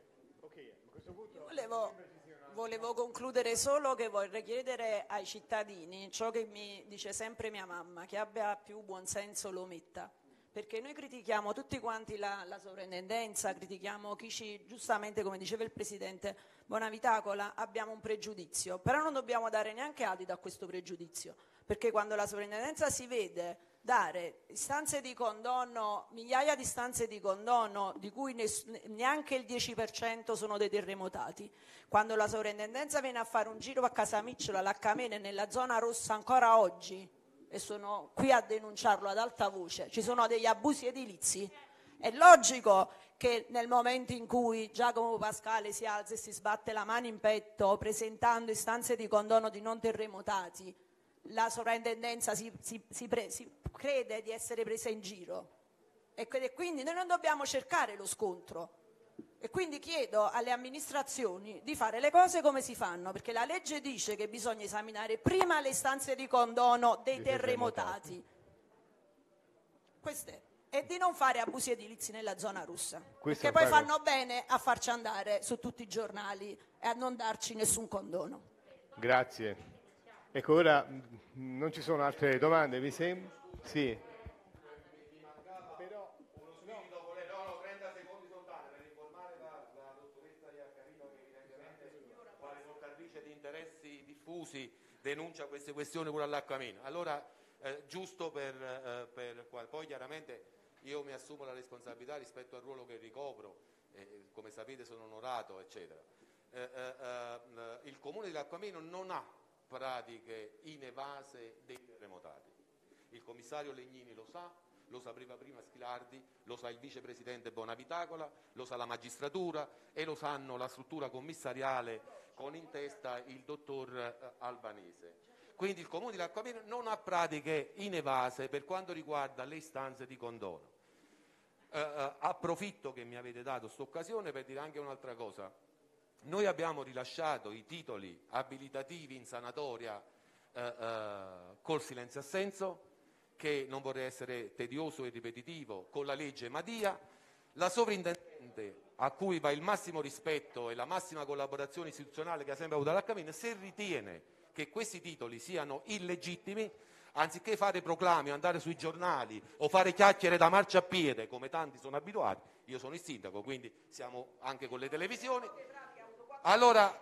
Volevo concludere solo che vorrei chiedere ai cittadini ciò che mi dice sempre mia mamma, che abbia più buonsenso lo metta, perché noi critichiamo tutti quanti la sovrintendenza, critichiamo chi giustamente, come diceva il Presidente Bonavitacola, abbiamo un pregiudizio, però non dobbiamo dare neanche adito a questo pregiudizio, perché quando la sovrintendenza si vede dare istanze di condono, migliaia di istanze di condono, di cui neanche il 10% sono dei terremotati. Quando la sovrintendenza viene a fare un giro a Casamicciola, l'Accamene, nella zona rossa ancora oggi, e sono qui a denunciarlo ad alta voce, ci sono degli abusi edilizi, è logico che nel momento in cui Giacomo Pascale si alza e si sbatte la mano in petto presentando istanze di condono di non terremotati, la sovrintendenza si crede di essere presa in giro e quindi noi non dobbiamo cercare lo scontro e quindi chiedo alle amministrazioni di fare le cose come si fanno, perché la legge dice che bisogna esaminare prima le istanze di condono dei terremotati. Questo è. E di non fare abusi edilizi nella zona rossa, perché poi fanno bene a farci andare su tutti i giornali e a non darci nessun condono. Grazie. Ecco, ora non ci sono altre domande, mi sembra? Sì. Però uno spirito volere, 30 secondi soltanto per informare la dottoressa Iaccarino che evidentemente quale portatrice di interessi diffusi denuncia queste questioni pure all'Accameno. Allora, giusto poi chiaramente io mi assumo la responsabilità rispetto al ruolo che ricopro, come sapete sono onorato, eccetera. Il comune di Accameno non ha pratiche inevase dei terremotati. Il commissario Legnini lo sa, lo sapeva prima Schilardi, lo sa il vicepresidente Bonavitacola, lo sa la magistratura e lo sanno la struttura commissariale con in testa il dottor Albanese. Quindi il comune di Accameno non ha pratiche inevase per quanto riguarda le istanze di condono. Approfitto che mi avete dato questa occasione per dire anche un'altra cosa. Noi abbiamo rilasciato i titoli abilitativi in sanatoria col silenzio assenso, che non vorrei essere tedioso e ripetitivo, con la legge Madia. La sovrintendente, a cui va il massimo rispetto e la massima collaborazione istituzionale che ha sempre avuto l'Accameno, se ritiene che questi titoli siano illegittimi, anziché fare proclami, andare sui giornali o fare chiacchiere da marciapiede, come tanti sono abituati, io sono il sindaco, quindi siamo anche con le televisioni, allora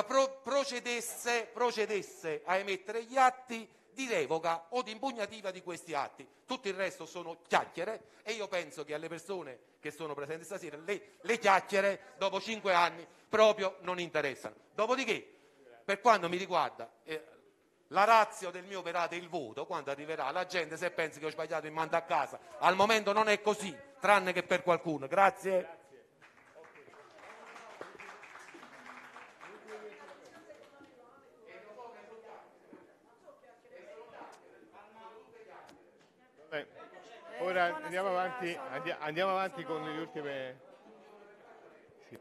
procedesse a emettere gli atti di revoca o di impugnativa di questi atti. Tutto il resto sono chiacchiere e io penso che alle persone che sono presenti stasera le chiacchiere dopo 5 anni proprio non interessano. Dopodiché, per quanto mi riguarda, la ratio del mio operato è il voto. Quando arriverà la gente, se pensa che ho sbagliato, mi manda a casa. Al momento non è così, tranne che per qualcuno. Grazie. Ora andiamo avanti con le ultime. Sì.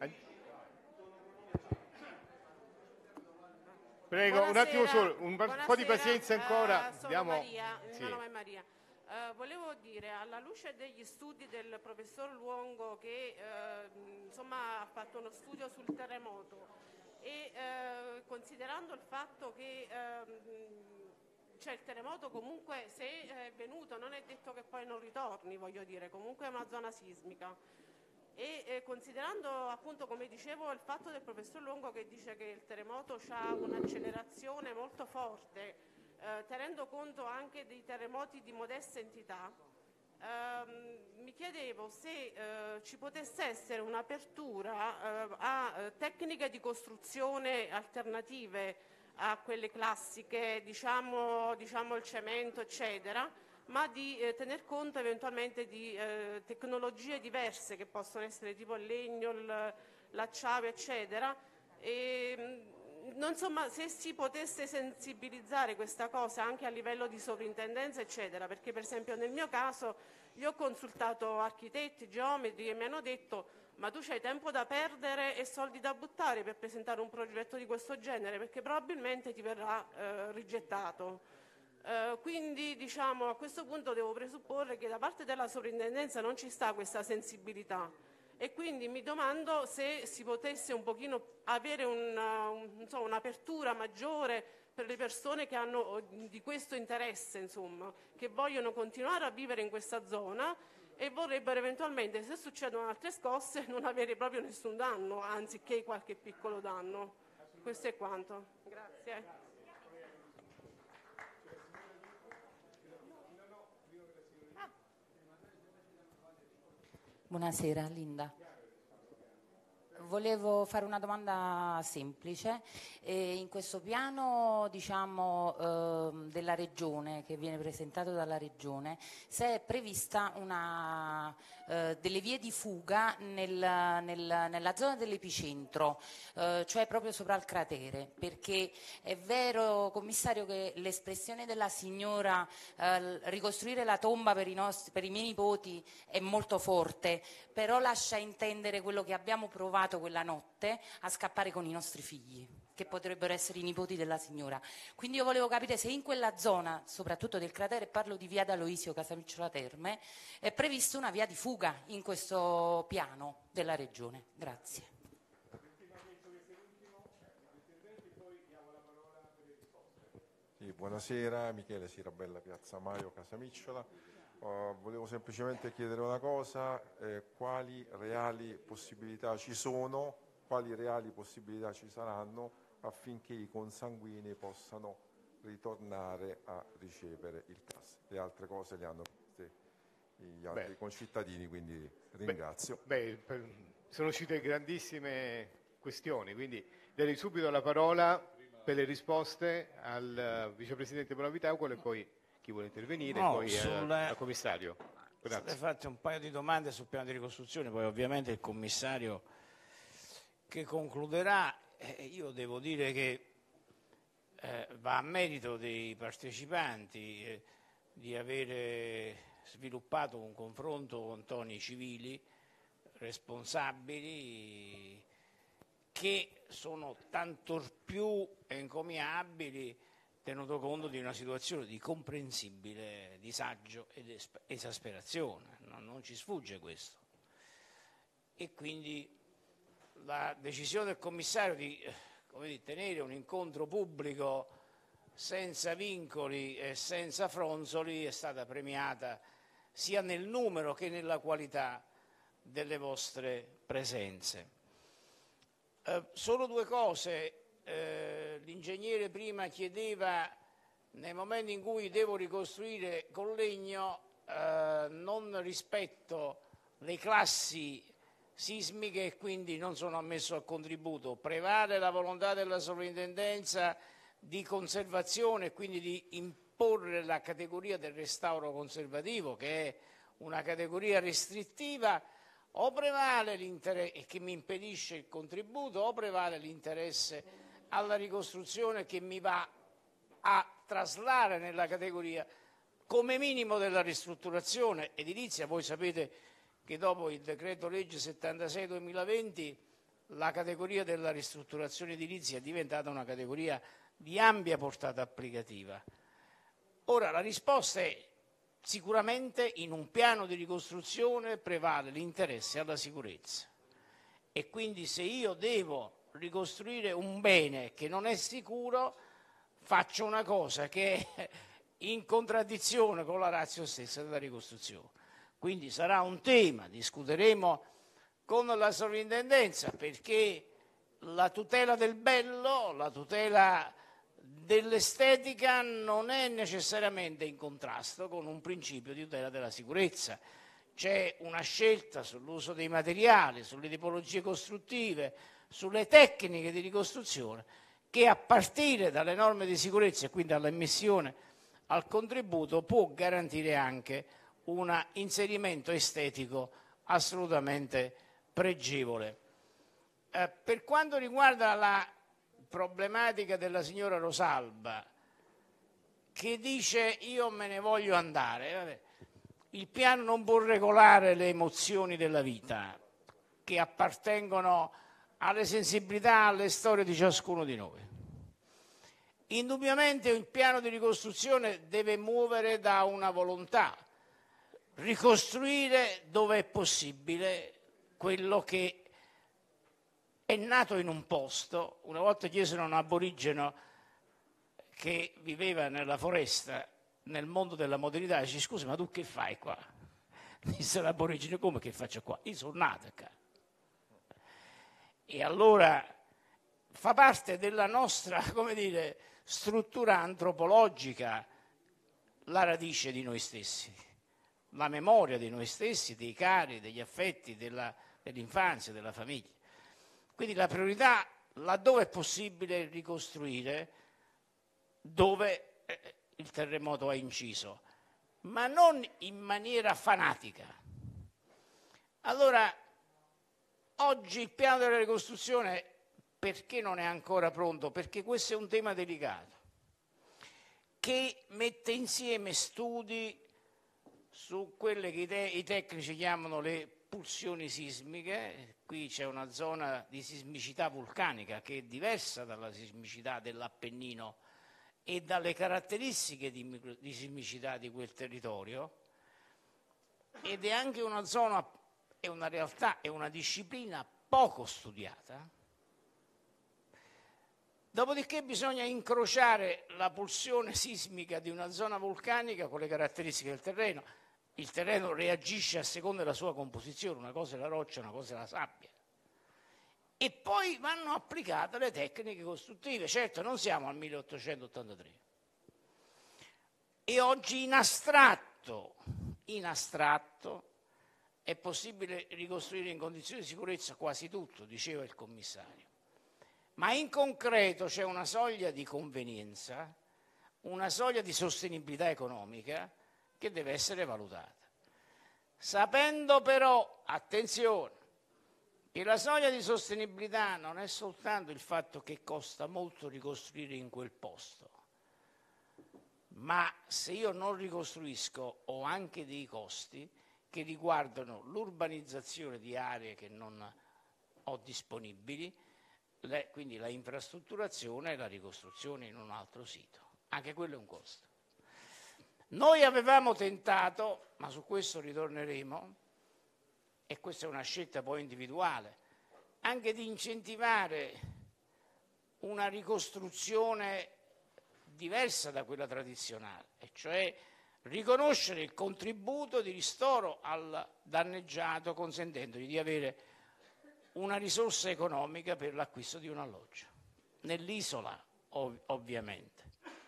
Prego, Buonasera, un attimo solo, un po' di pazienza ancora. Sono Maria, il Sì. mio nome è Maria. Volevo dire, alla luce degli studi del professor Luongo che insomma, ha fatto uno studio sul terremoto e considerando il fatto che cioè il terremoto comunque se è venuto non è detto che poi non ritorni, voglio dire, comunque è una zona sismica. E considerando appunto, come dicevo, il fatto del professor Longo che dice che il terremoto ha un'accelerazione molto forte, tenendo conto anche dei terremoti di modesta entità, mi chiedevo se ci potesse essere un'apertura a tecniche di costruzione alternative a quelle classiche, diciamo il cemento, eccetera, ma di tener conto eventualmente di tecnologie diverse che possono essere tipo il legno, l'acciaio, eccetera. E, insomma, se si potesse sensibilizzare questa cosa anche a livello di sovrintendenza, eccetera, perché per esempio nel mio caso io ho consultato architetti, geometri che mi hanno detto ma tu c'hai tempo da perdere e soldi da buttare per presentare un progetto di questo genere, perché probabilmente ti verrà rigettato. Quindi diciamo, a questo punto devo presupporre che da parte della sovrintendenza non ci sta questa sensibilità e quindi mi domando se si potesse un pochino avere un'apertura maggiore per le persone che hanno di questo interesse, insomma, che vogliono continuare a vivere in questa zona e vorrebbero eventualmente, se succedono altre scosse, non avere proprio nessun danno, anziché qualche piccolo danno. Questo è quanto. Grazie. Buonasera, Linda. Volevo fare una domanda semplice. In questo piano della Regione, che viene presentato dalla Regione, se è prevista delle vie di fuga nella zona dell'epicentro, cioè proprio sopra il cratere, perché è vero, commissario, che l'espressione della signora ricostruire la tomba per i miei nipoti è molto forte, però lascia intendere quello che abbiamo provato quella notte a scappare con i nostri figli, che potrebbero essere i nipoti della signora. Quindi io volevo capire se in quella zona, soprattutto del cratere, parlo di via D'Aloisio, Casamicciola Terme, è prevista una via di fuga in questo piano della Regione. Grazie. Sì, buonasera, Michele Sirabella, Piazza Maio, Casamicciola. Volevo semplicemente chiedere una cosa, quali reali possibilità ci sono, quali reali possibilità ci saranno affinché i consanguini possano ritornare a ricevere il CAS. Le altre cose le hanno fatte gli altri concittadini, quindi ringrazio. Sono uscite grandissime questioni, quindi darei subito la parola per le risposte al vicepresidente Bonavitacolo e poi chi vuole intervenire, poi al commissario. Grazie. Fatte un paio di domande sul piano di ricostruzione, poi ovviamente il commissario che concluderà. Io devo dire che va a merito dei partecipanti di avere sviluppato un confronto con toni civili, responsabili, che sono tanto più encomiabili tenuto conto di una situazione di comprensibile disagio ed esasperazione, non ci sfugge questo. E quindi la decisione del commissario di tenere un incontro pubblico senza vincoli e senza fronzoli, è stata premiata sia nel numero che nella qualità delle vostre presenze. Solo due cose. L'ingegnere prima chiedeva, nei momenti in cui devo ricostruire con legno, non rispetto le classi sismiche e quindi non sono ammesso al contributo. Prevale la volontà della sovrintendenza di conservazione e quindi di imporre la categoria del restauro conservativo, che è una categoria restrittiva, o prevale l'interesse, e che mi impedisce il contributo, o prevale l'interesse alla ricostruzione che mi va a traslare nella categoria come minimo della ristrutturazione edilizia. Voi sapete che dopo il decreto legge 76/2020 la categoria della ristrutturazione edilizia è diventata una categoria di ampia portata applicativa. Ora, la risposta è sicuramente in un piano di ricostruzione prevale l'interesse alla sicurezza, e quindi se io devo ricostruire un bene che non è sicuro, faccio una cosa che è in contraddizione con la ratio stessa della ricostruzione. Quindi sarà un tema, discuteremo con la sovrintendenza, perché la tutela del bello, la tutela dell'estetica non è necessariamente in contrasto con un principio di tutela della sicurezza. C'è una scelta sull'uso dei materiali, sulle tipologie costruttive, sulle tecniche di ricostruzione, che a partire dalle norme di sicurezza e quindi dall'ammissione al contributo può garantire anche un inserimento estetico assolutamente pregevole. Per quanto riguarda la problematica della signora Rosalba, che dice io me ne voglio andare, vabbè, il piano non può regolare le emozioni della vita che appartengono alle sensibilità, alle storie di ciascuno di noi. Indubbiamente il piano di ricostruzione deve muovere da una volontà, ricostruire dove è possibile quello che è nato in un posto. Una volta chiesero a un aborigeno che viveva nella foresta, nel mondo della modernità, dice: scusa, ma tu che fai qua? Disse l'aborigeno: come che faccio qua? Io sono nato qua. E allora fa parte della nostra, come dire, struttura antropologica la radice di noi stessi, la memoria di noi stessi, dei cari, degli affetti, dell'infanzia, della famiglia. Quindi la priorità, laddove è possibile, è ricostruire dove il terremoto ha inciso, ma non in maniera fanatica. Allora, oggi il piano della ricostruzione perché non è ancora pronto? Perché questo è un tema delicato, che mette insieme studi su quelle che i tecnici chiamano le pulsioni sismiche. Qui c'è una zona di sismicità vulcanica che è diversa dalla sismicità dell'Appennino e dalle caratteristiche di sismicità di quel territorio, ed è anche una zona, è una realtà, è una disciplina poco studiata. Dopodiché bisogna incrociare la pulsione sismica di una zona vulcanica con le caratteristiche del terreno. Il terreno reagisce a seconda della sua composizione, una cosa è la roccia, una cosa è la sabbia. E poi vanno applicate le tecniche costruttive. Certo, non siamo al 1883. E oggi in astratto è possibile ricostruire in condizioni di sicurezza quasi tutto, diceva il commissario. Ma in concreto c'è una soglia di convenienza, una soglia di sostenibilità economica che deve essere valutata. Sapendo però, attenzione, che la soglia di sostenibilità non è soltanto il fatto che costa molto ricostruire in quel posto, ma se io non ricostruisco ho anche dei costi che riguardano l'urbanizzazione di aree che non ho disponibili, quindi la infrastrutturazione e la ricostruzione in un altro sito. Anche quello è un costo. Noi avevamo tentato, ma su questo ritorneremo, e questa è una scelta poi individuale, anche di incentivare una ricostruzione diversa da quella tradizionale, e cioè riconoscere il contributo di ristoro al danneggiato, consentendogli di avere una risorsa economica per l'acquisto di un alloggio, nell'isola ovviamente.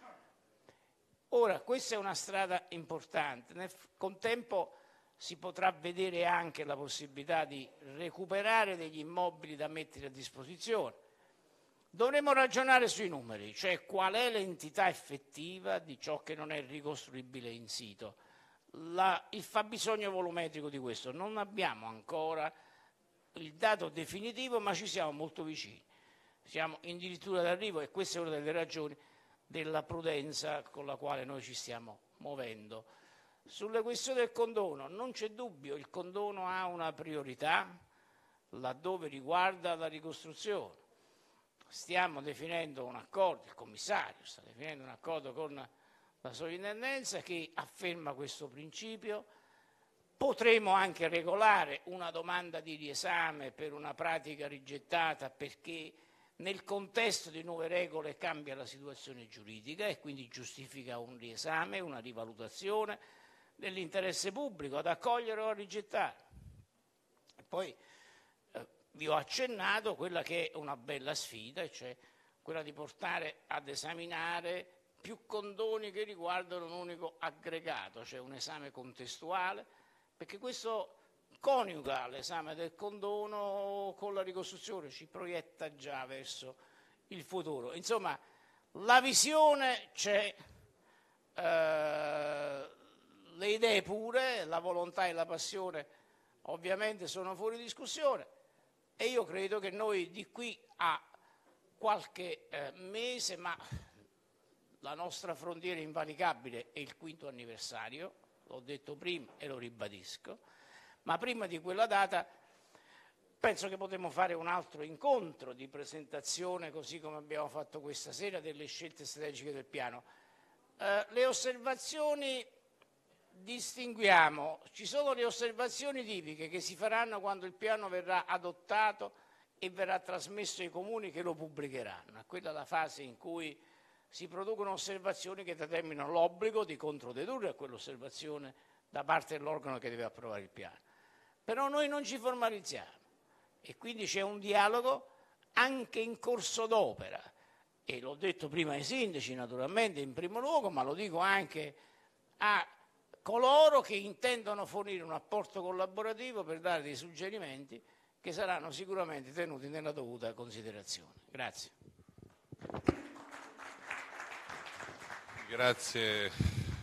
Ora, questa è una strada importante, nel contempo si potrà vedere anche la possibilità di recuperare degli immobili da mettere a disposizione. Dovremo ragionare sui numeri, cioè qual è l'entità effettiva di ciò che non è ricostruibile in sito, il fabbisogno volumetrico di questo. Non abbiamo ancora il dato definitivo, ma ci siamo molto vicini. Siamo addirittura d'arrivo, e questa è una delle ragioni della prudenza con la quale noi ci stiamo muovendo. Sulle questioni del condono non c'è dubbio, il condono ha una priorità laddove riguarda la ricostruzione. Stiamo definendo un accordo, il commissario sta definendo un accordo con la sovrintendenza che afferma questo principio. Potremo anche regolare una domanda di riesame per una pratica rigettata perché nel contesto di nuove regole cambia la situazione giuridica e quindi giustifica un riesame, una rivalutazione dell'interesse pubblico ad accogliere o a rigettare. E poi vi ho accennato quella che è una bella sfida, e cioè quella di portare ad esaminare più condoni che riguardano un unico aggregato, cioè un esame contestuale, perché questo coniuga l'esame del condono con la ricostruzione, ci proietta già verso il futuro. Insomma, la visione c'è, le idee pure, la volontà e la passione ovviamente sono fuori discussione, e io credo che noi di qui a qualche mese, ma la nostra frontiera invalicabile è il 5° anniversario, l'ho detto prima e lo ribadisco, ma prima di quella data penso che potremo fare un altro incontro di presentazione, così come abbiamo fatto questa sera, delle scelte strategiche del piano. Le osservazioni distinguiamo, ci sono le osservazioni tipiche che si faranno quando il piano verrà adottato e verrà trasmesso ai comuni che lo pubblicheranno. Quella è la fase in cui si producono osservazioni che determinano l'obbligo di controdedurre a quell'osservazione da parte dell'organo che deve approvare il piano. Però noi non ci formalizziamo e quindi c'è un dialogo anche in corso d'opera, e l'ho detto prima ai sindaci naturalmente in primo luogo, ma lo dico anche a coloro che intendono fornire un apporto collaborativo per dare dei suggerimenti che saranno sicuramente tenuti nella dovuta considerazione. Grazie. Grazie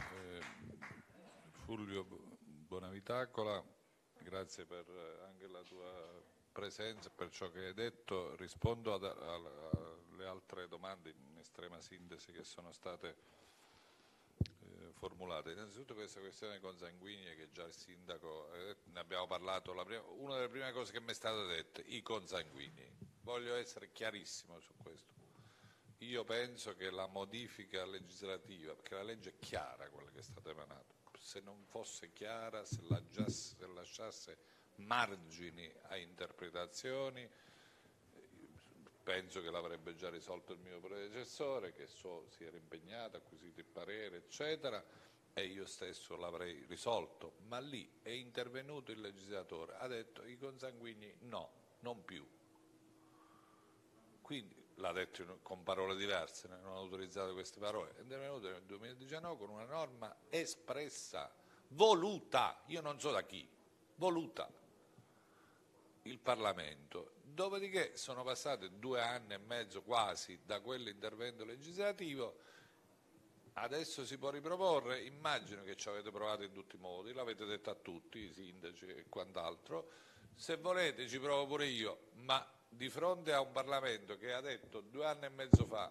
Fulvio Bonavitacola, grazie per anche la tua presenza, per ciò che hai detto. Rispondo alle altre domande in estrema sintesi che sono state formulate. Innanzitutto questa questione consanguinea, che già il sindaco ne abbiamo parlato, una delle prime cose che mi è stata detta, i consanguinei. Voglio essere chiarissimo su questo. Io penso che la modifica legislativa, perché la legge è chiara quella che è stata emanata, se non fosse chiara, se lasciasse margini a interpretazioni, penso che l'avrebbe già risolto il mio predecessore, che si era impegnato, ha acquisito il parere, eccetera, e io stesso l'avrei risolto. Ma lì è intervenuto il legislatore, ha detto i consanguigni no, non più. Quindi l'ha detto con parole diverse, non ho utilizzato queste parole, è intervenuto nel 2019 con una norma espressa, voluta, io non so da chi, voluta, il Parlamento. Dopodiché sono passati 2 anni e mezzo quasi da quell'intervento legislativo, adesso si può riproporre, immagino che ci avete provato in tutti i modi, l'avete detto a tutti, i sindaci e quant'altro, se volete ci provo pure io, ma di fronte a un Parlamento che ha detto 2 anni e mezzo fa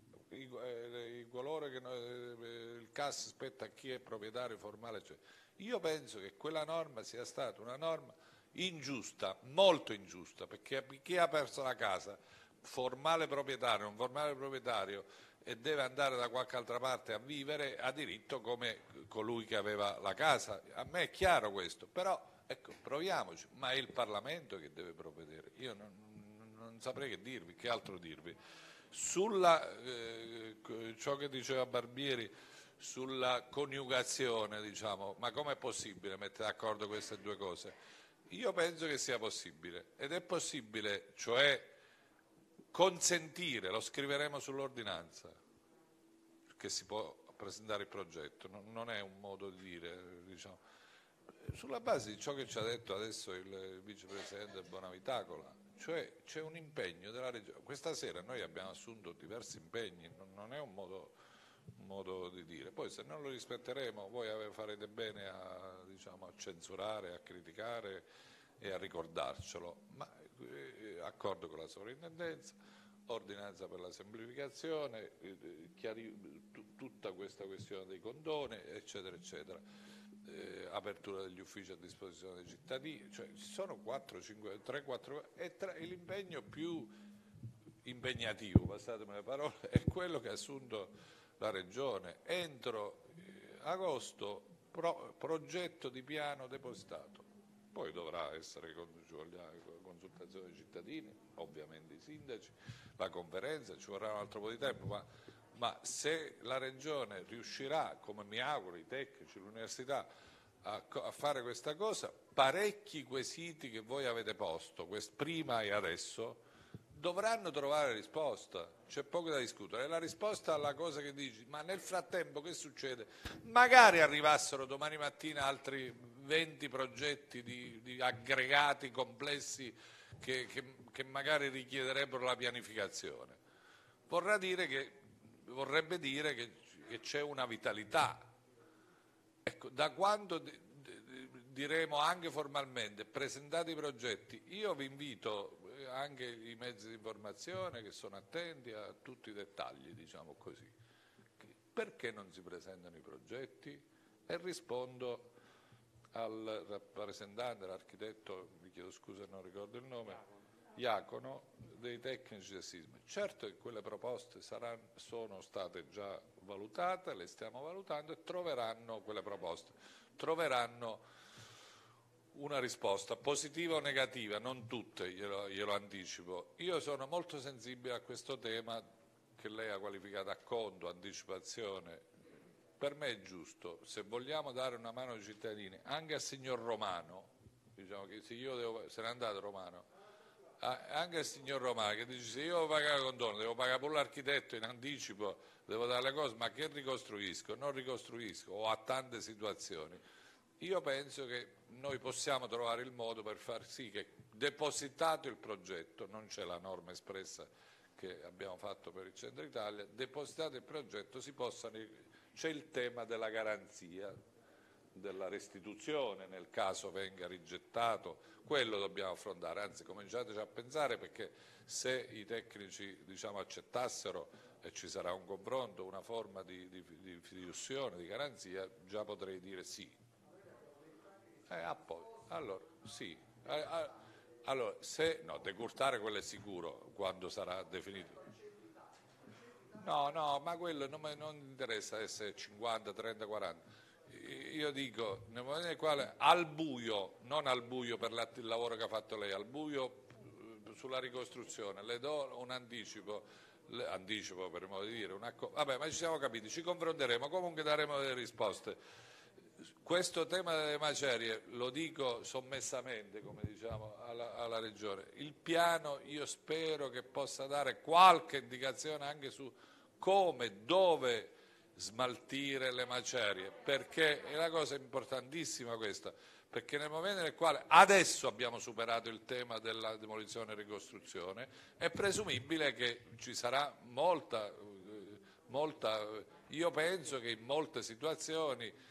il CAS spetta a chi è proprietario formale, cioè, io penso che quella norma sia stata una norma ingiusta, molto ingiusta, perché chi ha perso la casa, formale proprietario, non formale proprietario, e deve andare da qualche altra parte a vivere, ha diritto come colui che aveva la casa. A me è chiaro questo, però ecco, proviamoci, ma è il Parlamento che deve provvedere. Io non saprei che dirvi, che altro dirvi. ciò che diceva Barbieri sulla coniugazione, diciamo, ma com'è possibile mettere d'accordo queste due cose? Io penso che sia possibile, ed è possibile, cioè consentire, lo scriveremo sull'ordinanza, che si può presentare il progetto, non è un modo di dire, diciamo, sulla base di ciò che ci ha detto adesso il vicepresidente Bonavitacola, cioè c'è un impegno della Regione. Questa sera noi abbiamo assunto diversi impegni, non è un modo di dire, poi se non lo rispetteremo voi farete bene a, diciamo, a censurare, a criticare e a ricordarcelo, ma accordo con la sovrintendenza, ordinanza per la semplificazione, tutta questa questione dei condoni, eccetera, eccetera, apertura degli uffici a disposizione dei cittadini, cioè ci sono 3-4 e l'impegno più impegnativo, passatemi le parole, è quello che ha assunto la Regione entro agosto, progetto di piano depositato. Poi dovrà essere consultazione dei cittadini, ovviamente i sindaci, la conferenza, ci vorrà un altro po' di tempo, ma se la Regione riuscirà, come mi auguro, i tecnici, l'università, a fare questa cosa, parecchi quesiti che voi avete posto, prima e adesso, dovranno trovare risposta, c'è poco da discutere. E la risposta alla cosa che dici, ma nel frattempo che succede? Magari arrivassero domani mattina altri 20 progetti di aggregati complessi che magari richiederebbero la pianificazione. Vorrebbe dire che c'è una vitalità. Ecco, da quando diremo anche formalmente presentate i progetti, io vi invito, anche i mezzi di informazione che sono attenti a tutti i dettagli, diciamo così, perché non si presentano i progetti? E rispondo al rappresentante, l'architetto, mi chiedo scusa non ricordo il nome, Iacono, dei tecnici del sisma. Certo che quelle proposte sono state già valutate, le stiamo valutando e quelle proposte troveranno una risposta, positiva o negativa, non tutte, glielo anticipo. Io sono molto sensibile a questo tema che lei ha qualificato acconto, anticipazione. Per me è giusto, se vogliamo dare una mano ai cittadini, anche al signor Romano, diciamo che se n'è andato Romano, anche al signor Romano che dice se io devo pagare condono, devo pagare pure l'architetto in anticipo, devo dare le cose, ma che ricostruisco? Non ricostruisco, o a tante situazioni. Io penso che noi possiamo trovare il modo per far sì che, depositato il progetto, non c'è la norma espressa che abbiamo fatto per il Centro Italia, depositato il progetto c'è il tema della garanzia, della restituzione nel caso venga rigettato, quello dobbiamo affrontare, anzi cominciateci a pensare, perché se i tecnici, diciamo, accettassero e ci sarà un confronto, una forma di fiduzione, di garanzia, già potrei dire sì. Allora, sì. Allora, decurtare quello è sicuro quando sarà definito. No, ma quello non interessa essere 50, 30, 40. Io dico, nel momento nel quale al buio, non al buio per il lavoro che ha fatto lei, al buio sulla ricostruzione, le do un anticipo per modo di dire, vabbè, ma ci siamo capiti, ci confronteremo, comunque daremo delle risposte. Questo tema delle macerie, lo dico sommessamente, come diciamo, alla Regione, il piano io spero che possa dare qualche indicazione anche su come, dove smaltire le macerie, perché è una cosa importantissima questa, perché nel momento nel quale adesso abbiamo superato il tema della demolizione e ricostruzione, è presumibile che ci sarà molta, io penso che in molte situazioni,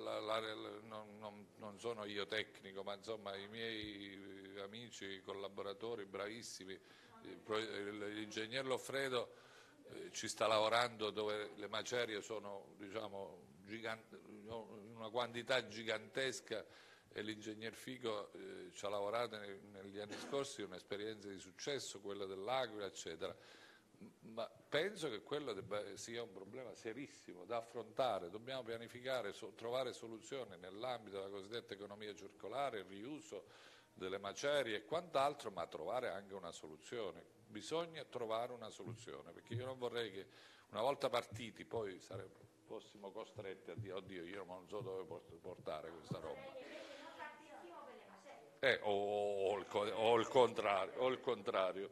non sono io tecnico, ma insomma i miei amici, collaboratori bravissimi, l'ingegner Loffredo ci sta lavorando dove le macerie sono, diciamo, una quantità gigantesca, e l'ingegner Fico ci ha lavorato negli anni scorsi, un'esperienza di successo, quella dell'Aquila, eccetera. Ma penso che quello sia un problema serissimo da affrontare, dobbiamo pianificare, trovare soluzioni nell'ambito della cosiddetta economia circolare, il riuso, delle macerie e quant'altro, ma trovare anche una soluzione. Bisogna trovare una soluzione, perché io non vorrei che una volta partiti poi fossimo costretti a dire oddio, io non so dove portare questa roba. O il contrario.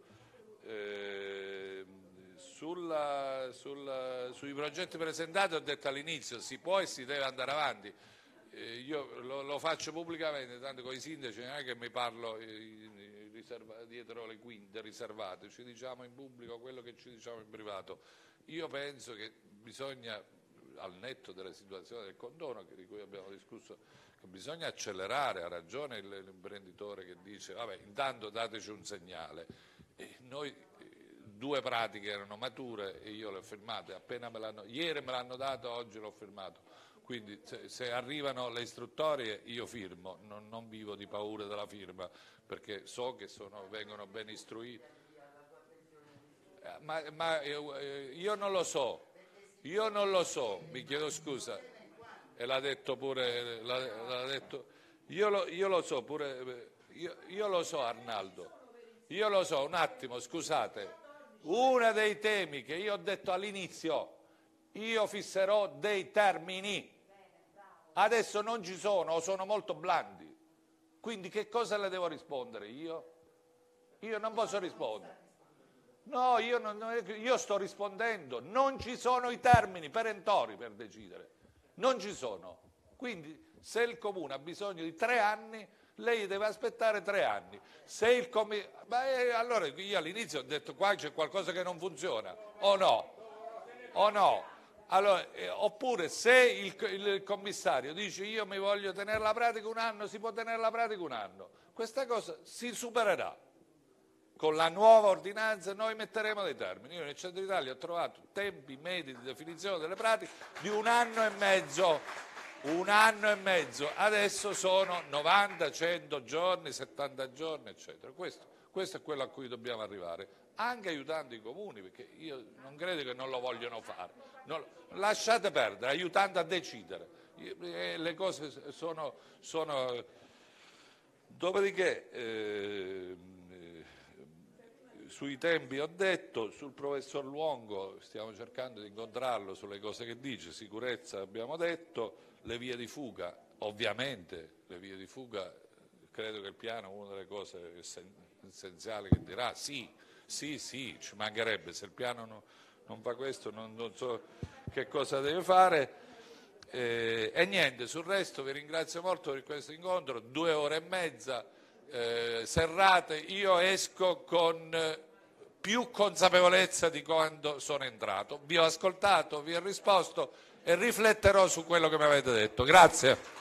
Sui progetti presentati ho detto all'inizio si può e si deve andare avanti. Io lo faccio pubblicamente, tanto con i sindaci non è che mi parlo dietro le quinte riservate, ci diciamo in pubblico quello che ci diciamo in privato. Io penso che bisogna, al netto della situazione del condono di cui abbiamo discusso, che bisogna accelerare. Ha ragione l'imprenditore che dice vabbè, intanto dateci un segnale. Noi 2 pratiche erano mature e io le ho firmate, ieri me l'hanno dato, oggi l'ho firmato. Quindi se arrivano le istruttorie io firmo, non vivo di paura della firma, perché so che vengono ben istruiti. Ma io non lo so, mi chiedo scusa, e l'ha detto pure, io lo so pure, io lo so Arnaldo, io lo so, un attimo, scusate, uno dei temi che io ho detto all'inizio, io fisserò dei termini. Adesso non ci sono o sono molto blandi, quindi che cosa le devo rispondere io? Io non posso rispondere. No, io sto rispondendo, non ci sono i termini perentori per decidere, non ci sono. Quindi se il Comune ha bisogno di 3 anni, lei deve aspettare 3 anni. Se allora io all'inizio ho detto qua c'è qualcosa che non funziona, o no? Allora, oppure se il commissario dice io mi voglio tenere la pratica 1 anno, si può tenere la pratica 1 anno. Questa cosa si supererà. Con la nuova ordinanza noi metteremo dei termini. Io nel Centro Italia ho trovato tempi medi di definizione delle pratiche di 1 anno e mezzo. 1 anno e mezzo. Adesso sono 90, 100 giorni, 70 giorni, eccetera. Questo è quello a cui dobbiamo arrivare, anche aiutando i comuni, perché io non credo che non lo vogliono fare. Lasciate perdere, aiutando a decidere. Le cose sono... Dopodiché, sui tempi ho detto, sul professor Luongo stiamo cercando di incontrarlo sulle cose che dice, sicurezza abbiamo detto, le vie di fuga, ovviamente le vie di fuga, credo che il piano, una delle cose essenziali che dirà, sì, ci mancherebbe, se il piano non fa questo non so che cosa deve fare. E niente, sul resto vi ringrazio molto per questo incontro, 2 ore e mezza serrate, io esco con più consapevolezza di quando sono entrato. Vi ho ascoltato, vi ho risposto e rifletterò su quello che mi avete detto. Grazie.